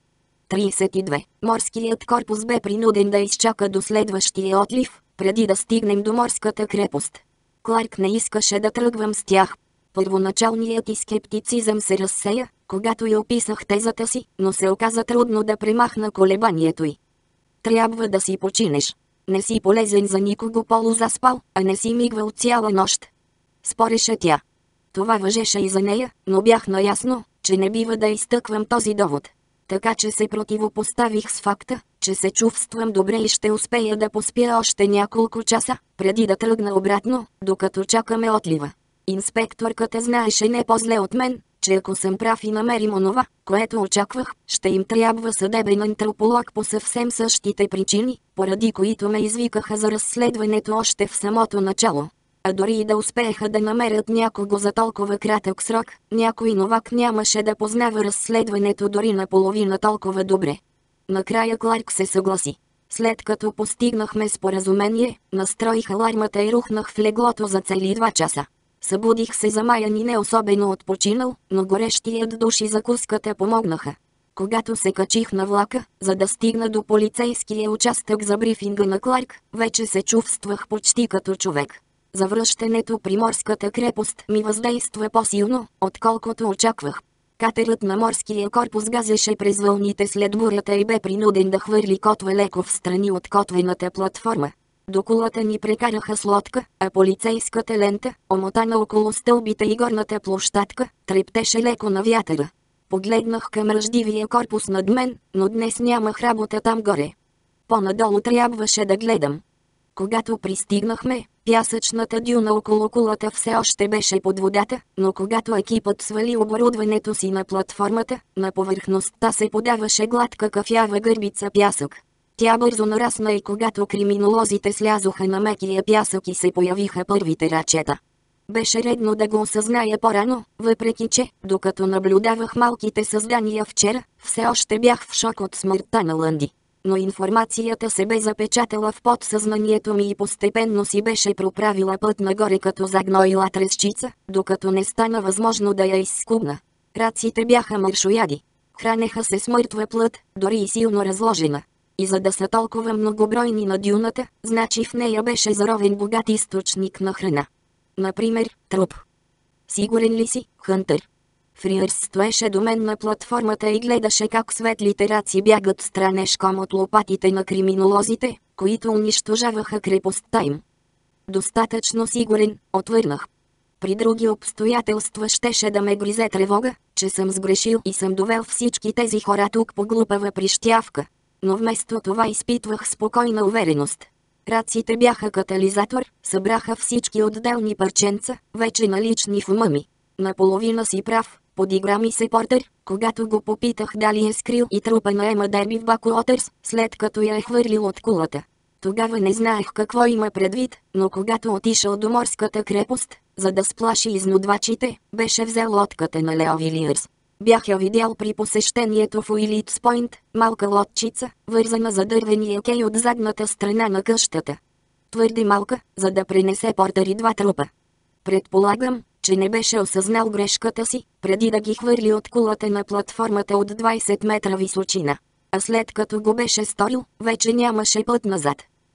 32. Морският корпус бе принуден да изчака до следващия отлив, преди да стигнем до морската крепост. Кларк не искаше да тръгвам с тях. Първоначалният и скептицизъм се разсея, когато й описах тезата си, но се оказа трудно да премахна колебанието й. Трябва да си починеш. Не си полезен за никого полузаспал, а не си мигвал цяла нощ. Спореше тя. Това важеше и за нея, но бях наясно, че не бива да изтъквам този довод. Така че се противопоставих с факта, че се чувствам добре и ще успея да поспя още няколко часа, преди да тръгна обратно, докато чакаме отлива. Инспекторката знаеше не по-зле от мен, че ако съм прав и намерим онова, което очаквах, ще им трябва съдебен антрополог по съвсем същите причини, поради които ме извикаха за разследването още в самото начало. А дори и да успееха да намерят някого за толкова кратък срок, някой новак нямаше да познава разследването дори наполовина толкова добре. Накрая Кларк се съгласи. След като постигнахме споразумение, настроих алармата и рухнах в леглото за цели 2 часа. Събудих се замаян и не особено отпочинал, но горещият душ и закуската помогнаха. Когато се качих на влака, за да стигна до полицейския участък за брифинга на Кларк, вече се чувствах почти като човек. Завръщането при морската крепост ми въздейства по-силно, отколкото очаквах. Катерът на морския корпус газеше през вълните след бурята и бе принуден да хвърли котва леко в страни от котвената платформа. До кулата ни прекараха с лодка, а полицейската лента, омотана около стълбите и горната площадка, трептеше леко на вятъра. Погледнах към ръждивия корпус над мен, но днес нямах работа там горе. По-надолу трябваше да гледам. Когато пристигнахме, пясъчната дюна около кулата все още беше под водата, но когато екипът свали оборудването си на платформата, на повърхността се подаваше гладка кафява гърбица пясък. Тя бързо нарасна и когато криминолозите слязоха на мекия пясък и се появиха първите рачета. Беше редно да го осъзная по-рано, въпреки че, докато наблюдавах малките създания вчера, все още бях в шок от смъртта на Лънди. Но информацията се бе запечатала в подсъзнанието ми и постепенно си беше проправила път нагоре като загноила тресчица, докато не стана възможно да я изскубна. Раците бяха маршояди. Хранеха се с мъртва плът, дори и силно разложена. И за да са толкова многобройни на дюната, значи в нея беше заровен богат източник на храна. Например, труп. Сигурен ли си, Хънтър? Фриърс стоеше до мен на платформата и гледаше как светлите раци бягат странешком от лопатите на криминолозите, които унищожаваха крепостта им. Достатъчно сигурен, отвърнах. При други обстоятелства щеше да ме гризе тревога, че съм сгрешил и съм довел всички тези хора тук по глупава прищявка. Но вместо това изпитвах спокойна увереност. Раците бяха катализатор, събраха всички отделни парченца, вече налични в ума ми. Наполовина си прав, подигра ми се Портър, когато го попитах дали е скрил и трупа на Ема Дерби в Бакуотърс, след като я е хвърлил от кулата. Тогава не знаех какво има предвид, но когато отишъл до морската крепост, за да сплаши изнудвачите, беше взел лодката на Лео Вилиърс. Бях я видял при посещението в Уилитс Пойнт, малка лодчица, вързана за дървения кей от задната страна на къщата. Твърде малка, за да пренесе Портър и 2 трупа. Предполагам, че не беше осъзнал грешката си, преди да ги хвърли от кулата на платформата от 20 метра височина. А след като го беше сторил, вече нямаше път назад.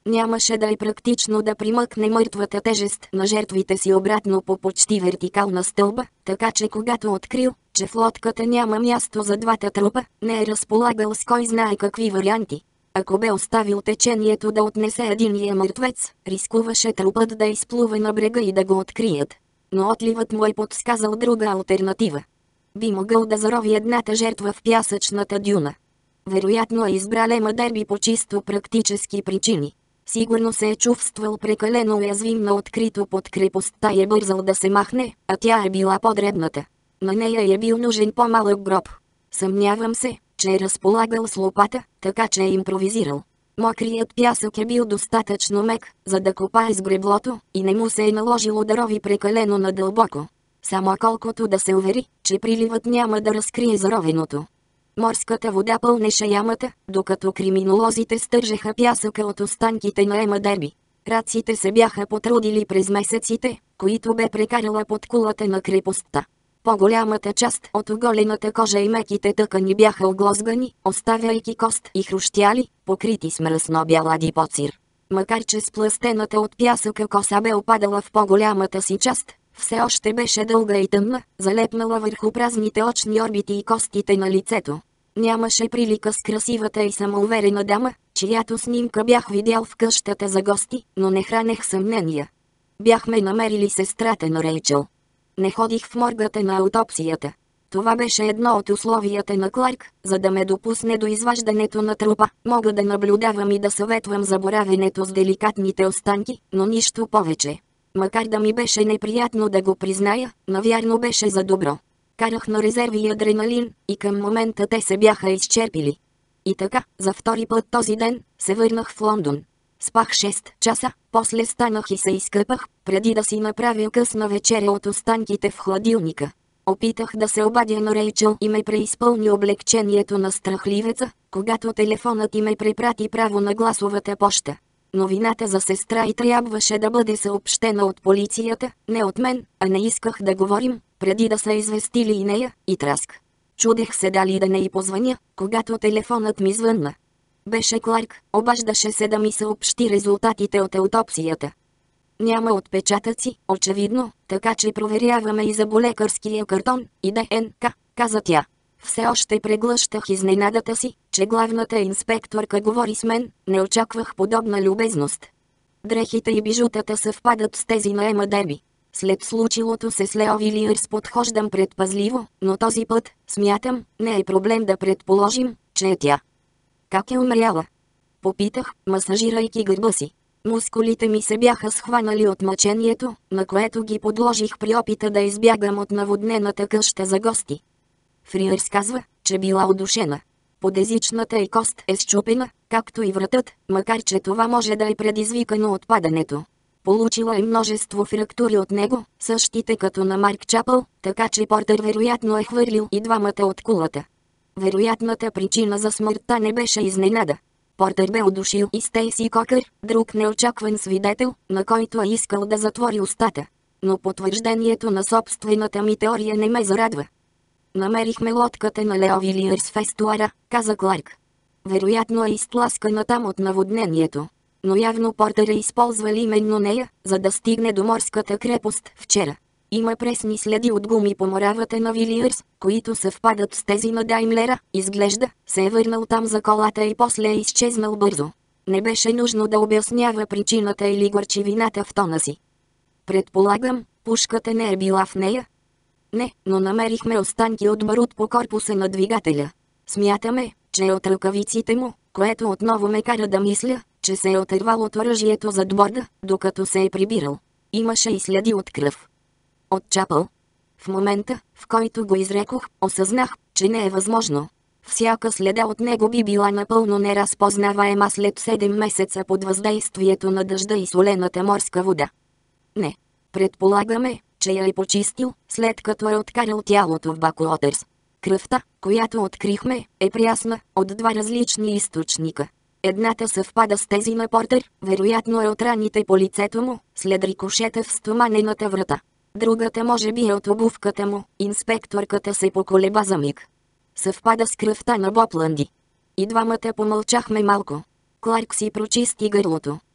Нямаше да е практично да примъкне мъртвата тежест на жертвите си обратно по почти вертикална стълба, така че когато открил, че в лодката няма място за двата трупа, не е разполагал с кой знае какви варианти. Ако бе оставил течението да отнесе единия мъртвец, рискуваше трупът да изплува на брега и да го открият. Но отливът му е подсказал друга алтернатива. Би могъл да зарови едната жертва в пясъчната дюна. Вероятно е избрал Ема Дерби по чисто практически причини. Сигурно се е чувствал прекалено уязвим на открито под крепостта и е бързал да се махне, а тя е била по-дребната. На нея е бил нужен по-малък гроб. Съмнявам се, че е разполагал с лопата, така че е импровизирал. Мокрият пясък е бил достатъчно мек, за да копае с греблото, и не му се е наложило да рови прекалено надълбоко. Само колкото да се увери, че приливът няма да разкрие заровеното. Морската вода пълнеше ямата, докато криминолозите стържеха пясъка от останките на Ема Дерби. Раците се бяха потрудили през месеците, които бе прекарала под кулата на крепостта. По-голямата част от оголената кожа и меките тъкани бяха оглозгани, оставяйки кост и хрущяли, покрити с мръсно-бял адипоцир. Макар че сплъстената от пясъка коса бе опадала в по-голямата си част, все още беше дълга и тъмна, залепнала върху празните очни орбити и костите на лицето. Нямаше прилика с красивата и самоуверена дама, чиято снимка бях видял в къщата за гости, но не хранех съмнения. Бяхме намерили сестрата на Рейчъл. Не ходих в моргата на аутопсията. Това беше едно от условията на Кларк, за да ме допусне до изваждането на трупа. Мога да наблюдавам и да съветвам за боравенето с деликатните останки, но нищо повече. Макар да ми беше неприятно да го призная, навярно беше за добро. Карах на резерви и адреналин, и към момента те се бяха изчерпили. И така, за втори път този ден, се върнах в Лондон. Спах 6 часа, после станах и се изкъпах, преди да си направя късна вечеря от останките в хладилника. Опитах да се обадя на Рейчъл и ме преизпълни облегчението на страхливеца, когато телефонът й ме препрати право на гласовата поща. Новината за сестра й трябваше да бъде съобщена от полицията, не от мен, а не исках да говорим, преди да са известили и нея, и Траск. Чудех се дали да не й позвъня, когато телефонът ми звънна. Беше Кларк, обаждаше се да ми съобщи резултатите от аутопсията. Няма отпечатъци, очевидно, така че проверяваме и заболекарския картон, и ДНК, каза тя. Все още преглъщах изненадата си, че главната инспекторка говори с мен, не очаквах подобна любезност. Дрехите и бижутата съвпадат с тези на Ема Дерби. След случилото се с Лео Вилиърс подхождам предпазливо, но този път, смятам, не е проблем да предположим, че е тя. Как е умряла? Попитах, масажирайки гърба си. Мускулите ми се бяха схванали от мъчението, на което ги подложих при опита да избягам от наводнената къща за гости. Фриърс казва, че била удушена. Подезичната й кост е счупена, както и вратът, макар че това може да е предизвикано от падането. Получила е множество фрактури от него, същите като на Марк Чапъл, така че Портър вероятно е хвърлил и двамата от кулата. Вероятната причина за смъртта не беше изненада. Портър бе удушил и Стейси Кокър, друг неочакван свидетел, на който е искал да затвори устата. Но потвърждението на собствената ми теория не ме зарадва. Намерихме лодката на Лео Вилиърс в естуара, каза Кларк. Вероятно е изтласкана там от наводнението. Но явно Портър е използвал именно нея, за да стигне до морската крепост вчера. Има пресни следи от гуми по моравата на Вилиърс, които съвпадат с тези на Даймлера. Изглежда, се е върнал там за колата и после е изчезнал бързо. Не беше нужно да обяснява причината или горчивината в тона си. Предполагам, пушката не е била в нея? Не, но намерихме останки от барут по корпуса на двигателя. Смятаме, че е от ръкавиците му, което отново ме кара да мисля, че се е отървал от оръжието зад борда, докато се е прибирал. Имаше и следи от кръв. От Чапъл. В момента, в който го изрекох, осъзнах, че не е възможно. Всяка следа от него би била напълно неразпознаваема след 7 месеца под въздействието на дъжда и солената морска вода. Не. Предполагаме, че я е почистил, след като е откарал тялото в Бакуотърс. Кръвта, която открихме, е прясна, от два различни източника. Едната съвпада с тези на Портър, вероятно е от раните по лицето му, след рикошета в стоманената врата. Другата може би е от обувката му, инспекторката се поколеба за миг. Съвпада с кръвта на Боб Лънди. И двамата помълчахме малко. Кларк си прочисти гърлото.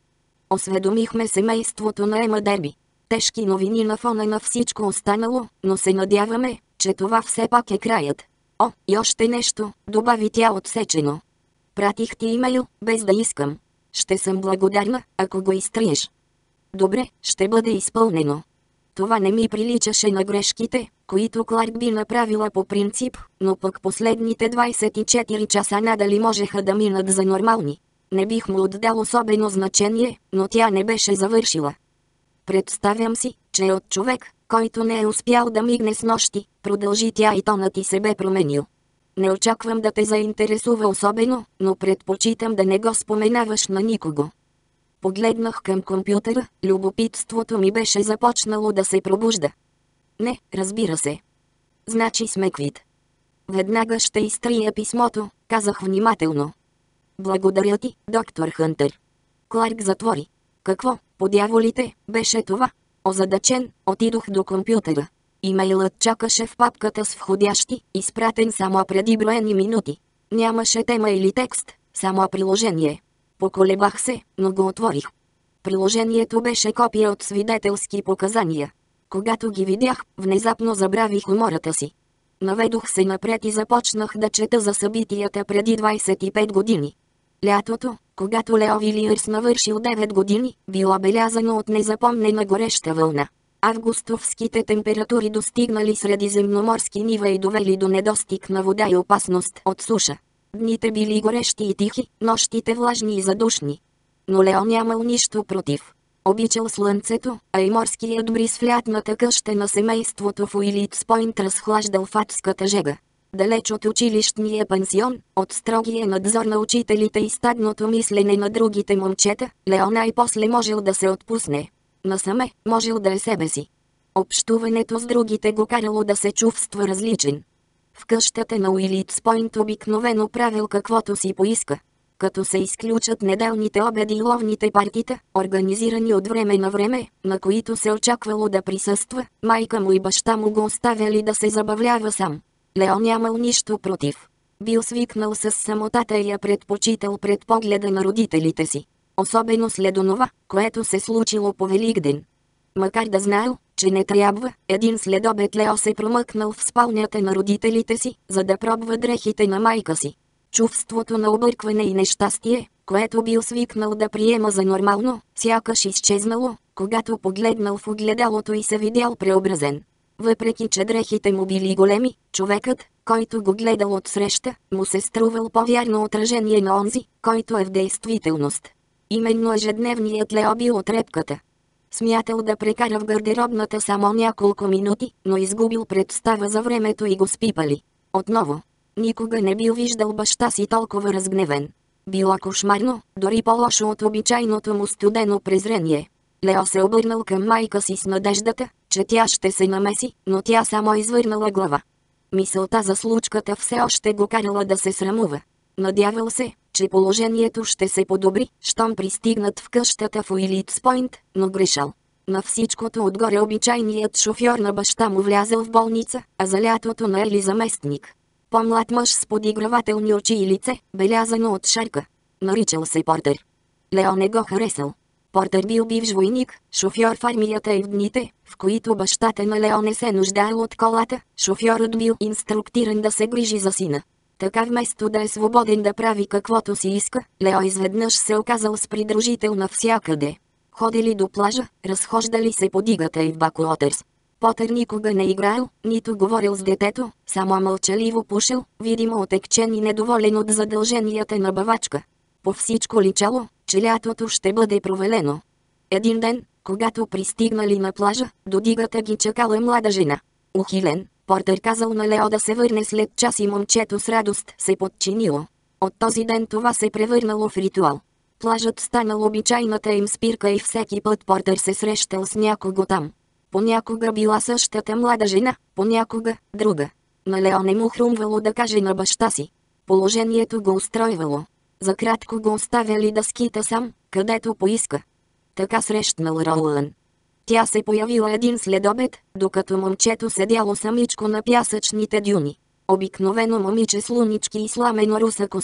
Осведомихме семейството на Ема Дерби. Тежки новини на фона на всичко останало, но се надяваме, че това все пак е краят. О, и още нещо, добави тя отсечено. Пратих ти имейл, без да искам. Ще съм благодарна, ако го изтриеш. Добре, ще бъде изпълнено. Това не ми приличаше на грешките, които Кларк би направила по принцип, но пък последните 24 часа надали можеха да минат за нормални. Не бих му отдал особено значение, но тя не беше завършила. Представям си, че е от човек, който не е успял да мигне с нощи, продължи тя и тонът ти се бе променил. Не очаквам да те заинтересува особено, но предпочитам да не го споменаваш на никого. Погледнах към компютъра, любопитството ми беше започнало да се пробужда. Не, разбира се. Значи сме квит. Веднага ще изтрия писмото, казах внимателно. Благодаря ти, доктор Хънтър. Кларк затвори. Какво, по дяволите, беше това? Озадачен, отидох до компютъра. Имейлът чакаше в папката с входящи, изпратен само преди броени минути. Нямаше тема или текст, само приложение. Поколебах се, но го отворих. Приложението беше копия от свидетелски показания. Когато ги видях, внезапно забравих умората си. Наведох се напред и започнах да чета за събитията преди 25 години. Лятото, когато Лео Вилиърс навършил 9 години, било белязано от незапомнена гореща вълна. Августовските температури достигнали средиземноморски нива и довели до недостиг на вода и опасност от суша. Дните били горещи и тихи, нощите влажни и задушни. Но Лео нямал нищо против. Обичал слънцето, а и морският бриз в лятната къща на семейството в Уилитс Пойнт разхлаждал в адската жега. Далеч от училищния пансион, от строгия надзор на учителите и стадното мислене на другите момчета, Лео най-после можел да се отпусне. Насаме, можел да е себе си. Общуването с другите го карало да се чувства различен. В къщата на Уилитс Пойнт обикновено правил каквото си поиска. Като се изключат неделните обеди и ловните партита, организирани от време на време, на които се очаквало да присъства, майка му и баща му го оставяли да се забавлява сам. Лео нямал нищо против. Бил свикнал с самотата и я предпочитал пред погледа на родителите си. Особено след онова, което се случило по Великден. Макар да знаел, че не трябва, един следобед Лео се промъкнал в спалнята на родителите си, за да пробва дрехите на майка си. Чувството на объркване и нещастие, което бил свикнал да приема за нормално, сякаш изчезнало, когато погледнал в огледалото и се видял преобразен. Въпреки че дрехите му били големи, човекът, който го гледал отсреща, му се струвал по-вярно отражение на онзи, който е в действителност. Именно ежедневният Лео бил от репката. Смятал да прекара в гардеробната само няколко минути, но изгубил представа за времето и го спипали. Отново. Никога не бил виждал баща си толкова разгневен. Било кошмарно, дори по-лошо от обичайното му студено презрение. Лео се обърнал към майка си с надеждата, че тя ще се намеси, но тя само извърнала глава. Мисълта за случката все още го карала да се срамува. Надявал се, че положението ще се подобри, щом пристигнат в къщата в Уилитс Пойнт, но грешал. На всичкото отгоре обичайният шофьор на баща му влязъл в болница, а за лятото наели заместник. По-млад мъж с подигравателни очи и лице, белязано от шарка. Наричал се Портер. Лео не го харесал. Портер бил бивш войник, шофьор в армията и в дните, в които бащата на Лео не се нуждаел от колата, шофьорът бил инструктиран да се грижи за сина. Така вместо да е свободен да прави каквото си иска, Лео изведнъж се оказал с придружител навсякъде. Ходили до плажа, разхождали се по дигата и в Бакуотърс. Потър никога не играел, нито говорил с детето, само мълчаливо пушил, видимо отекчен и недоволен от задълженията на бавачка. По всичко личало, че лятото ще бъде провалено. Един ден, когато пристигнали на плажа, до дигата ги чакала млада жена. Ухилен, Портер казал на Лео да се върне след час и момчето с радост се подчинило. От този ден това се превърнало в ритуал. Плажът станал обичайната им спирка и всеки път Портер се срещал с някого там. Понякога била същата млада жена, понякога друга. На Лео не му хрумвало да каже на баща си. Положението го устройвало. За кратко го оставяли да скита сам, където поиска. Така срещнал Роуън. Тя се появила един следобед, докато момчето седяло самичко на пясъчните дюни. Обикновено момиче с лунички и сламено руса коса.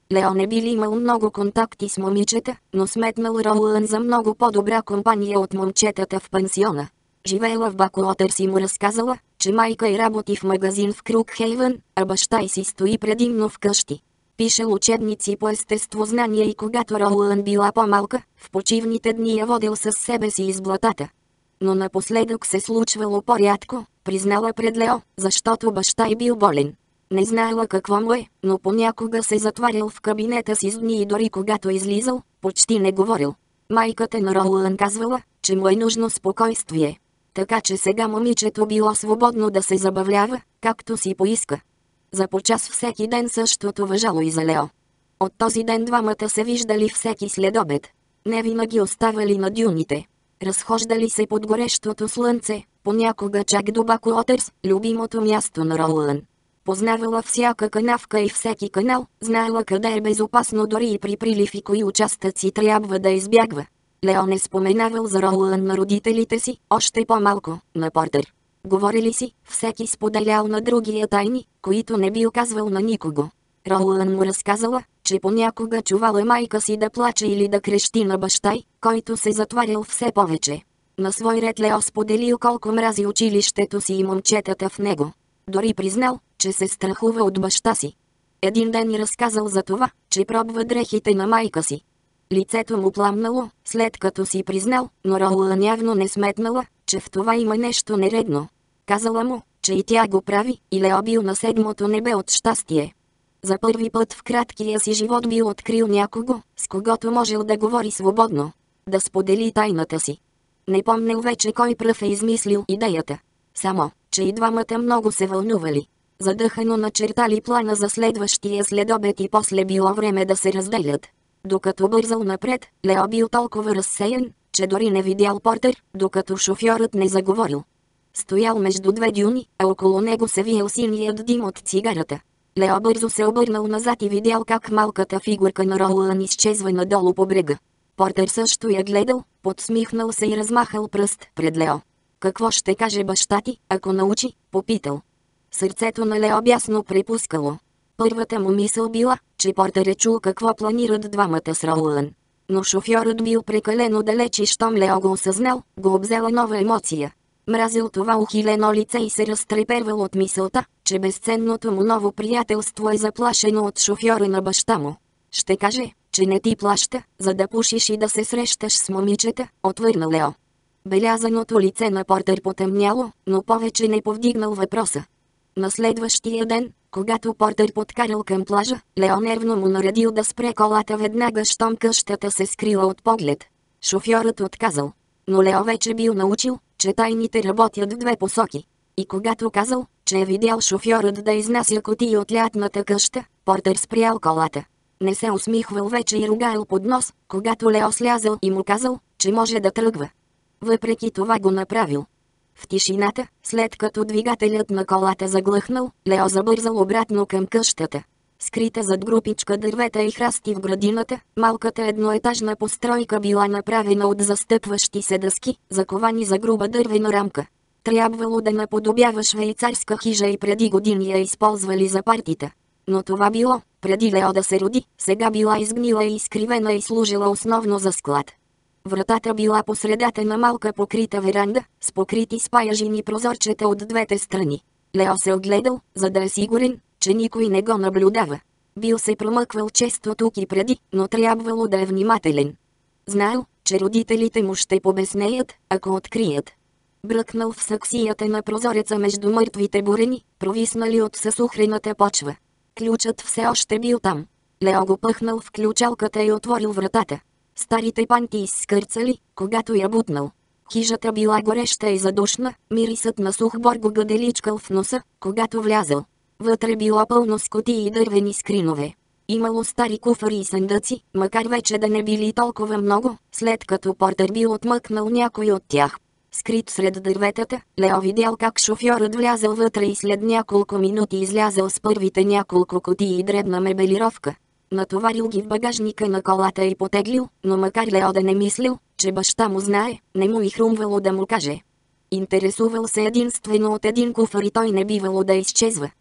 Лео не бил имал много контакти с момичета, но сметнал Роуън за много по-добра компания от момчетата в пансиона. Живеела в Бакуотърс и му разказала, че майка й работи в магазин в Крукхейвън, а баща й си стои предимно вкъщи. Пишел учебници по естествознание и когато Роуън била по-малка, в почивните дни я водил със себе си из блатата. Но напоследък се случвало по-рядко, признала пред Лео, защото баща й бил болен. Не знаела какво му е, но понякога се затварял в кабинета си с дни и дори когато излизал, почти не говорил. Майката на Роуън казвала, че му е нужно спокойствие. Така че сега момичето било свободно да се забавлява, както си поиска. За по час всеки ден същото въжало и за Лео. От този ден двамата се виждали всеки следобед. Не винаги оставали на дюните. Разхождали се под горещото слънце, понякога чак до Бакуотърс, любимото място на Роуън. Познавала всяка канавка и всеки канал, знаела къде е безопасно дори и при прилив и кои участъци трябва да избягва. Лео не споменавал за Роуън на родителите си, още по-малко, на Портер. Говорили си, всеки споделял на другия тайни, които не бил казвал на никого. Роуън му разказала, че понякога чувала майка си да плаче или да крещи на баща й, който се затварял все повече. На свой ред Лео споделил колко мрази училището си и момчетата в него. Дори признал, че се страхува от баща си. Един ден й разказал за това, че пробва дрехите на майка си. Лицето му пламнало, след като си признал, но Роуън явно не сметнала, че в това има нещо нередно. Казала му, че и тя го прави, и Лео бил на седмото небе от щастие. За първи път в краткия си живот бил открил някого, с когото можел да говори свободно. Да сподели тайната си. Не помнил вече кой пръв е измислил идеята. Само, че и двамата много се вълнували. Задъхано начертали плана за следващия следобед и после било време да се разделят. Докато бързал напред, Лео бил толкова разсеян, че дори не видял Портер, докато шофьорът не заговорил. Стоял между две дюни, а около него се виел синият дим от цигарата. Лео бързо се обърнал назад и видял как малката фигурка на Роуън изчезва надолу по брега. Портер също я гледал, подсмихнал се и размахал пръст пред Лео. Какво ще каже баща ти, ако научи? Попитал. Сърцето на Лео бясно препускало. Първата му мисъл била, че Портер е чул какво планират двамата с Роуън. Но шофьорът бил прекалено далеч и щом Лео го осъзнал, го обзела нова емоция. Мразил това ухилено лице и се разтрепервал от мисълта, че безценното му ново приятелство е заплашено от шофьора на баща му. Ще каже, че не ти плаща, за да пушиш и да се срещаш с момичета, отвърна Лео. Белязаното лице на Портер потъмняло, но повече не повдигнал въпроса. На следващия ден, когато Портер подкарал към плажа, Лео нервно му наредил да спре колата веднага, щом къщата се скрила от поглед. Шофьорът отказал. Но Лео вече бил научил, че тайните работят в две посоки. И когато казал, че е видял шофьорът да изнася кутии от лятната къща, Портер спрял колата. Не се усмихвал вече и ругаел под нос, когато Лео слязал и му казал, че може да тръгва. Въпреки това го направил. В тишината, след като двигателят на колата заглъхнал, Лео забързал обратно към къщата. Скрита зад групичка дървета и храсти в градината, малката едноетажна постройка била направена от застъпващи се дъски, заковани за груба дървена рамка. Трябвало да наподобява швейцарска хижа и преди години я използвали за партита. Но това било, преди Лео да се роди, сега била изгнила и изкривена и служила основно за склад. Вратата била по средата на малка покрита веранда, с покрити с паяжини прозорчета от двете страни. Лео се огледал, за да е сигурен, че никой не го наблюдава. Бил се промъквал често тук и преди, но трябвало да е внимателен. Знаел, че родителите му ще побеснеят, ако открият. Бръкнал в саксията на прозореца между мъртвите бурени, провиснали от съсухрената почва. Ключът все още бил там. Лео го пъхнал в ключалката и отворил вратата. Старите панти изскърцали, когато я бутнал. Хижата била гореща и задушна, мирисът на сух бор го гаделичкал в носа, когато влязъл. Вътре било пълно с кутии и дървени скринове. Имало стари куфари и съндъци, макар вече да не били толкова много, след като Портер бил отмъкнал някой от тях. Скрит сред дърветата, Лео видял как шофьорът влязъл вътре и след няколко минути излязъл с първите няколко кутии и дребна мебелировка. Натоварил ги в багажника на колата и потеглил, но макар Лео да не мислил, че баща му знае, не му и хрумвало да му каже. Интересувал се единствено от един куфар и той не бивало да изчезва.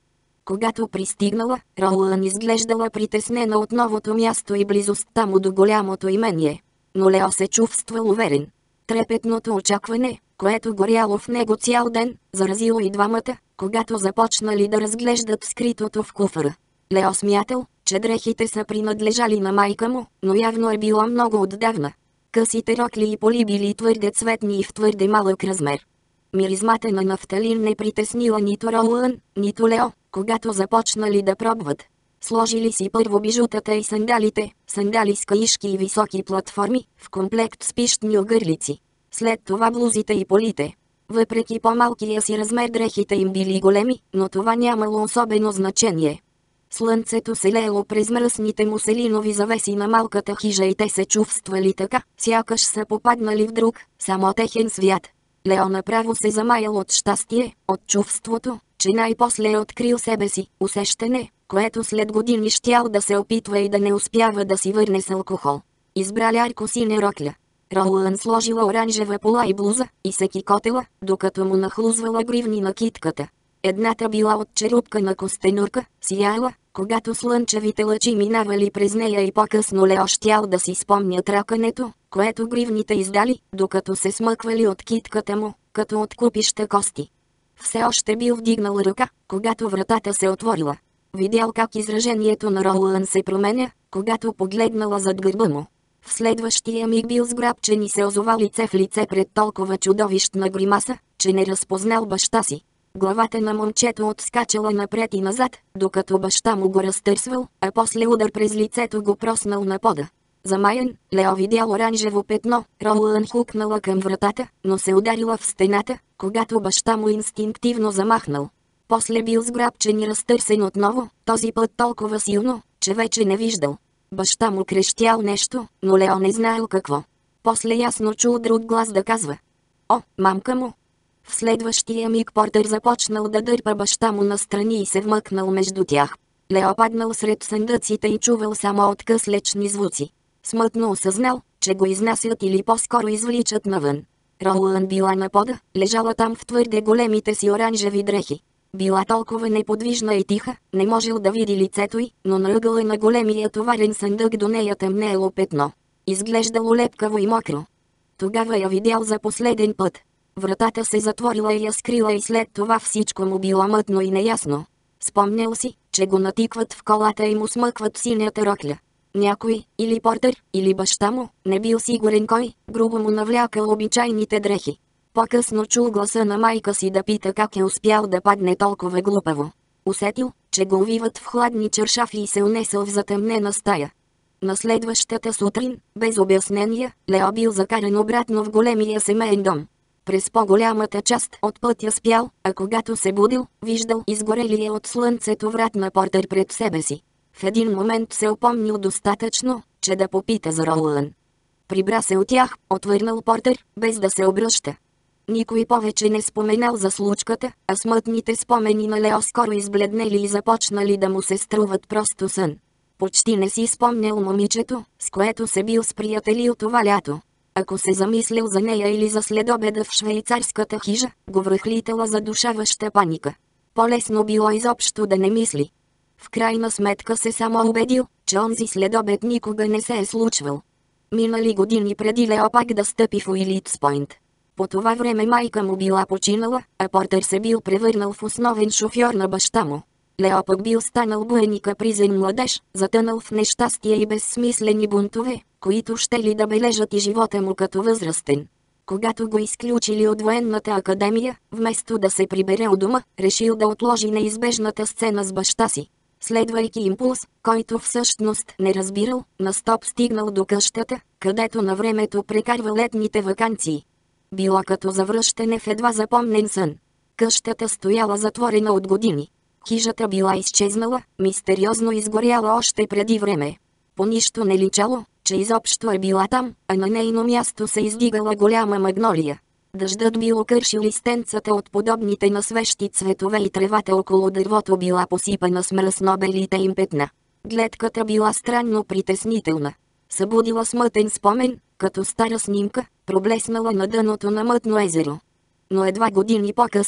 Когато пристигнала, Роуън изглеждала притеснена от новото място и близостта му до голямото имение. Но Лео се чувствал уверен. Трепетното очакване, което горяло в него цял ден, заразило и двамата, когато започнали да разглеждат скритото в куфара. Лео смятал, че дрехите са принадлежали на майка му, но явно е било много отдавна. Късите рокли и поли били твърде цветни и в твърде малък размер. Миризмата на нафталин не притеснила нито Роуън, нито Лео, когато започнали да пробват. Сложили си първо бижутата и сандали с каишки и високи платформи, в комплект с пищни огърлици. След това блузите и полите. Въпреки по-малкия си размер дрехите им били големи, но това нямало особено значение. Слънцето се леело през мръсните муселинови завеси на малката хижа и те се чувствали така, сякаш са попаднали в друг, само техен свят. Лео направо се замаял от щастие, от чувството, че най-после е открил себе си, усещане, което след години щял да се опитва и да не успява да си върне с алкохол. Избра ярко-синя рокля. Роуън сложила оранжева пола и блуза и се кикотела, докато му нахлузвала гривни на китката. Едната била от черупка на костенурка, сияла, когато слънчевите лъчи минавали през нея и по-късно Лео щял да си спомня тракането, което гривните издали, докато се смъквали от китката му, като от купища кости. Все още бил вдигнал ръка, когато вратата се отворила. Видял как изражението на Роуън се променя, когато погледнала зад гърба му. В следващия миг бил сграбчен и се озовал лице в лице пред толкова чудовищна гримаса, че не разпознал баща си. Главата на момчето отскачала напред и назад, докато баща му го разтърсвал, а после удар през лицето го проснал на пода. Замаян, Лео видял оранжево петно, Роуън хукнала към вратата, но се ударила в стената, когато баща му инстинктивно замахнал. После бил сграбчен и разтърсен отново, този път толкова силно, че вече не виждал. Баща му крещял нещо, но Лео не знаел какво. После ясно чул друг глас да казва: "О, мамка му!" В следващия миг Портър започнал да дърпа баща му настрани и се вмъкнал между тях. Лео паднал сред съндъците и чувал само откъслечни звуци. Смътно осъзнал, че го изнасят или по-скоро извличат навън. Роуън била на пода, лежала там в твърде големите си оранжеви дрехи. Била толкова неподвижна и тиха, не можел да види лицето й, но на ъгъла на големия товарен съндък до нея тъмнеело петно. Изглеждало лепкаво и мокро. Тогава я видял за последен път. Вратата се затворила и я скрила и след това всичко му било мътно и неясно. Спомнял си, че го натикват в колата и му смъкват синята рокля. Някой, или Портър, или баща му, не бил сигурен кой, грубо му навлякал обичайните дрехи. По-късно чул гласа на майка си да пита как е успял да падне толкова глупаво. Усетил, че го увиват в хладни чершафи и се унесъл в затъмнена стая. На следващата сутрин, без обяснения, Лео бил закаран обратно в големия семейен дом. През по-голямата част от пътя спял, а когато се будил, виждал изгорелия от слънцето врат на Портър пред себе си. В един момент се опомнил достатъчно, че да попита за Роуън. Прибра се от тях, отвърнал Портър, без да се обръща. Никой повече не споменал за случката, а смътните спомени на Лео скоро избледнели и започнали да му се струват просто сън. Почти не си спомнял момичето, с което се бил сприятелил това лято. Ако се замислял за нея или за следобеда в швейцарската хижа, го връхлитала задушаваща паника. По-лесно било изобщо да не мисли. В крайна сметка се само убедил, че онзи следобед никога не се е случвал. Минали години преди Лео пак да стъпи в Уилитс Пойнт. По това време майка му била починала, а Портър се бил превърнал в основен шофьор на баща му. Лео пък бил станал буен и капризен младеж, затънал в нещастие и безсмислени бунтове, които щели да бележат и живота му като възрастен. Когато го изключили от военната академия, вместо да се прибере у дома, решил да отложи неизбежната сцена с баща си. Следвайки импулс, който всъщност не разбирал, на стоп стигнал до къщата, където на времето прекарва летните ваканции. Било като завръщане в едва запомнен сън. Къщата стояла затворена от години. Хижата била изчезнала, мистериозно изгоряла още преди време. По нищо не личало, че изобщо е била там, а на нейно място се издигала голяма магнолия. Дъждът бил окършил листенцата от подобните на свещи цветове и тревата около дървото била посипана с мръснобелите им петна. Гледката била странно притеснителна. Събудила смътен спомен, като стара снимка, проблеснала на дъното на мътно езеро. Но едва години по-късно,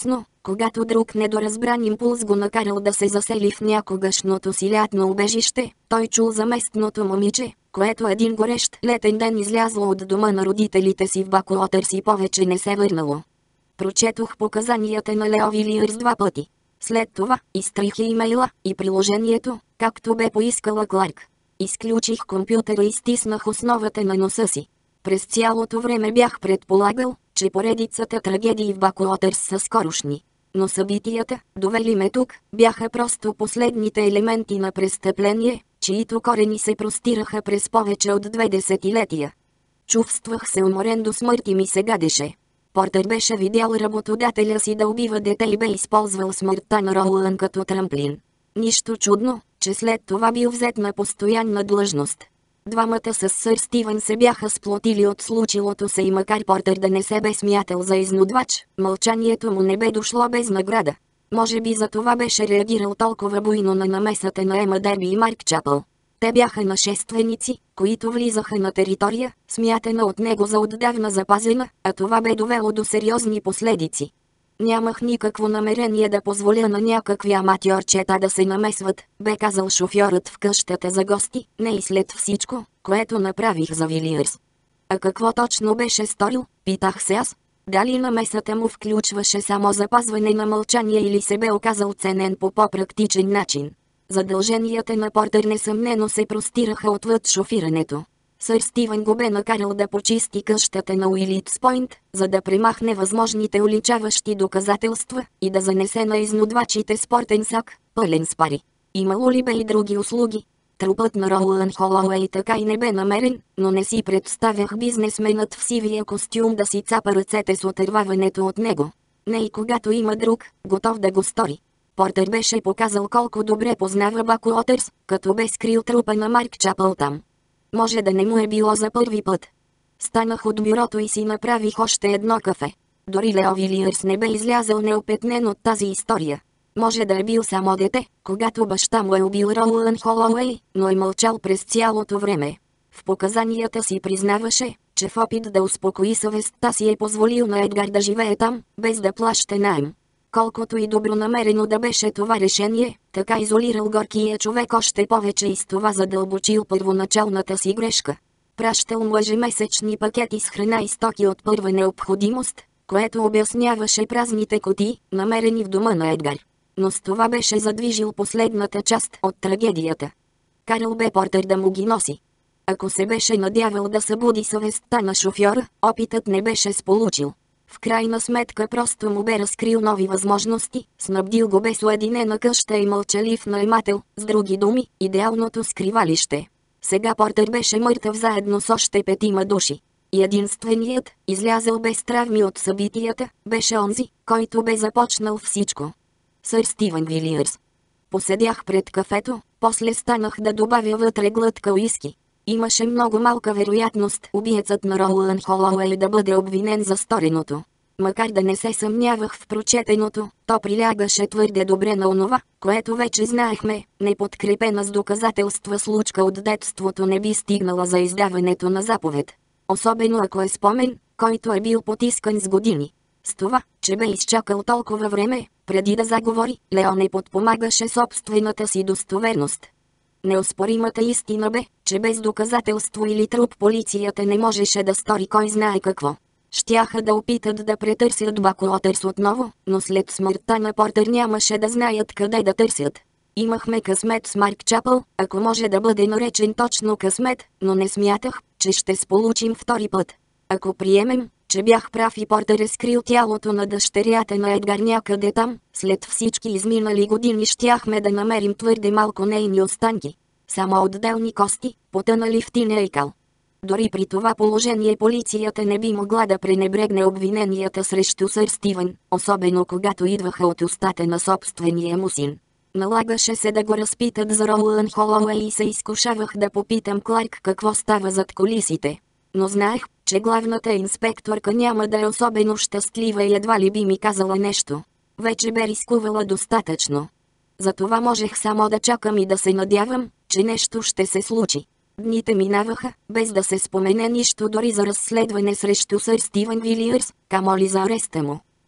Когато друг недоразбран импулс го накарал да се засели в някогашното си лятно убежище, той чул за местното момиче, което един горещ летен ден излязло от дома на родителите си в Бакуотърс и повече не се върнало. Прочетох показанията на Лео Вилиърс 2 пъти. След това изтрих имейла и приложението, както бе поискала Кларк. Изключих компютъра и стиснах основата на носа си. През цялото време бях предполагал, че поредицата трагедии в Бакуотърс са скорошни. Но събитията, довели ме тук, бяха просто последните елементи на престъпление, чието корени се простираха през повече от 2 десетилетия. Чувствах се уморен до смърт и ми се гадеше. Портър беше видял работодателя си да убива дете и бе използвал смъртта на Роуън като трамплин. Нищо чудно, че след това бил взет на постоянна длъжност. Двамата с сър Стивън се бяха сплотили от случилото се и макар Портър да не се бе смятал за изнудвач, мълчанието му не бе дошло без награда. Може би за това беше реагирал толкова буйно на намесата на Ема Дерби и Марк Чапъл. Те бяха нашественици, които влизаха на територия, смятана от него за отдавна запазена, а това бе довело до сериозни последици. Нямах никакво намерение да позволя на някакви аматьорчета да се намесват, бе казал шофьорът в къщата за гости, не и след всичко, което направих за Вилиърс. А какво точно беше сторил, питах се аз. Дали намесата му включваше само запазване на мълчание или се бе оказал ценен по по-практичен начин. Задълженията на Портър несъмнено се простираха отвъд шофирането. Сър Стивън го бе накарал да почисти къщата на Уилитс Пойнт, за да премахне възможните уличаващи доказателства и да занесе на изнудвачите спортен сак, пълен с пари. Имало ли бе и други услуги? Трупът на Роуън Холоуей така и не бе намерен, но не си представях бизнесменът в сивия костюм да си цапа ръцете с отърваването от него. Не и когато има друг, готов да го стори. Портър беше показал колко добре познава Бакуотърс, като бе скрил трупа на Марк Чапъл там. Може да не му е било за първи път. Станах от бюрото и си направих още едно кафе. Дори Лео Вилиърс не бе излязъл неопетнен от тази история. Може да е бил само дете, когато баща му е убил Роуън Холоуей, но е мълчал през цялото време. В показанията си признаваше, че в опит да успокои съвестта си е позволил на Едгар да живее там, без да плаща наем. Колкото и добронамерено да беше това решение, така изолирал горкия човек още повече и с това задълбочил първоначалната си грешка. Пращал му ежемесечни пакети с храна и стоки от първа необходимост, което обясняваше празните кутии, намерени в дома на Едгар. Но с това беше задвижил последната част от трагедията. Карал бе Портър да му ги носи. Ако се беше надявал да събуди съвестта на шофьора, опитът не беше сполучил. В крайна сметка просто му бе разкрил нови възможности, снабдил го бе с уединена къща и мълчалив наемател, с други думи, идеалното скривалище. Сега Портър беше мъртъв заедно с още 5 души. И единственият, излязъл без травми от събитията, беше онзи, който бе започнал всичко. Сър Стивън Вилиърс. Поседях пред кафето, после станах да добавя вътре глътка уиски. Имаше много малка вероятност убиецът на Роуън Холоуей да бъде обвинен за стореното. Макар да не се съмнявах в прочетеното, то прилягаше твърде добре на онова, което вече знаехме, неподкрепена с доказателства случка от детството не би стигнала за издаването на заповед. Особено ако е спомен, който е бил потискан с години. С това, че бе изчакал толкова време, преди да заговори, Лео не подпомагаше собствената си достоверност. Неоспоримата истина бе, че без доказателство или труп полицията не можеше да стори кой знае какво. Щяха да опитат да претърсят Бакуотърс отново, но след смъртта на Портър нямаше да знаят къде да търсят. Имахме късмет с Марк Чапъл, ако може да бъде наречен точно късмет, но не смятах, че ще сполучим втори път. Ако приемем, че бях прав и Портър е скрил тялото на дъщерята на Едгар някъде там, след всички изминали години щяхме да намерим твърде малко нейни останки. Само отделни кости, потънали в тиня и кал. Дори при това положение полицията не би могла да пренебрегне обвиненията срещу сър Стивън, особено когато идваха от устата на собствения му син. Налагаше се да го разпитат за Роуън Холоуей и се изкушавах да попитам Кларк какво става зад кулисите. Но знаех, че главната инспекторка няма да е особено щастлива и едва ли би ми казала нещо. Вече бе рискувала достатъчно. Затова можех само да чакам и да се надявам, че нещо ще се случи. Дните минаваха, без да се спомене нищо дори за разследване срещу сър Стивън Вилиърс, камо ли за ареста му.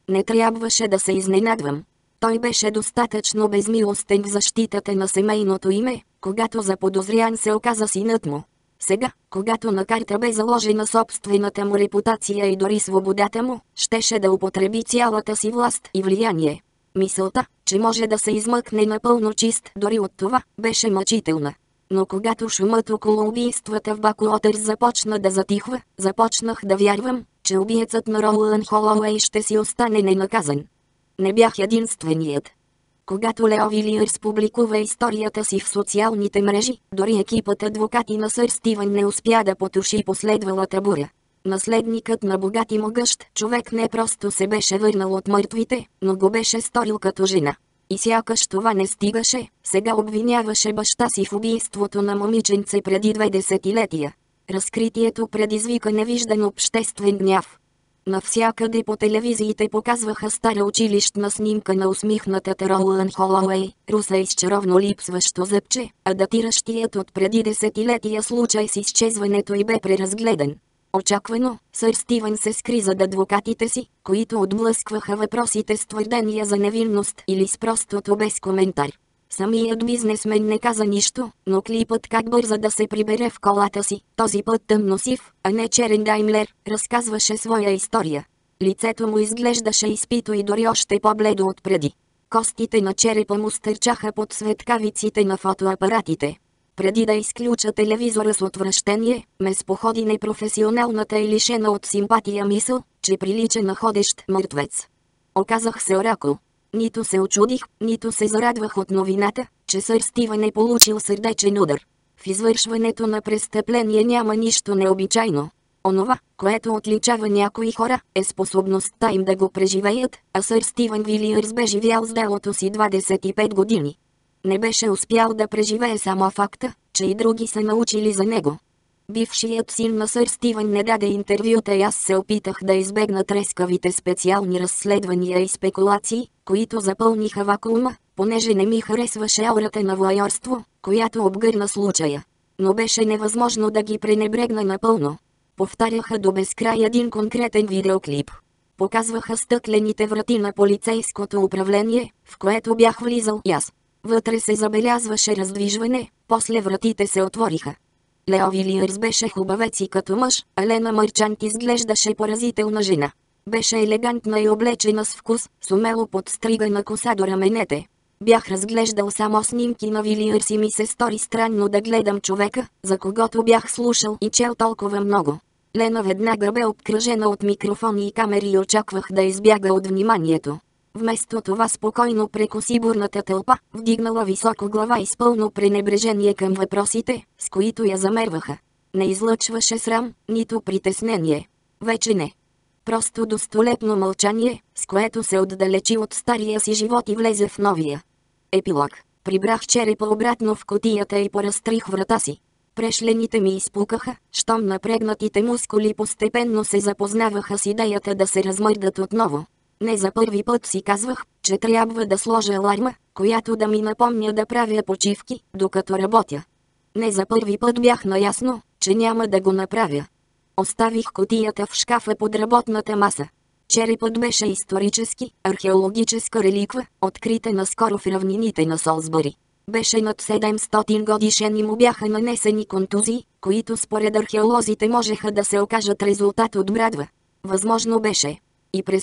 Не трябваше да се изненадвам. Той беше достатъчно безмилостен в защитата на семейното име, когато заподозрян се оказа синът му. Сега, когато на карта бе заложена собствената му репутация и дори свободата му, щеше да употреби цялата си власт и влияние. Мисълта, че може да се измъкне напълно чист дори от това, беше мъчителна. Но когато шумът около убийствата в Бакуотърс започна да затихва, започнах да вярвам, че убиецът на Роуън Холоуей ще си остане ненаказан. Не бях единственият. Когато Лео Вилиърс публикува историята си в социалните мрежи, дори екипът адвокати на сър Стивън не успя да потуши последвалата буря. Наследникът на богат и могъщ човек не просто се беше върнал от мъртвите, но го беше сторил като жена. И сякаш това не стигаше, сега обвиняваше баща си в убийството на момиченце преди 2 десетилетия. Разкритието предизвика невиждан обществен гняв. Навсякъде по телевизиите показваха стара училищна снимка на усмихнатата Роуън Холоуей, руса изчаровно липсващо зъбче, а датиращият от преди десетилетия случай с изчезването й бе преразгледан. Очаквано, сър Стивън се скри зад адвокатите си, които отблъскваха въпросите с твърдения за невинност или с простото без коментар. Самият бизнесмен не каза нищо, но клипът как бърза да се прибере в колата си, този път тъмносив, а не черен Даймлер, разказваше своя история. Лицето му изглеждаше изпито и дори още по-бледо отпреди. Костите на черепа му стърчаха под светкавиците на фотоапаратите. Преди да изключа телевизора с отвращение, ме споходи непрофесионалната и лишена от симпатия мисъл, че прилича на ходещ мъртвец. Оказах се оракул. Нито се очудих, нито се зарадвах от новината, че сър Стивън е получил сърдечен удар. В извършването на престъпление няма нищо необичайно. Онова, което отличава някои хора, е способността им да го преживеят, а сър Стивън Вилиърс бе живял с делото си 25 години. Не беше успял да преживее само факта, че и други са научили за него. Бившият син на сър Стивън не даде интервюта и аз се опитах да избегна трескавите специални разследвания и спекулации, които запълниха вакуума, понеже не ми харесваше аурата на воайорство, която обгърна случая. Но беше невъзможно да ги пренебрегна напълно. Повтаряха до безкрай един конкретен видеоклип. Показваха стъклените врати на полицейското управление, в което бях влизал и аз. Вътре се забелязваше раздвижване, после вратите се отвориха. Лео Вилиърс беше хубавец и като мъж, а Лена Мърчант изглеждаше поразителна жена. Беше елегантна и облечена с вкус, с умело подстригана коса до раменете. Бях разглеждал само снимки на Вилиърс и ми се стори странно да гледам човека, за когото бях слушал и чел толкова много. Лена веднага бе обкръжена от микрофони и камери и очаквах да избяга от вниманието. Вместо това спокойно прекоси бурната тълпа, вдигнала високо глава и с пълно пренебрежение към въпросите, с които я замерваха. Не излъчваше срам, нито притеснение. Вече не. Просто достолепно мълчание, с което се отдалечи от стария си живот и влезе в новия. Епилог. Прибрах черепа обратно в кутията и поразтрих врата си. Прешлените ми изпукаха, щом напрегнатите мускули постепенно се запознаваха с идеята да се размърдат отново. Не за първи път си казвах, че трябва да сложа аларма, която да ми напомня да правя почивки, докато работя. Не за първи път бях наясно, че няма да го направя. Оставих кутията в шкафа под работната маса. Черепът беше исторически, археологическа реликва, открита наскоро в равнините на Солсбъри. Беше над 700 годишен и му бяха нанесени контузии, които според археолозите можеха да се окажат резултат от брадва. Възможно беше. И през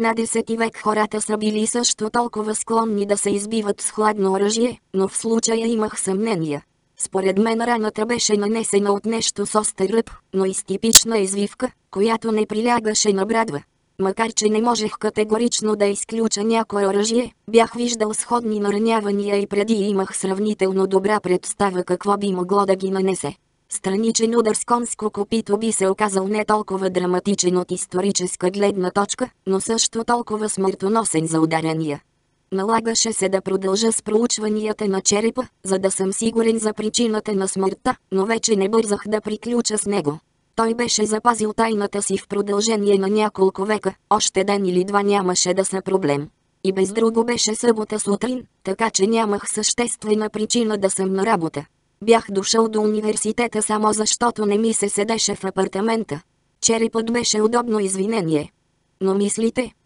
14 век хората са били също толкова склонни да се избиват с хладно оръжие, но в случая имах съмнения. Според мен раната беше нанесена от нещо с остър ръб, но и с типична извивка, която не прилягаше на брадва. Макар че не можех категорично да изключа някое оръжие, бях виждал сходни наранявания и преди и имах сравнително добра представа какво би могло да ги нанесе. Страничен удар с конско копито би се оказал не толкова драматичен от историческа гледна точка, но също толкова смъртоносен за ударения. Налагаше се да продължа с проучванията на черепа, за да съм сигурен за причината на смъртта, но вече не бързах да приключа с него. Той беше запазил тайната си в продължение на няколко века, още ден или два нямаше да са проблем. И без друго беше събота сутрин, така че нямах съществена причина да съм на работа. Бях дошъл до университета само защото не ми се седеше в апартамента. Черепът беше удобно извинение. Но мислите,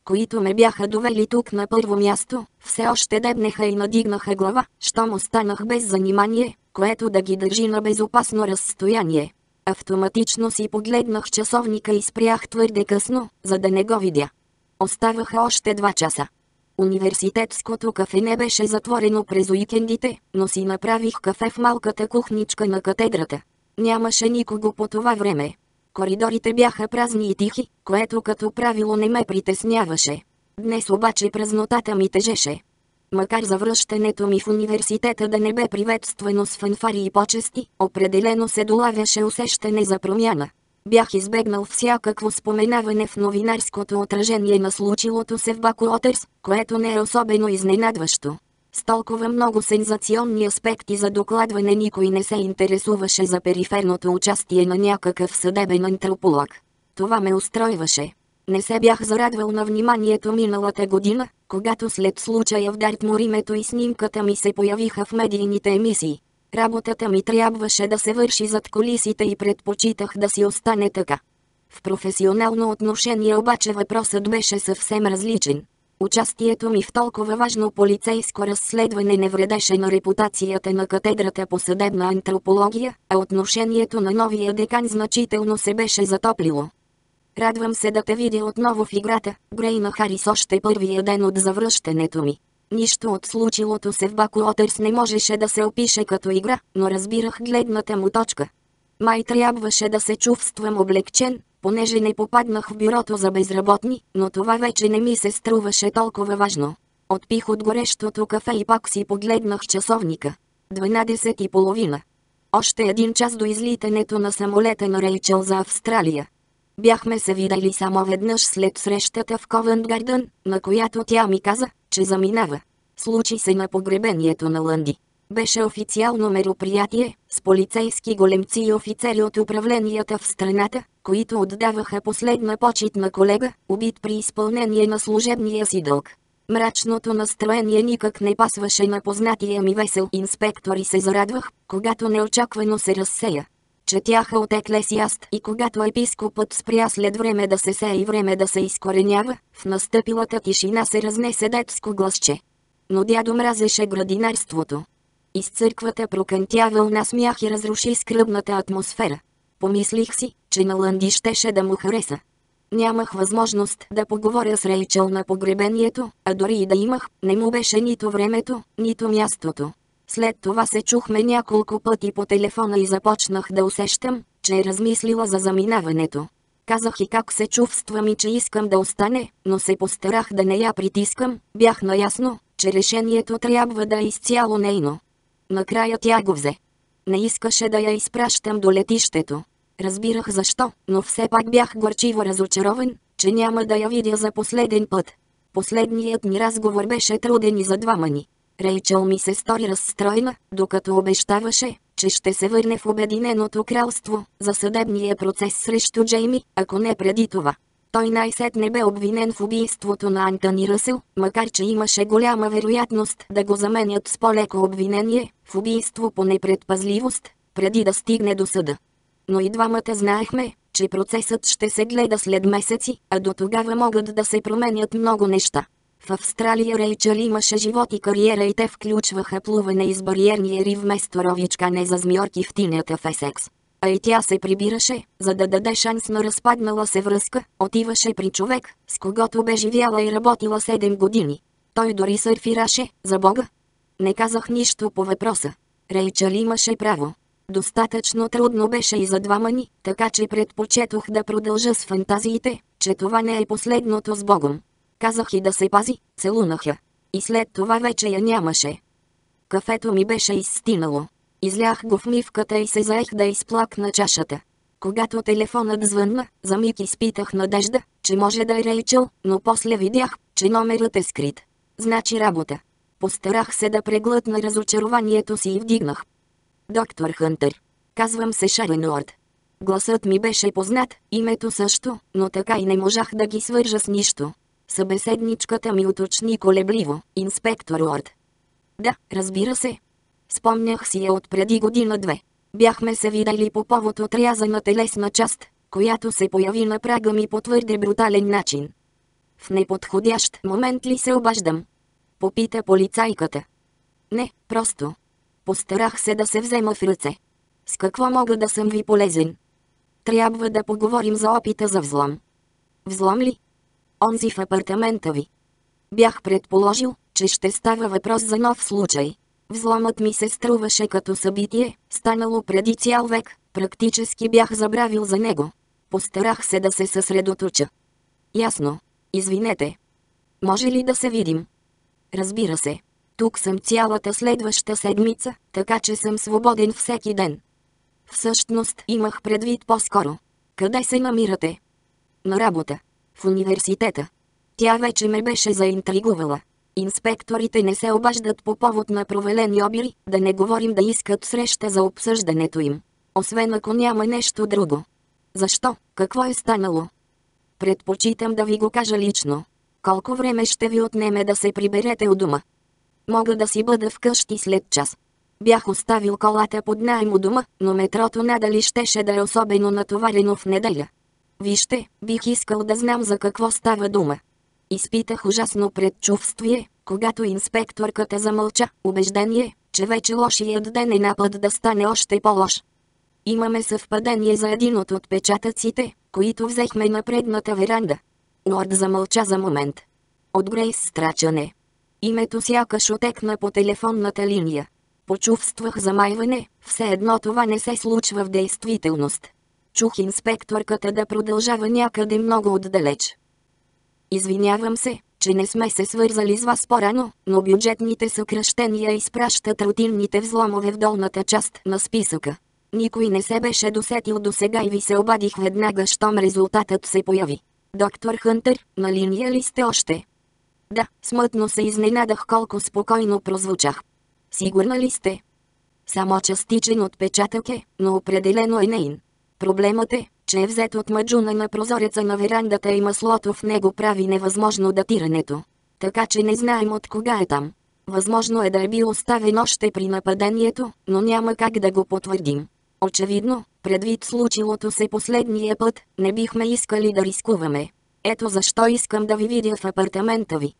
които ме бяха довели тук на първо място, все още дебнеха и надигнаха глава, щом останах без занимание, което да ги държи на безопасно разстояние. Автоматично си погледнах часовника и спрях твърде късно, за да не го видя. Оставаха още 2 часа. Университетското кафе не беше затворено през уикендите, но си направих кафе в малката кухничка на катедрата. Нямаше никого по това време. Коридорите бяха празни и тихи, което като правило не ме притесняваше. Днес обаче празнотата ми тежеше. Макар завръщането ми в университета да не бе приветствано с фанфари и почести, определено се долавяше усещане за промяна. Бях избегнал всякакво споменаване в новинарското отражение на случилото се в Бакуотърс, което не е особено изненадващо. С толкова много сензационни аспекти за докладване никой не се интересуваше за периферното участие на някакъв съдебен антрополог. Това ме устройваше. Не се бях зарадвал на вниманието миналата година, когато след случая в Дартмур името и снимката ми се появиха в медийните емисии. Работата ми трябваше да се върши зад кулисите и предпочитах да си остане така. В професионално отношение обаче въпросът беше съвсем различен. Участието ми в толкова важно полицейско разследване не вредеше на репутацията на катедрата по съдебна антропология, а отношението на новия декан значително се беше затоплило. Радвам се да те видя отново в играта, Грейна Харис още първия ден от завръщането ми. Нищо от случилото се в Бакуотърс не можеше да се опише като игра, но разбирах гледната му точка. Май трябваше да се чувствам облегчен, понеже не попаднах в бюрото за безработни, но това вече не ми се струваше толкова важно. Отпих от горещото кафе и пак си погледнах часовника. 12:30. Още 1 час до излитането на самолета на Рейчел за Австралия. Бяхме се видели само веднъж след срещата в Ковент Гардън, на която тя ми каза, че заминава. Случи се на погребението на Лънди. Беше официално мероприятие, с полицейски големци и офицери от управленията в страната, които отдаваха последна почит на колега, убит при изпълнение на служебния си дълг. Мрачното настроение никак не пасваше на познатия ми весел инспектор и се зарадвах, когато неочаквано се разсея. Четяха от Еклесиаст и когато епископът спря след време да се сее и време да се изкоренява, в настъпилата тишина се разнесе детско гласче. Но дядо мразеше градинарството. Из църквата прокънтя вълна смях и разруши скръбната атмосфера. Помислих си, че на Лънди щеше да му хареса. Нямах възможност да поговоря с Рейчел на погребението, а дори и да имах, не му беше нито времето, нито мястото. След това се чухме няколко пъти по телефона и започнах да усещам, че е размислила за заминаването. Казах и как се чувствам и че искам да остане, но се постарах да не я притискам, бях наясно, че решението трябва да е изцяло нейно. Накрая тя го взе. Не искаше да я изпращам до летището. Разбирах защо, но все пак бях горчиво разочарован, че няма да я видя за последен път. Последният ни разговор беше труден и за двама ни. Рейчел ми се стори разстроена, докато обещаваше, че ще се върне в Обединеното кралство за съдебния процес срещу Джейми, ако не преди това. Той най-сетне бе обвинен в убийството на Антони Ръсъл, макар че имаше голяма вероятност да го заменят с по-леко обвинение в убийство по непредпазливост, преди да стигне до съда. Но и двамата знаехме, че процесът ще се гледа след месеци, а до тогава могат да се променят много неща. В Австралия Рейчел имаше живот и кариера и те включваха плуване из бариерния рив вместо ровичкане за змиорки в тинята в Есекс. А и тя се прибираше, за да даде шанс на разпаднала се връзка, отиваше при човек, с когото бе живяла и работила 7 години. Той дори сърфираше, за Бога. Не казах нищо по въпроса. Рейчел имаше право. Достатъчно трудно беше и за двама ни, така че предпочетох да продължа с фантазиите, че това не е последното с Богом. Казах и да се пази, целунах я. И след това вече я нямаше. Кафето ми беше изстинало. Излях го в мивката и се заех да изплакна чашата. Когато телефонът звънна, за миг изпитах надежда, че може да е Рейчел, но после видях, че номерът е скрит. Значи работа. Постарах се да преглътна разочарованието си и вдигнах. Доктор Хънтър. Казвам се Шарен Уорд. Гласът ми беше познат, името също, но така и не можах да ги свържа с нищо. Събеседничката ми уточни колебливо, инспектор Уорд. Да, разбира се. Спомнях си я от преди година-две. Бяхме се видели по повод отрязана телесна част, която се появи на прага ми по твърде брутален начин. В неподходящ момент ли се обаждам? Попита полицайката. Не, просто. Постарах се да се взема в ръце. С какво мога да съм ви полезен? Трябва да поговорим за опита за взлом. Взлом ли? Онзи в апартамента ви. Бях предположил, че ще става въпрос за нов случай. Взломът ми се струваше като събитие, станало преди цял век, практически бях забравил за него. Постарах се да се съсредоточа. Ясно. Извинете. Може ли да се видим? Разбира се. Тук съм цялата следваща седмица, така че съм свободен всеки ден. Всъщност имах предвид по-скоро. Къде се намирате? На работа. В университета. Тя вече ме беше заинтригувала. Инспекторите не се обаждат по повод на провалени обири, да не говорим да искат среща за обсъждането им. Освен ако няма нещо друго. Защо? Какво е станало? Предпочитам да ви го кажа лично. Колко време ще ви отнеме да се приберете у дома? Мога да си бъда вкъщи след час. Бях оставил колата под наем у дома, но метрото надали щеше да е особено натоварено в неделя. Вижте, бих искал да знам за какво става дума. Изпитах ужасно предчувствие, когато инспекторката замълча, убеждение, че вече лошият ден е на път да стане още по-лош. Имаме съвпадение за един от отпечатъците, които взехме на предната веранда. Уорд замълча за момент. От Грейс Страчън. Името сякаш отекна по телефонната линия. Почувствах замайване, все едно това не се случва в действителност. Чух инспекторката да продължава някъде много отдалеч. Извинявам се, че не сме се свързали с вас по-рано, но бюджетните съкращения изпращат рутинните взломове в долната част на списъка. Никой не се беше досетил досега и ви се обадих веднага, щом резултатът се появи. Доктор Хънтър, на линия ли сте още? Да, смътно се изненадах колко спокойно прозвучах. Сигурна ли сте? Само частичен отпечатък е, но определено е нейн. Проблемът е, че е взет от маджуна на прозореца на верандата и маслото в него прави невъзможно датирането. Така че не знаем от кога е там. Възможно е да е бил оставен още при нападението, но няма как да го потвърдим. Очевидно, предвид случилото се последния път, не бихме искали да рискуваме. Ето защо искам да ви видя в апартамента ви.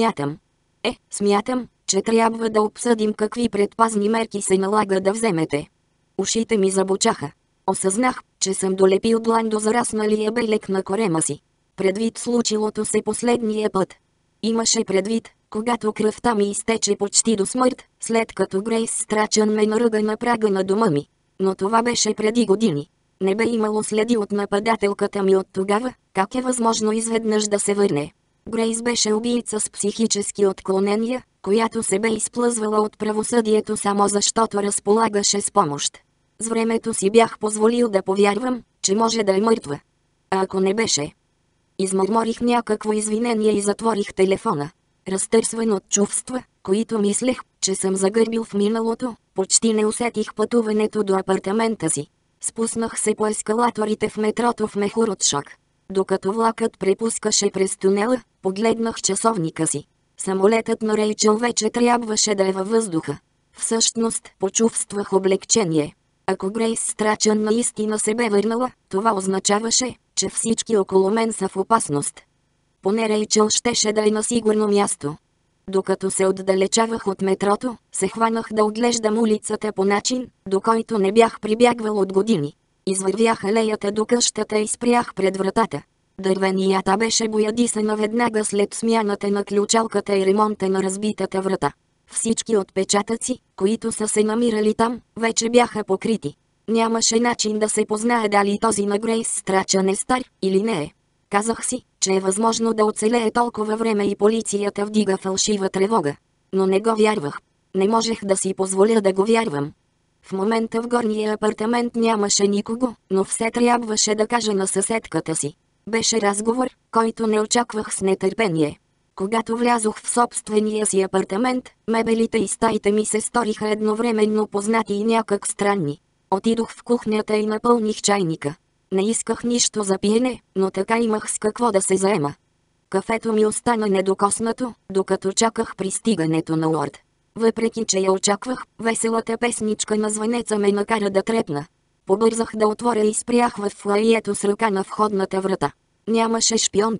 Смятам, че трябва да обсъдим какви предпазни мерки се налага да вземете. Ушите ми забочаха. Осъзнах, че съм долепил длан до зарасналия белек на корема си. Предвид случилото се последния път. Имаше предвид, когато кръвта ми изтече почти до смърт, след като Грейс Страчън ме наръга на прага на дома ми. Но това беше преди години. Не бе имало следи от нападателката ми от тогава, как е възможно изведнъж да се върне. Грейс беше убийца с психически отклонения, която се бе изплъзвала от правосъдието само защото разполагаше с помощ. С времето си бях позволил да повярвам, че може да е мъртва. А ако не беше? Измърморих някакво извинение и затворих телефона. Разтърсван от чувства, които мислех, че съм загърбил в миналото, почти не усетих пътуването до апартамента си. Спуснах се по ескалаторите в метрото в мехур от шок. Докато влакът препускаше през тунела, погледнах часовника си. Самолетът на Рейчъл вече трябваше да е във въздуха. Всъщност, почувствах облегчение. Ако Грейс Страчън наистина се бе върнала, това означаваше, че всички около мен са в опасност. Поне Рейчъл щеше да е на сигурно място. Докато се отдалечавах от метрото, се хванах да оглеждам улицата по начин, до който не бях прибягвал от години. Извървях алеята до къщата и спрях пред вратата. Дървенията беше боядисана веднага след смяната на ключалката и ремонта на разбитата врата. Всички отпечатъци, които са се намирали там, вече бяха покрити. Нямаше начин да се познае дали този на Грейс Страчън е стар или не е. Казах си, че е възможно да оцелее толкова време и полицията вдига фалшива тревога. Но не го вярвах. Не можех да си позволя да го вярвам. В момента в горния апартамент нямаше никого, но все трябваше да кажа на съседката си. Беше разговор, който не очаквах с нетърпение. Когато влязох в собствения си апартамент, мебелите и стаите ми се сториха едновременно познати и някак странни. Отидох в кухнята и напълних чайника. Не исках нищо за пиене, но така имах с какво да се заема. Кафето ми остана недокоснато, докато чаках пристигането на Уорд. Въпреки че я очаквах, веселата песничка на звънеца ме накара да трепна. Побързах да отворя и спрях в фоайето с ръка на входната врата. Нямаше шпионка.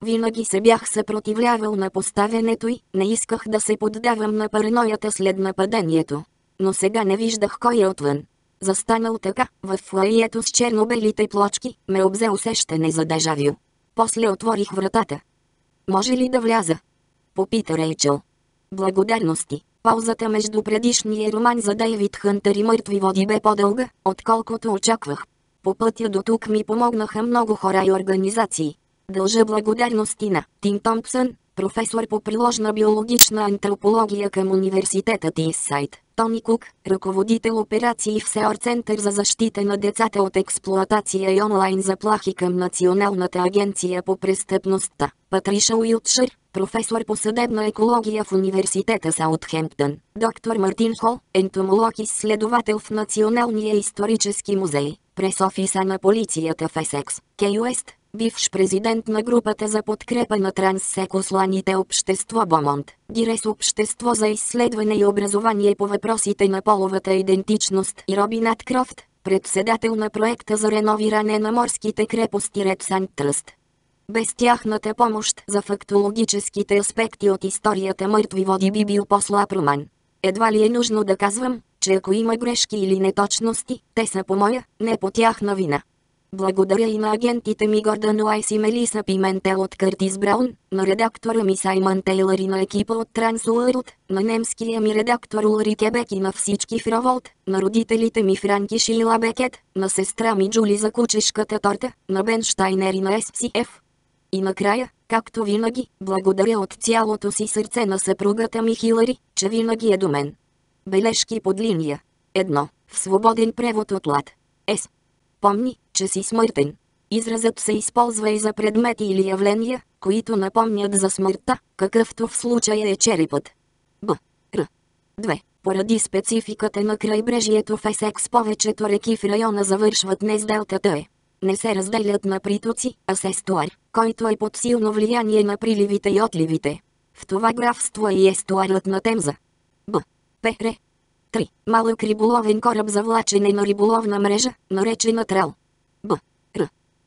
Винаги се бях съпротивлявал на поставянето й, не исках да се поддавам на параноята след нападението. Но сега не виждах кой е отвън. Застанал така, в фоайето с черно-белите плочки, ме обзе усещане за дежавю. После отворих вратата. Може ли да вляза? Попита Рейчъл. Благодарности. Паузата между предишния роман за Дейвид Хънтър и Мъртви води бе по-дълга, отколкото очаквах. По пътя до тук ми помогнаха много хора и организации. Дължа благодарности на Тим Томпсън, професор по приложна биологична антропология към университета Тисайд, Тони Кук, ръководител операции в Сеор Център за защита на децата от експлоатация и онлайн заплахи към Националната агенция по престъпността, Патриша Уилтшир, професор по съдебна екология в университета Саутхемптън, доктор Мартин Хол, ентомолог-изследовател в Националния исторически музей, пресофиса на полицията в Есекс, Кей Уест, бивш президент на групата за подкрепа на транссекsuалните общество Бомонт, Дирес общество за изследване и образование по въпросите на половата идентичност и Робин Аткрофт, председател на проекта за реновиране на морските крепости Ред Санд Тръст. Без тяхната помощ за фактологическите аспекти от историята Мъртви води би бил по-слаб роман. Едва ли е нужно да казвам, че ако има грешки или неточности, те са по моя, не по тяхна вина. Благодаря и на агентите ми Гордан Уайс и Мелиса Пиментел от Къртис Браун, на редактора ми Саймън Тейлър и на екипа от Трансуърлд, на немския ми редактор Улри Кебек и на всички в Роволт, на родителите ми Франки Шила Бекет, на сестра ми Джули за кучешката торта, на Бен Штайнер и на SCF. И накрая, както винаги, благодаря от цялото си сърце на съпругата ми Хилари, че винаги е до мен. Бележки под линия. 1. В свободен превод от лат. С. Помни, че си смъртен. Изразът се използва и за предмети или явления, които напомнят за смъртта, какъвто в случая е черепът. Б. Р. 2. Поради спецификата на крайбрежието в Есекс повечето реки в района завършват не с делтата не се разделят на притоци, а с естуар, който е под силно влияние на приливите и отливите. В това графство е и естуарът на Темза. Б. Р. 3. Малък риболовен кораб за влачене на риболовна мрежа, наречена трал. Б. Р.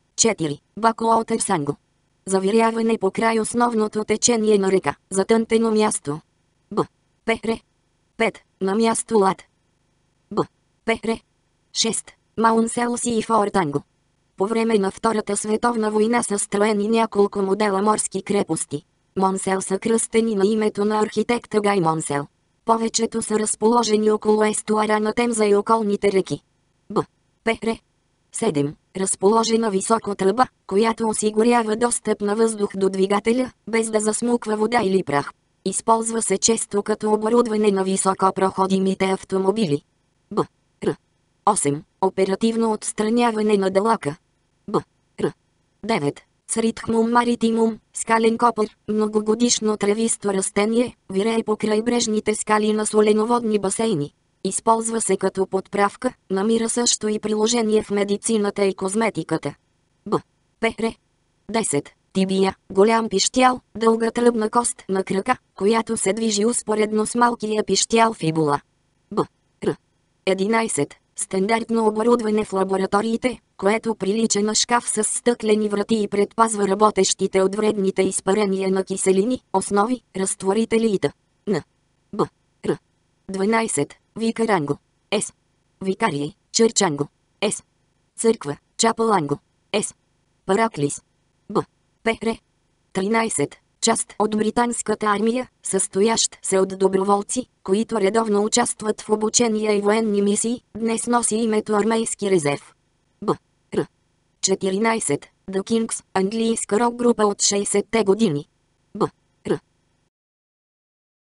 4. Бакуотър Санго. Завиряване по край основното течение на река, затънтено място. Б. Р. 5. На място лад. Б. Р. 6. Маунселси и Фортанго. По време на Втората световна война са строени няколко модела морски крепости. Монсел са кръстени на името на архитекта Гай Монсел. Повечето са разположени около естуара на Темза и околните реки. Б. Р. 7. Разположена високо тръба, която осигурява достъп на въздух до двигателя, без да засмуква вода или прах. Използва се често като оборудване на високопроходимите автомобили. Б. Р. 8. Оперативно отстраняване на дълъка. Б. Р. 9. Сритхмум маритимум, скален копър, многогодишно тревисто растение, вирее по крайбрежните скали на соленоводни басейни. Използва се като подправка, намира също и приложение в медицината и козметиката. Б. Р. 10. Тибия, голям пищял, дълга тръбна кост на крака, която се движи успоредно с малкия пищял фибула. Б. Р. 11. Стандартно оборудване в лабораториите, което прилича на шкаф с стъклени врати и предпазва работещите от вредните изпарения на киселини, основи, разтворители и т.н. Б. Р. 12. Викаранго. С. Викарий, Чърчанго. С. Църква, Чапаланго. С. Параклис. Б. Р. 13. Част от британската армия, състоящ се от доброволци, които редовно участват в обучения и военни мисии, днес носи името Армейски резерв. Б. Р. 14. The Kings, английска рок група от 60-те години.